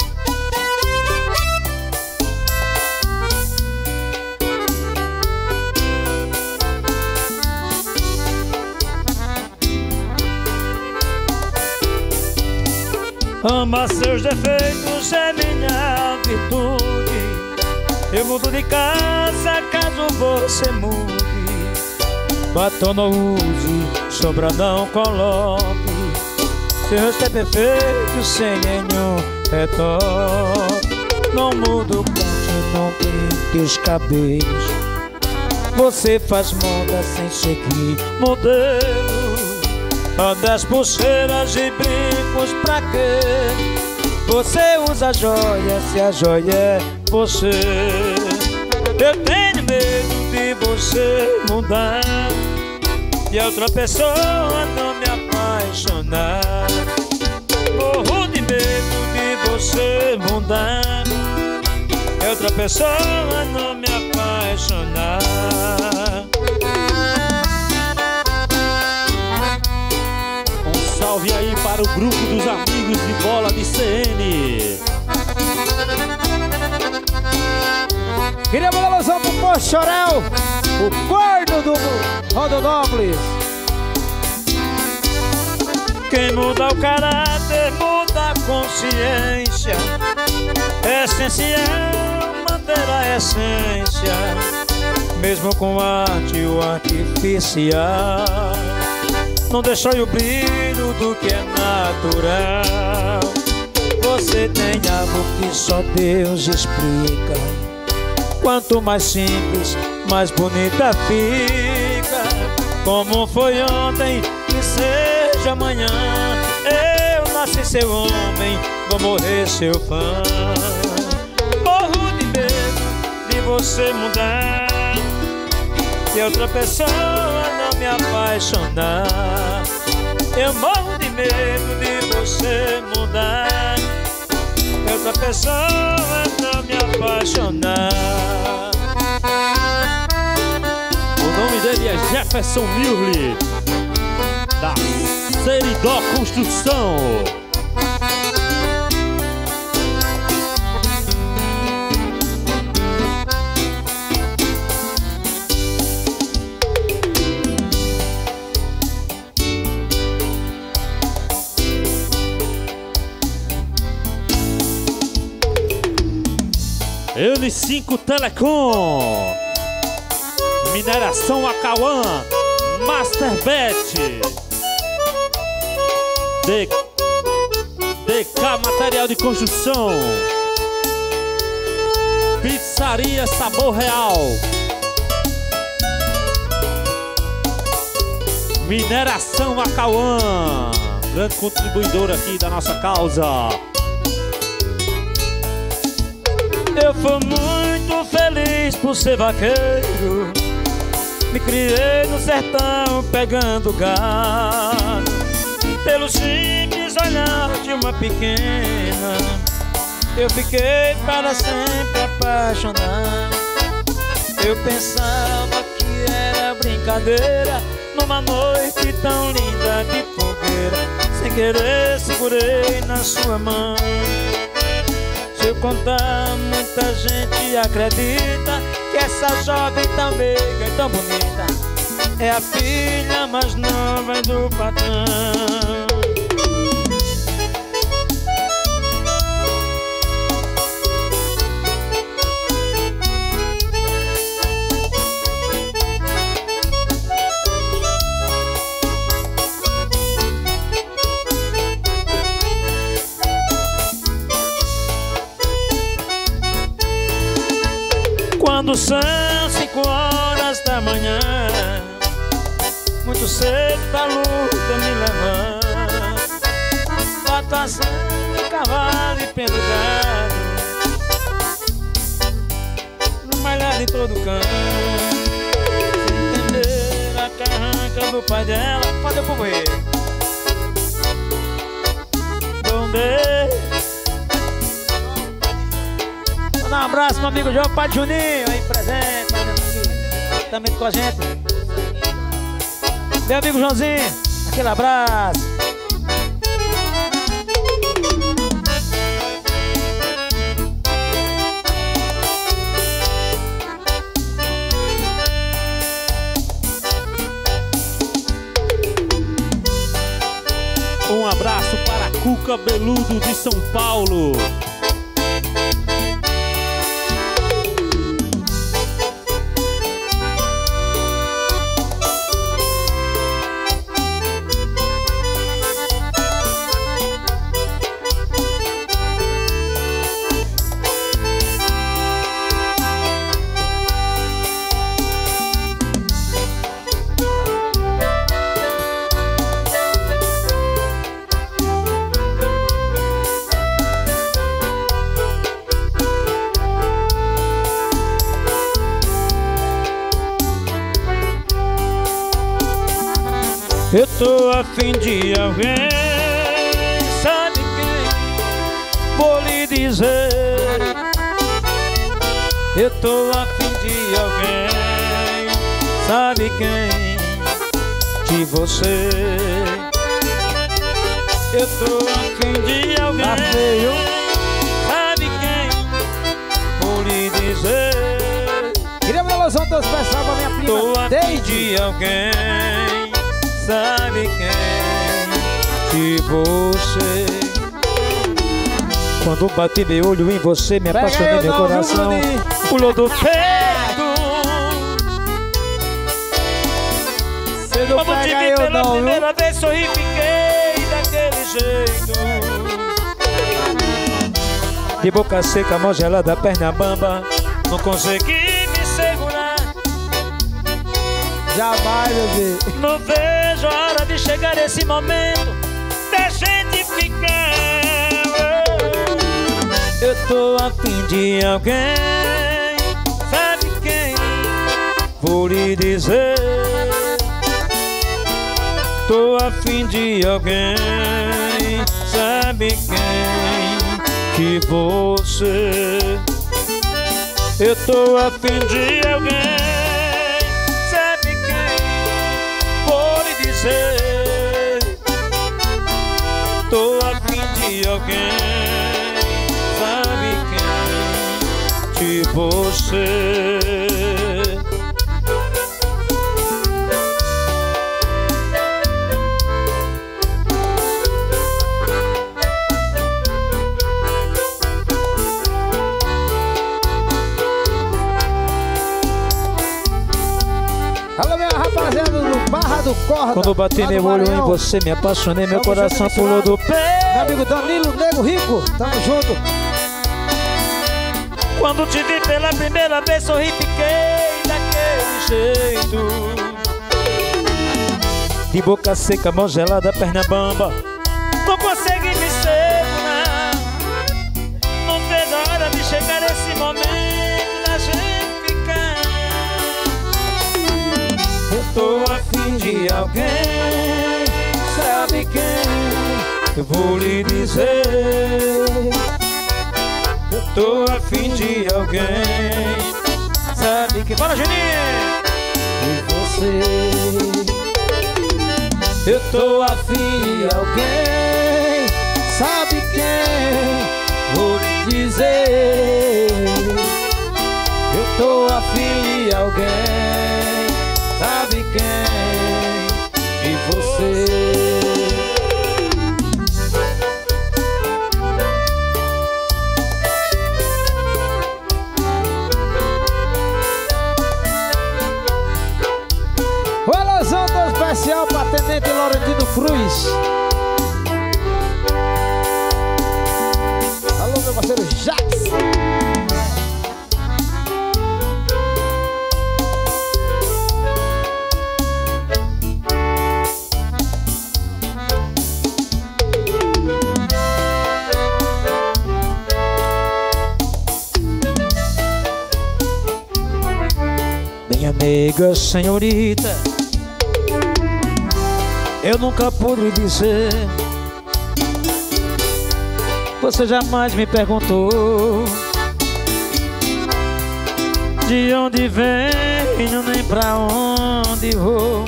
Ama seus defeitos é minha virtude. Eu mudo de casa caso você mude. Batom não use, sombra não coloque. Seu rosto é perfeito sem nenhum retoque. Não mudo corte, não pinte os cabelos. Você faz moda sem seguir modelo. Das pulseiras e brincos pra quê? Você usa joia se a joia é você. Eu tenho medo de você mudar e a outra pessoa não me apaixonar. Morro de medo de você mudar e a outra pessoa não me apaixonar. Salve aí para o grupo dos amigos de bola de C N. Queria mandar uma alusão pro Pochorel, o corno do Rondonópolis. Quem muda o caráter muda a consciência. É essencial verdadeira essência, mesmo com arte o artificial. Não deixou o brilho do que é natural. Você tem amor que só Deus explica. Quanto mais simples, mais bonita fica. Como foi ontem, que seja amanhã. Eu nasci seu homem, vou morrer seu fã. Morro de medo de você mudar, e outra pessoa não me apaixonar. Eu morro de medo de você mudar, e outra pessoa não me apaixonar. O nome dele é Jefferson Murli, da Seridó Construção. N cinco Telecom, Mineração Acauã, Masterbet, D K Material de Construção, Pizzaria Sabor Real, Mineração Acauã, grande contribuidor aqui da nossa causa. Eu fui muito feliz por ser vaqueiro. Me criei no sertão pegando gado. Pelo simples olhar de uma pequena, eu fiquei para sempre apaixonado. Eu pensava que era brincadeira, numa noite tão linda de fogueira. Sem querer segurei na sua mão. Se eu contar, muita gente acredita que essa jovem tão meiga e tão bonita é a filha mais nova do patrão. Quando são cinco horas da manhã, muito cedo pra luta me levar. Boto a sangue, cavalo e pendurado, no malhado em todo canto. Se entender a carranca do pai dela, pode eu morrer. Dou um beijo. Um abraço, meu amigo João, pai de Juninho, aí presente, aqui, também com a gente. Meu amigo Joãozinho, aquele abraço. Um abraço para Cuca Beludo de São Paulo. Eu tô a fim de alguém, sabe quem? Vou lhe dizer. Eu tô a fim de alguém, sabe quem? De você. Eu tô a fim de alguém, Tá feio. sabe quem? Vou lhe dizer. Queria uma alusão tão especial pra minha prima Tô a fim Deide. de alguém, sabe quem? De você. Quando bati meu olho em você, me Pega apaixonei eu meu não, viu, coração. Bruninho? pulou do peito. Como te vi pela não, primeira viu? Vez, sorri, fiquei daquele jeito. De boca seca, mão gelada, perna bamba, não consegui me segurar. Jamais, bebê. Não vejo a hora de chegar esse momento da gente ficar. Eu tô a fim de alguém, sabe quem? Vou lhe dizer. Tô a fim de alguém, sabe quem? Que você. Eu tô a fim de alguém, sabe quem? Vou lhe dizer. Tô a fim de alguém, sabe quem? Que você. Alô, minha rapaziada do Barra do Corda. Quando bati meu olho em você, me apaixonei, meu Tamo coração junto, pulou do pé. Meu amigo Danilo, Nego Rico, tamo junto. Quando te vi pela primeira vez, sorri, fiquei daquele jeito. De boca seca, mão gelada, perna bamba, não consegui me segurar. Não vejo a hora de chegar esse momento da gente ficar. Eu tô a fim de alguém, sabe quem? Eu vou lhe dizer. Eu tô a fim de alguém, sabe quem? Bora, Juninho! E você. Eu tô a fim de alguém, sabe quem? Vou lhe dizer. Eu tô a fim de alguém, sabe quem? E você. O alusão do especial para Tenente Laurentino Cruz. Alô, meu parceiro Jax. Minha amiga senhorita, eu nunca pude dizer. Você jamais me perguntou de onde venho, nem pra onde vou.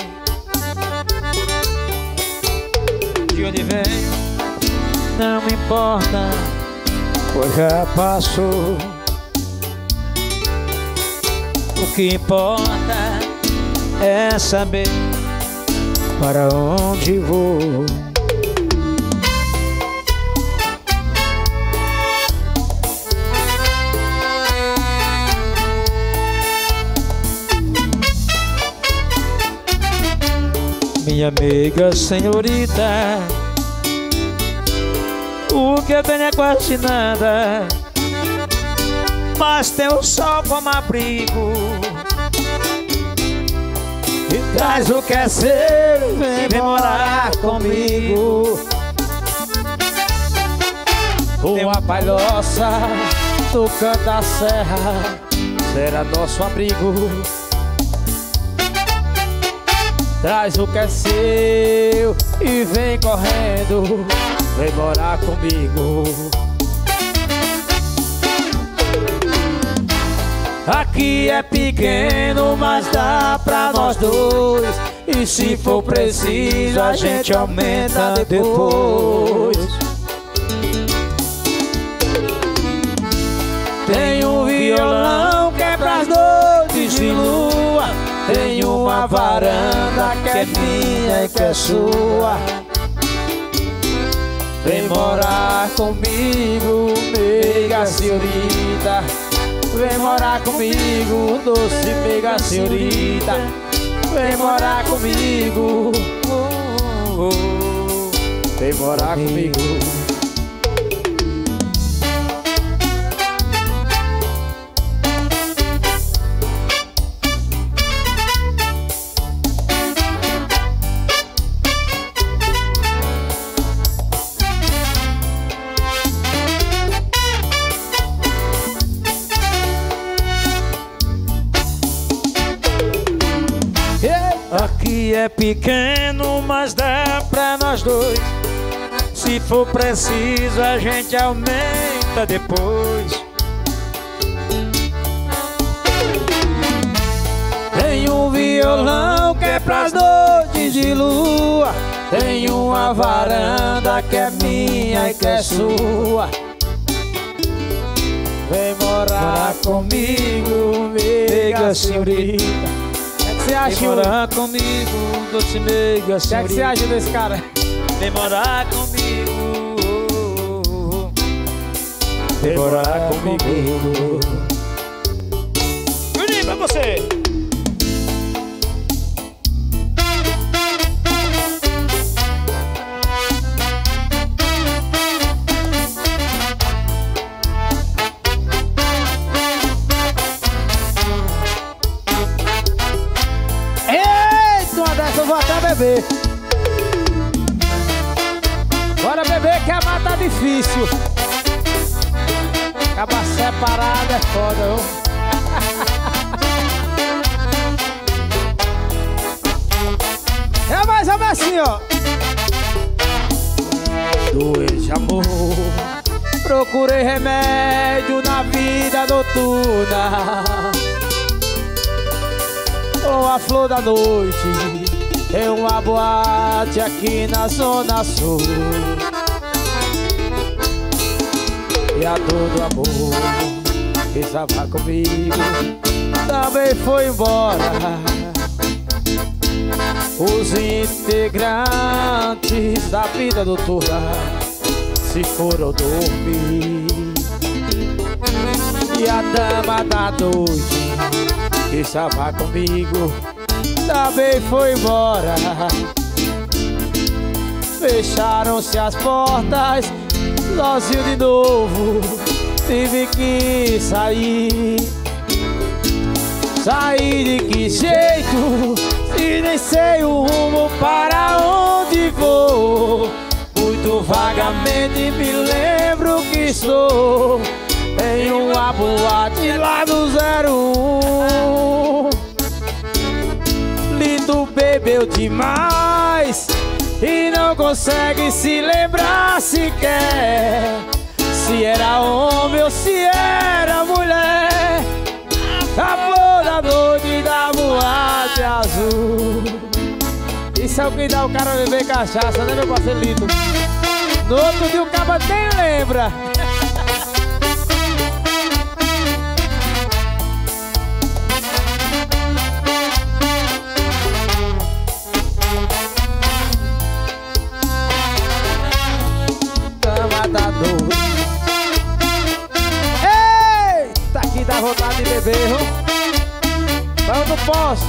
De onde venho não me importa, pois já passou. O que importa é saber para onde vou. Minha amiga senhorita, o que eu tenho é quase nada, mas tem o sol como abrigo. E traz o que é seu, vem, vem morar comigo. Uma palhoça do canto da serra será nosso abrigo. Traz o que é seu e vem correndo, vem morar comigo. Aqui é pequeno, mas dá pra nós dois. E se for preciso, a gente aumenta depois. Tem um violão que é pras noites de lua. Tem uma varanda que é minha e que é sua. Vem morar comigo, meiga senhorita. Vem morar comigo, doce meiga senhorita. Vem morar comigo, oh, oh. Vem morar comigo. Aqui é pequeno, mas dá pra nós dois. Se for preciso, a gente aumenta depois. Tem um violão que é pras noites de lua. Tem uma varanda que é minha e que é sua. Vem morar comigo, meiga senhorita. Você acha? Vem morar comigo, doce meiga senhorita. O que é que você acha desse cara? Vem morar comigo, vem morar comigo. Juninho, pra você. Eu vou até beber. Bora beber que a mata tá difícil. Acabar separado é foda, viu? É mais ou menos assim, ó. Doente de amor. Procurei remédio na vida noturna. Com a flor da noite. Tem uma boate aqui na Zona Sul. E a todo amor que estava comigo também foi embora. Os integrantes da vida noturna se foram dormir. E a dama da noite que estava comigo também foi embora. Fecharam-se as portas, sozinho de novo, tive que sair. Sair de que jeito, se nem sei o rumo para onde vou. Muito vagamente me lembro que estou em uma boate lá do zero um. Lindo bebeu demais e não consegue se lembrar sequer se era homem ou se era mulher. A flor da noite da boate azul. Isso é o que dá o cara beber cachaça, né, meu parceirito? No outro dia o cara nem lembra. Eita, que dá vontade de beber, viu? Mas eu não posso.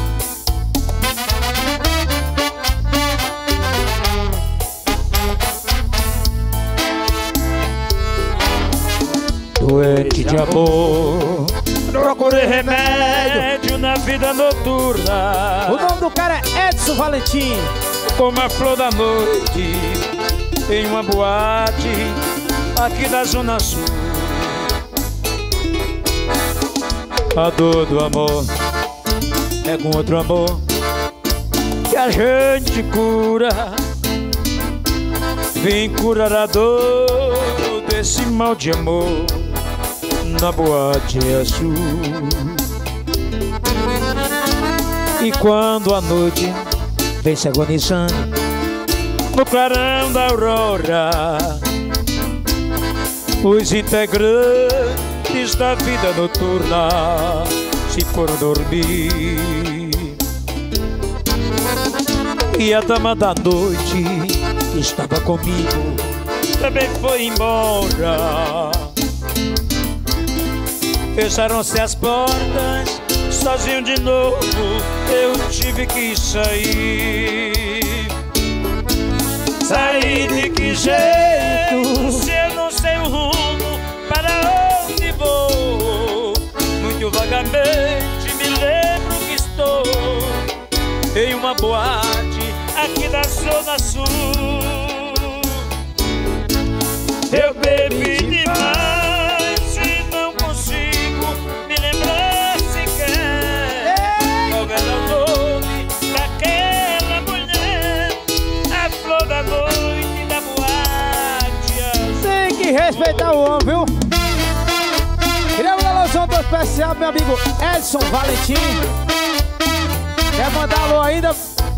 Doente de amor, procurei remédio na vida noturna. O nome do cara é Edson Valentim. Como a flor da noite em uma boate aqui da Zona Sul. A dor do amor é com outro amor que a gente cura. Vem curar a dor desse mal de amor na boate azul. E quando a noite vem se agonizando no clarão da aurora, os integrantes da vida noturna se foram dormir. E a dama da noite que estava comigo também foi embora. fecharam-se as portas, sozinho de novo eu tive que sair. Sair de que jeito, se eu não sei o rumo, para onde vou? Muito vagamente me lembro que estou em uma boate aqui da Zona Sul. Eu bebi demais e não consigo me lembrar sequer qual era o nome daquela mulher, a flor da noite da boate. Tem que respeitar o homem, viu? Queria mandar um alusão todo especial pro meu amigo Edson Valentim. Quer mandar alô ainda?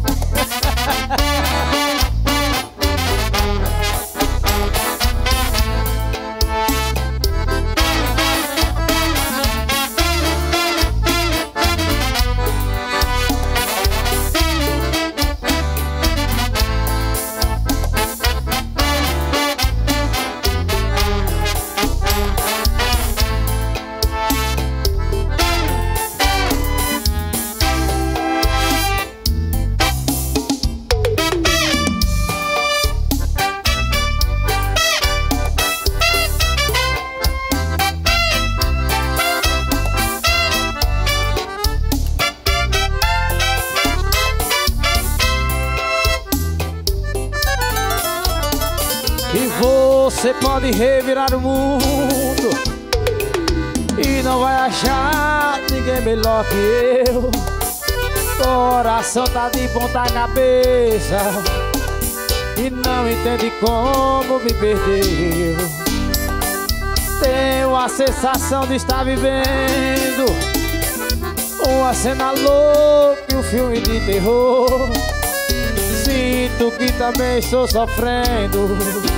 Você pode revirar o mundo e não vai achar ninguém melhor que eu. Coração tá de ponta cabeça e não entende como me perdeu. Tenho a sensação de estar vivendo uma cena louca e um filme de terror. Sinto que também estou sofrendo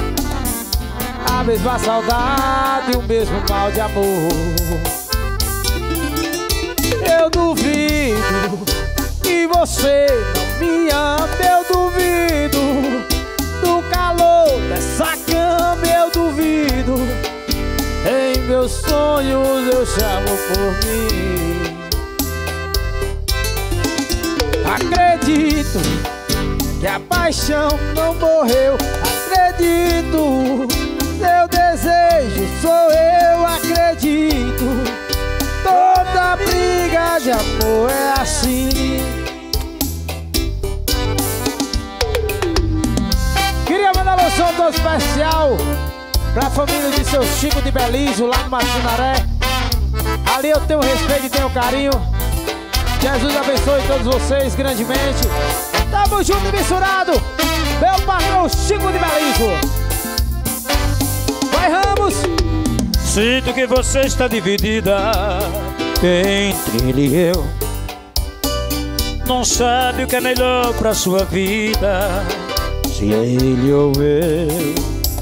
a mesma saudade, o mesmo mal de amor. Eu duvido que você não me ama. Eu duvido do calor dessa cama. Eu duvido. Em meus sonhos eu chamo por mim. Acredito que a paixão não morreu. Acredito, seu desejo sou eu, acredito. Toda briga de amor é assim. Queria mandar um som todo especial pra família de seu Chico de Belizo, lá no Machinaré. Ali eu tenho respeito e tenho carinho. Jesus abençoe todos vocês grandemente. Tamo junto e misturado. Meu patrão Chico de Belizo. Vai, Ramos! Sinto que você está dividida entre ele e eu. Não sabe o que é melhor pra sua vida, se é ele ou eu.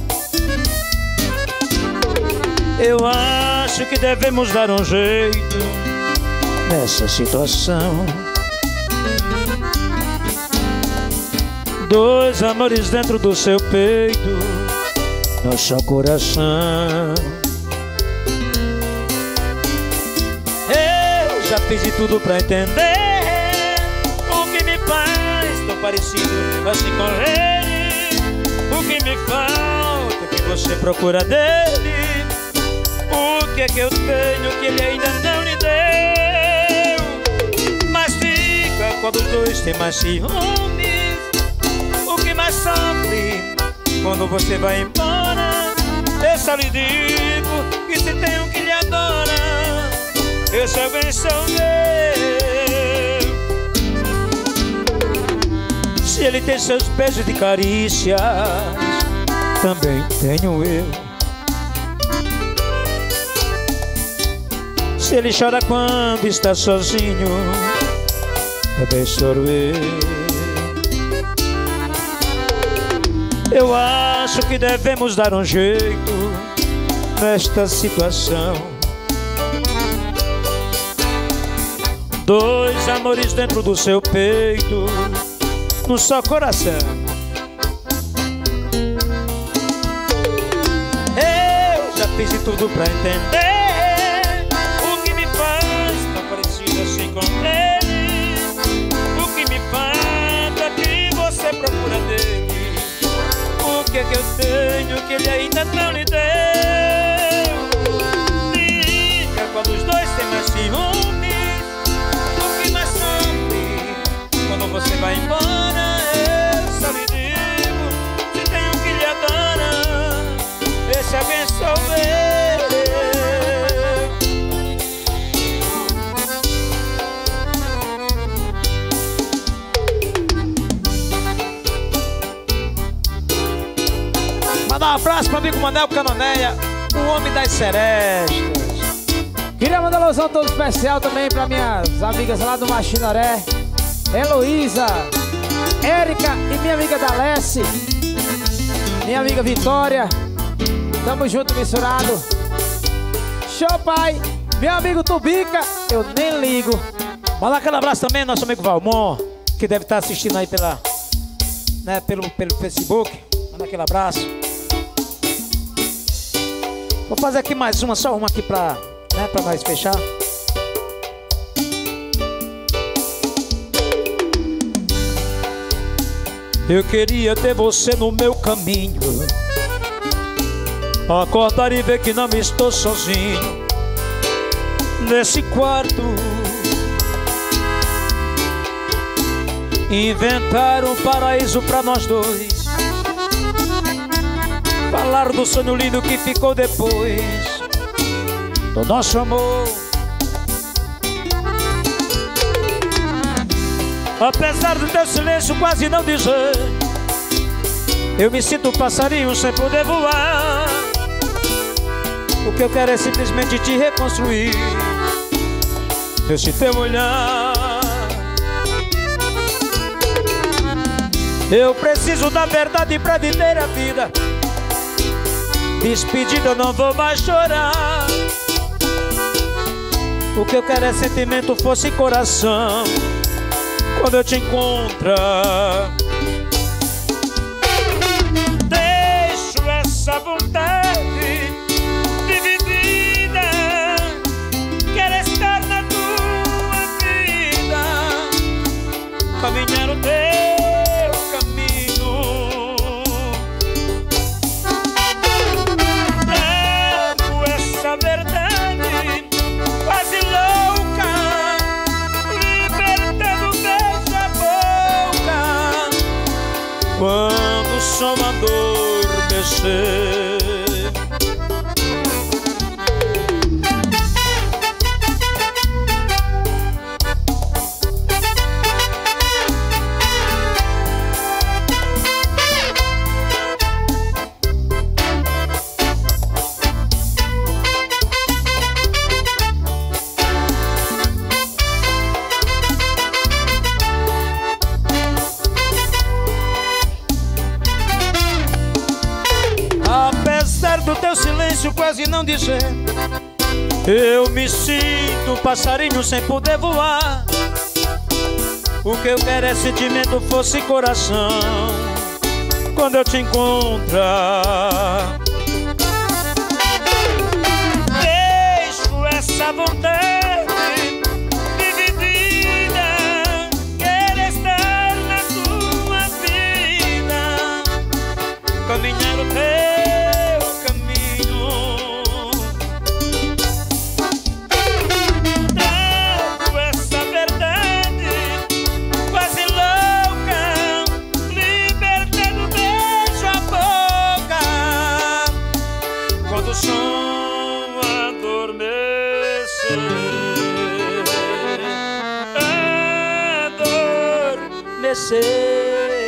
Eu acho que devemos dar um jeito nessa situação. Dois amores dentro do seu peito, no seu coração. Eu já fiz de tudo pra entender o que me faz tão parecido assim com ele. O que me falta, o que você procura dele. O que é que eu tenho que ele ainda não lhe deu. Mas fica quando os dois têm mais ciúmes. O que mais sofre quando você vai embora. Eu só lhe digo que se tem um que lhe adora, esse alguém sou eu. Se ele tem seus beijos de carícias, também tenho eu. Se ele chora quando está sozinho, também choro eu. Eu acho que devemos dar um jeito nesta situação. Dois amores dentro do seu peito, no seu coração. Eu já fiz de tudo pra entender o ele ainda não lhe deu. Diga qual dos dois tem mais ciúmes, o que mais sofre quando você vai embora. Eu só lhe digo, se tem um que lhe adora, esse abençoe eu. Mandar um abraço pro amigo Manel Canoneia, o homem das serestas. Queria mandar um alusão todo especial também pra minhas amigas lá do Machinaré, Heloísa, Érica e minha amiga Dalesse, minha amiga Vitória. Tamo junto, misturado. Show, pai. Meu amigo Tubica, eu nem ligo. Mandar aquele abraço também nosso amigo Valmon, que deve estar assistindo aí pela, né, pelo, pelo Facebook. Mandar aquele abraço. Vou fazer aqui mais uma, só uma aqui pra, né, pra nós fechar. Eu queria ter você no meu caminho, acordar e ver que não estou sozinho nesse quarto, inventar um paraíso pra nós dois, falar do sonho lindo que ficou depois do nosso amor. Apesar do teu silêncio quase não dizer, eu me sinto um passarinho sem poder voar. O que eu quero é simplesmente te reconstruir nesse teu olhar. Eu preciso da verdade pra viver a vida. Despedida eu não vou mais chorar. O que eu quero é sentimento, força e coração quando eu te encontrar. Deixo essa vontade dividida, quero estar na tua vida, caminhar o teu caminho. Trago essa verdade quase louca, libertando beijo a boca quando o som adormecer. Apesar do teu silêncio quase não dizer, eu me sinto um passarinho sem poder voar. O que eu quero é sentimento, força e coração quando eu te encontrar. Deixo essa vontade dividida, quero estar na tua vida, caminhar o teu caminho. Trago essa verdade quase louca, libertando beijo a boca quando o som adormecer. Adormecer.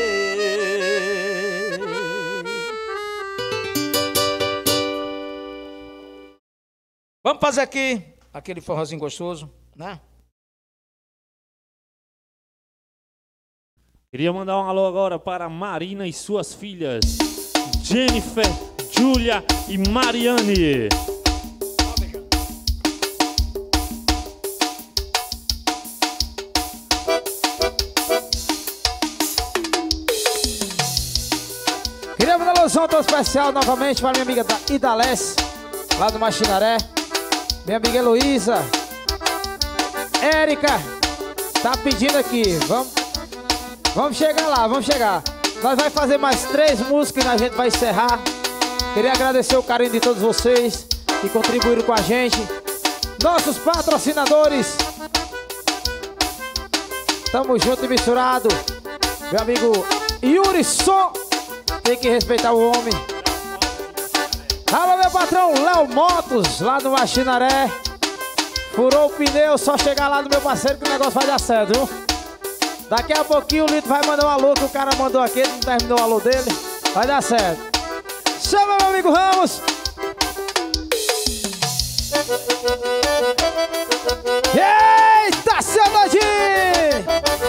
Vamos fazer aqui aquele forrozinho gostoso, né? Queria mandar um alô agora para Marina e suas filhas, Jennifer, Júlia e Mariane. Queria mandar um alusão todo especial novamente para minha amiga Idalesse, lá do Machinaré. Minha amiga Heloísa, Érica, tá pedindo aqui. Vamos, vamos chegar lá, vamos chegar. Nós vai fazer mais três músicas e a gente vai encerrar. Queria agradecer o carinho de todos vocês que contribuíram com a gente. Nossos patrocinadores. Tamo junto e misturado. Meu amigo Yuri Som. Tem que respeitar o homem. Alô, meu patrão Léo Motos, lá no Machinaré. Furou o pneu, só chegar lá no meu parceiro que o negócio vai dar certo, viu? Daqui a pouquinho o Lito vai mandar um alô, que o cara mandou aqui, ele não terminou o alô dele. Vai dar certo. Chama meu amigo Ramos. Eita, seu doidinho!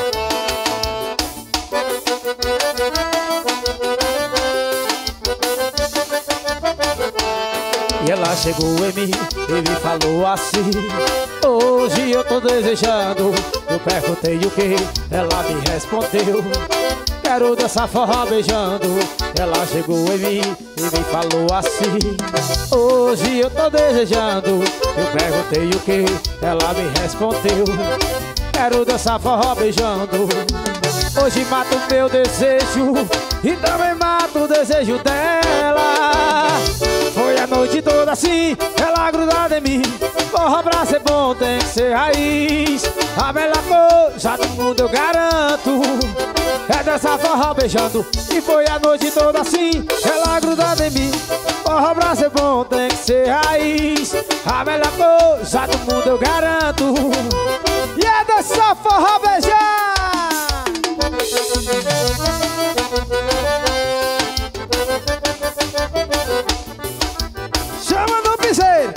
E ela chegou em mim e me falou assim: hoje eu tô desejando. Eu perguntei o que, ela me respondeu: quero dançar forró beijando. Ela chegou em mim e me falou assim: hoje eu tô desejando. Eu perguntei o que, ela me respondeu: quero dançar forró beijando. Hoje mato o meu desejo e também mato o desejo dela. Foi a noite toda assim, ela grudada em mim. Forró pra ser bom tem que ser raiz. A melhor coisa do mundo eu garanto é dançar forró beijando. E foi a noite toda assim, ela grudada em mim. Forró pra ser bom tem que ser raiz. A melhor coisa do mundo eu garanto e é dançar forró beijar. Chama no piseiro.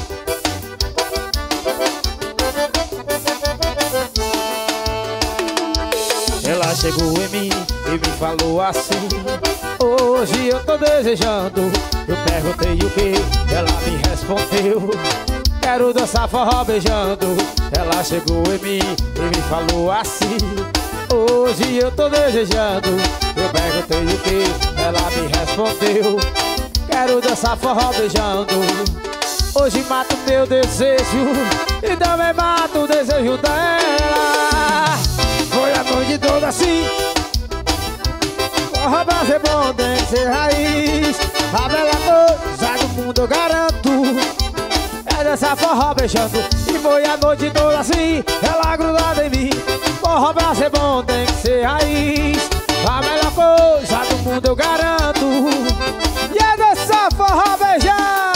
Ela chegou em mim e me falou assim: hoje eu tô desejando. Eu perguntei o que, ela me respondeu: quero dançar forró beijando. Ela chegou em mim e me falou assim: hoje eu tô desejando. Eu perguntei o que, ela me respondeu: quero dançar forró beijando. Hoje mato meu desejo e também mato o desejo dela. Foi a noite toda assim. Forró pra ser bom tem que ser raiz. A bela coisa do mundo eu garanto é dançar forró beijando. E foi a noite toda assim, ela grudada em mim. Forró pra ser bom tem que ser raiz. A melhor coisa do mundo eu garanto e é dançar forró beijar.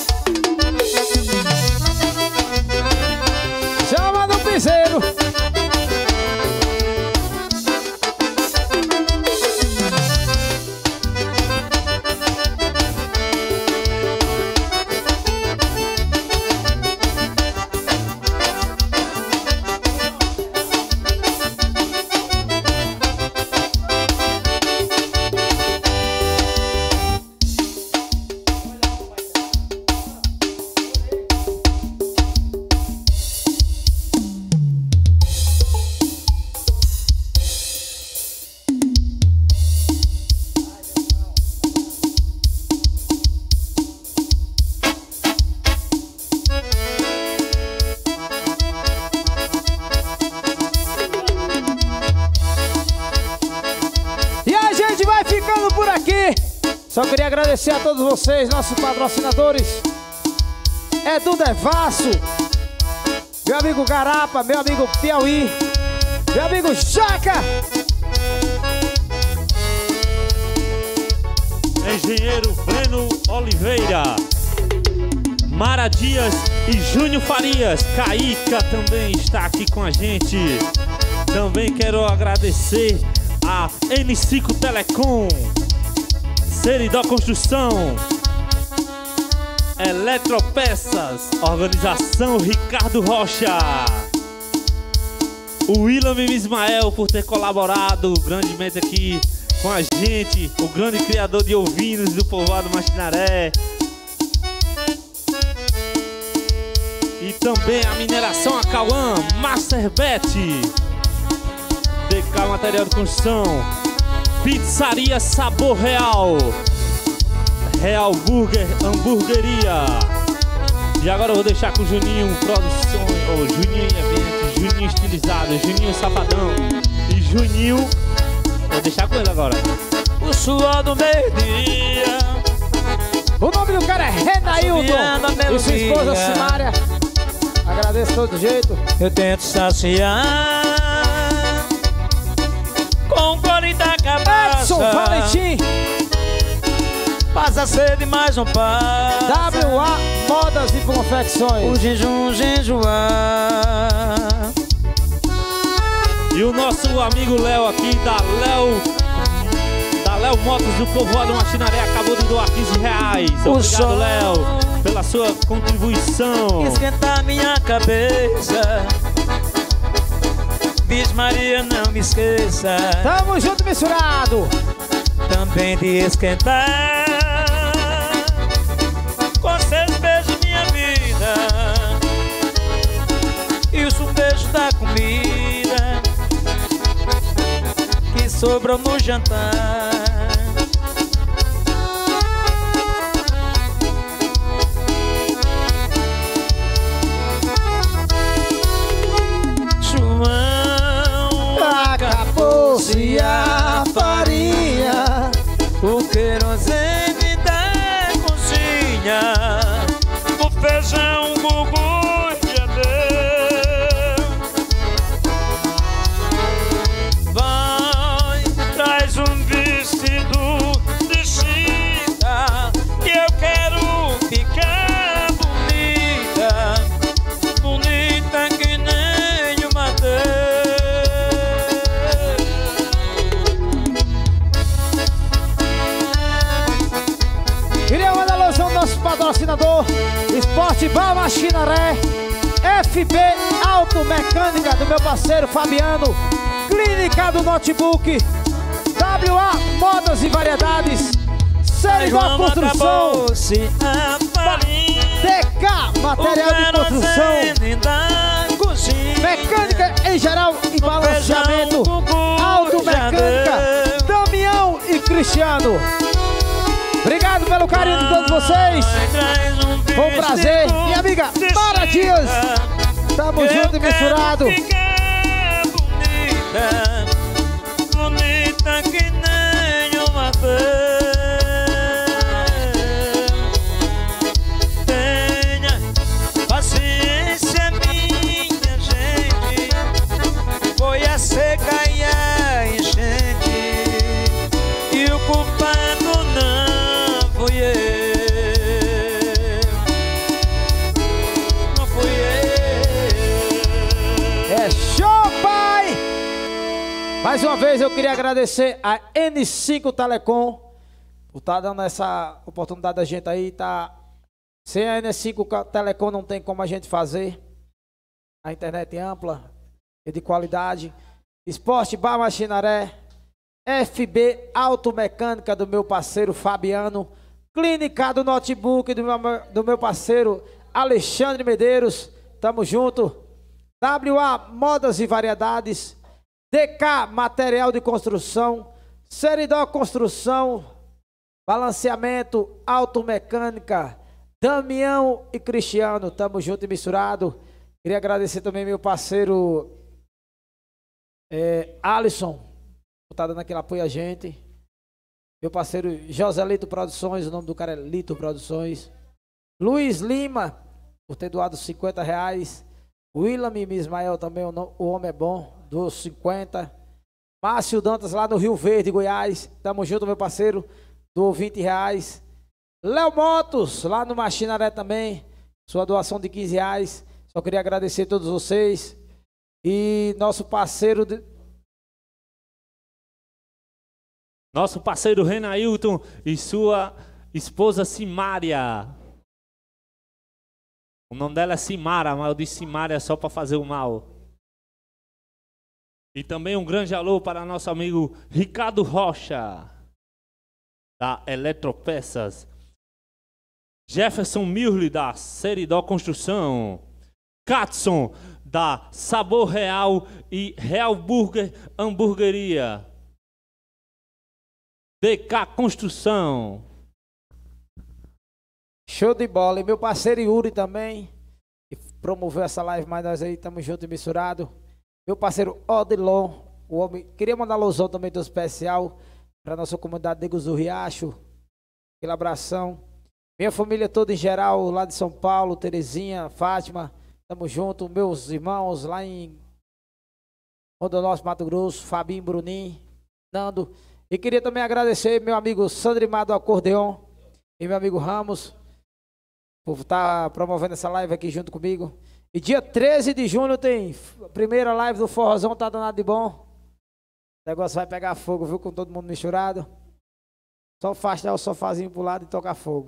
Chama no piseiro. Só queria agradecer a todos vocês, nossos patrocinadores. Edu Devasso, meu amigo Garapa, meu amigo Piauí, meu amigo Chaca, Engenheiro Breno Oliveira, Mara Dias e Júnior Farias. Caíca também está aqui com a gente. Também quero agradecer a N cinco Telecom, Seridó Construção, Eletropeças, Organização Ricardo Rocha, o Willam Ismael por ter colaborado grandemente aqui com a gente, o grande criador de ovinos do povoado Machinaré, e também a Mineração Acauã, Masterbet, D K Material de Construção, Pizzaria Sabor Real, Real Burger, Hamburgueria. E agora eu vou deixar com o Juninho Produções, ou Juninho Eventos, Juninho Estilizado, Juninho Safadão e Juninho. Vou deixar com ele agora. O suor do meio-dia O nome do cara é Renailton e sua esposa Simária. Agradeço de todo jeito. Eu tento saciar com cor da cabeça. Edson Valentim. Passa sede mais um par. W A Modas e Confecções. O jejum jejuar. E o nosso amigo Léo aqui da Léo Da Léo Motos do Povoado Machinaré acabou de doar quinze reais. Obrigado, Léo, pela sua contribuição. Esquentar minha cabeça. Diz Maria, não me esqueça. Tamo junto, misturado. Também de esquentar com seus beijos minha vida. E o beijo da comida que sobrou no jantar. João, acabou-se a farinha, o querosene da cozinha, o feijão, o gugu já deu. Vai, traz um vestido de chita, que eu quero ficar bonita, bonita que nem uma madeira. Queria mandar alusão ao nosso patrocinador Esporte Bar Machinaré, F B Automecânica do meu parceiro Fabiano, Clínica do Notebook, W A Modas e Variedades, Seridó Construção, T K Material de Construção, Mecânica em geral e balanceamento, Automecânica, Damião e Cristiano. Obrigado pelo carinho de todos vocês. Foi um prazer. Minha amiga Mara Dias. Tamo junto e misturado. Bonita, bonita que nem uma vez. Tenha paciência, minha gente. Foi a seca e a enchente, e o culpado não fui eu. Não fui eu. É show, pai! Mais uma vez eu queria agradecer a N cinco Telecom por estar dando essa oportunidade da gente aí. Tá... Sem a N cinco Telecom não tem como a gente fazer. A internet ampla e de qualidade. Esporte Bar Machinaré, F B Automecânica do meu parceiro Fabiano, Clínica do Notebook do meu, do meu parceiro Alexandre Medeiros. Tamo junto. W A Modas e Variedades, D K Material de Construção, Seridó Construção, Balanceamento, Automecânica, Damião e Cristiano. Tamo junto e misturado. Queria agradecer também meu parceiro é, Alisson, por estar dando aquele apoio a gente. Meu parceiro José Lito Produções, o nome do cara é Lito Produções. Luiz Lima, por ter doado cinquenta reais. William Ismael também, o, nome, o homem é bom, doou cinquenta. Márcio Dantas lá no Rio Verde, Goiás. Tamo junto, meu parceiro, doou vinte reais. Léo Motos, lá no Machinaré também, sua doação de quinze reais. Só queria agradecer a todos vocês. E nosso parceiro... De... Nosso parceiro Renailton e sua esposa Simária. O nome dela é Simara, mas eu disse Simária só para fazer o mal. E também um grande alô para nosso amigo Ricardo Rocha, da Eletropeças. Jefferson Mirli, da Seridó Construção. Katson, da Sabor Real e Real Burger Hamburgueria. D K Construção. Show de bola. E meu parceiro Yuri também, que promoveu essa live, mas nós aí estamos juntos e misturados. Meu parceiro Odilon, o homem. Queria mandar alusão também do especial para nossa comunidade Negros do Riacho. Aquele abração. Minha família toda em geral, lá de São Paulo, Terezinha, Fátima, tamo junto. Meus irmãos lá em Rondonópolis, Mato Grosso, Fabinho, Bruninho, Nando. E queria também agradecer meu amigo Sandrimar do Acordeon e meu amigo Ramos por estar promovendo essa live aqui junto comigo. E dia treze de junho tem a primeira live do Forrozão, tá danado de bom. O negócio vai pegar fogo, viu? Com todo mundo misturado. Só afastar o sofazinho pro lado e tocar fogo.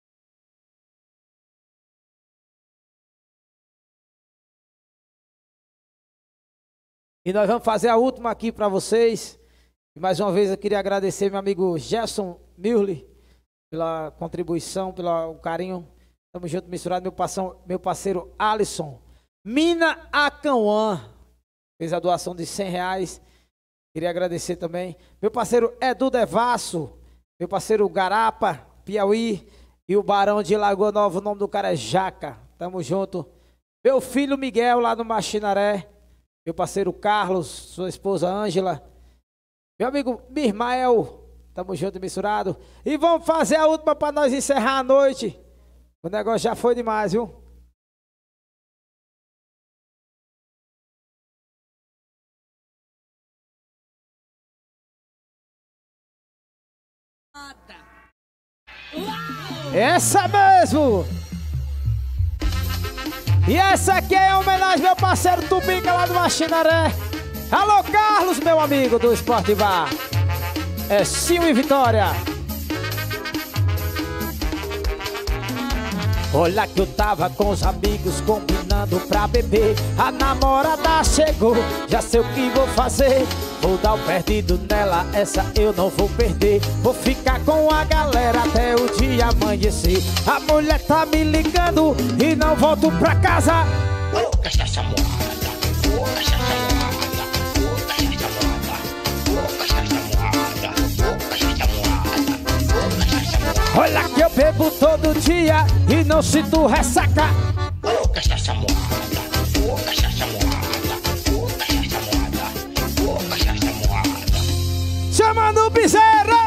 E nós vamos fazer a última aqui para vocês. E mais uma vez eu queria agradecer meu amigo Gerson Milli pela contribuição, pelo carinho. Tamo junto, misturado. Meu, passão, meu parceiro Alisson Mina Acauã fez a doação de cem reais. Queria agradecer também. Meu parceiro Edu Devasso, meu parceiro Garapa, Piauí e o Barão de Lagoa Nova. O nome do cara é Jaca. Tamo junto. Meu filho Miguel lá no Machinaré. Meu parceiro Carlos, sua esposa Ângela. Meu amigo Mirmael. Tamo junto e misturado. E vamos fazer a última para nós encerrar a noite. O negócio já foi demais, viu? Essa mesmo! E essa aqui é em homenagem ao meu parceiro Tubica lá do Machinaré. Alô, Carlos, meu amigo do Esporte Bar. É Sil e Vitória. Olha que eu tava com os amigos combinando pra beber. A namorada chegou, já sei o que vou fazer. Vou dar o perdido nela, essa eu não vou perder. Vou ficar com a galera até o dia amanhecer. A mulher tá me ligando e não volto pra casa. Ô, cachaça moada, ô, cachaça moada, ô, cachaça moada, ô, cachaça moada, ô, cachaça moada, ô, cachaça moada. Olha que eu bebo todo dia e não sinto ressaca. Ô, cachaça moada, ô, cachaça moada, ô, cachaça moada, ô, cachaça moada. Chamando o piseiro!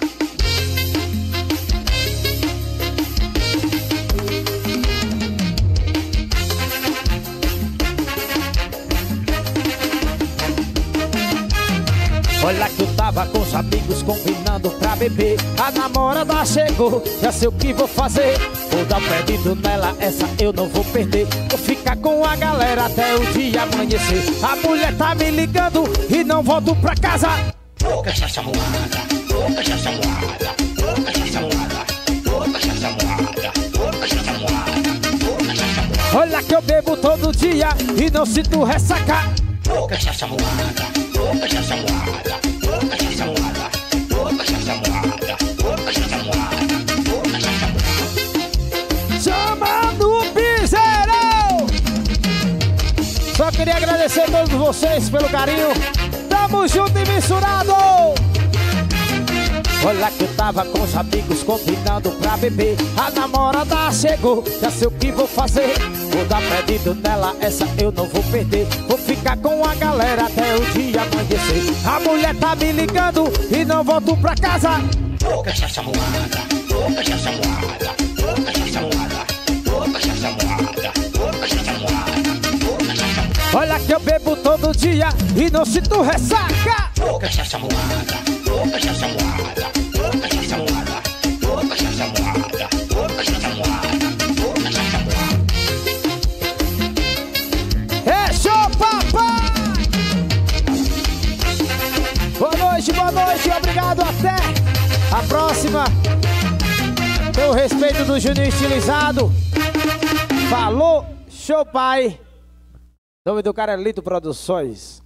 Olha que eu tava com os amigos combinando pra beber. A namorada chegou, já sei o que vou fazer. Vou dar um perdido nela, essa eu não vou perder. Vou ficar com a galera até o dia amanhecer. A mulher tá me ligando e não volto pra casa. Ô, cachaça moada, ô, cachaça moada, ô, cachaça moada, ô, cachaça moada, ô, cachaça moada, ô, cachaça moada. Olha que eu bebo todo dia e não sinto ressaca. Ô, cachaça moada, ô, cachaça moada, ô, cachaça moada, ô, cachaça moada, ô, cachaça moada, ô, cachaça moada. Chamando o piseiro! Só queria agradecer a todos vocês pelo carinho. Tamo junto e misturado! Olha que eu tava com os amigos combinando pra beber. A namorada chegou, já sei o que vou fazer. Vou dar perdido nela, essa eu não vou perder. Vou ficar com a galera até o dia amanhecer. A mulher tá me ligando e não volto pra casa. Ô, cachaça moada, ô, cachaça moada, ô, cachaça moada, ô, cachaça moada, ô, cachaça moada, ô, cachaça moada. Olha que eu bebo todo dia e não sinto ressaca. Ô, cachaça moada, ô, cachaça moada, ô, cachaça moada, ô, cachaça moada, ô, cachaça moada, ô, cachaça moada. É show, papai! Boa noite, boa noite, obrigado, até a próxima. Pelo respeito do Juninho Estilizado. Falou, show, pai. O nome do cara é Lito Produções.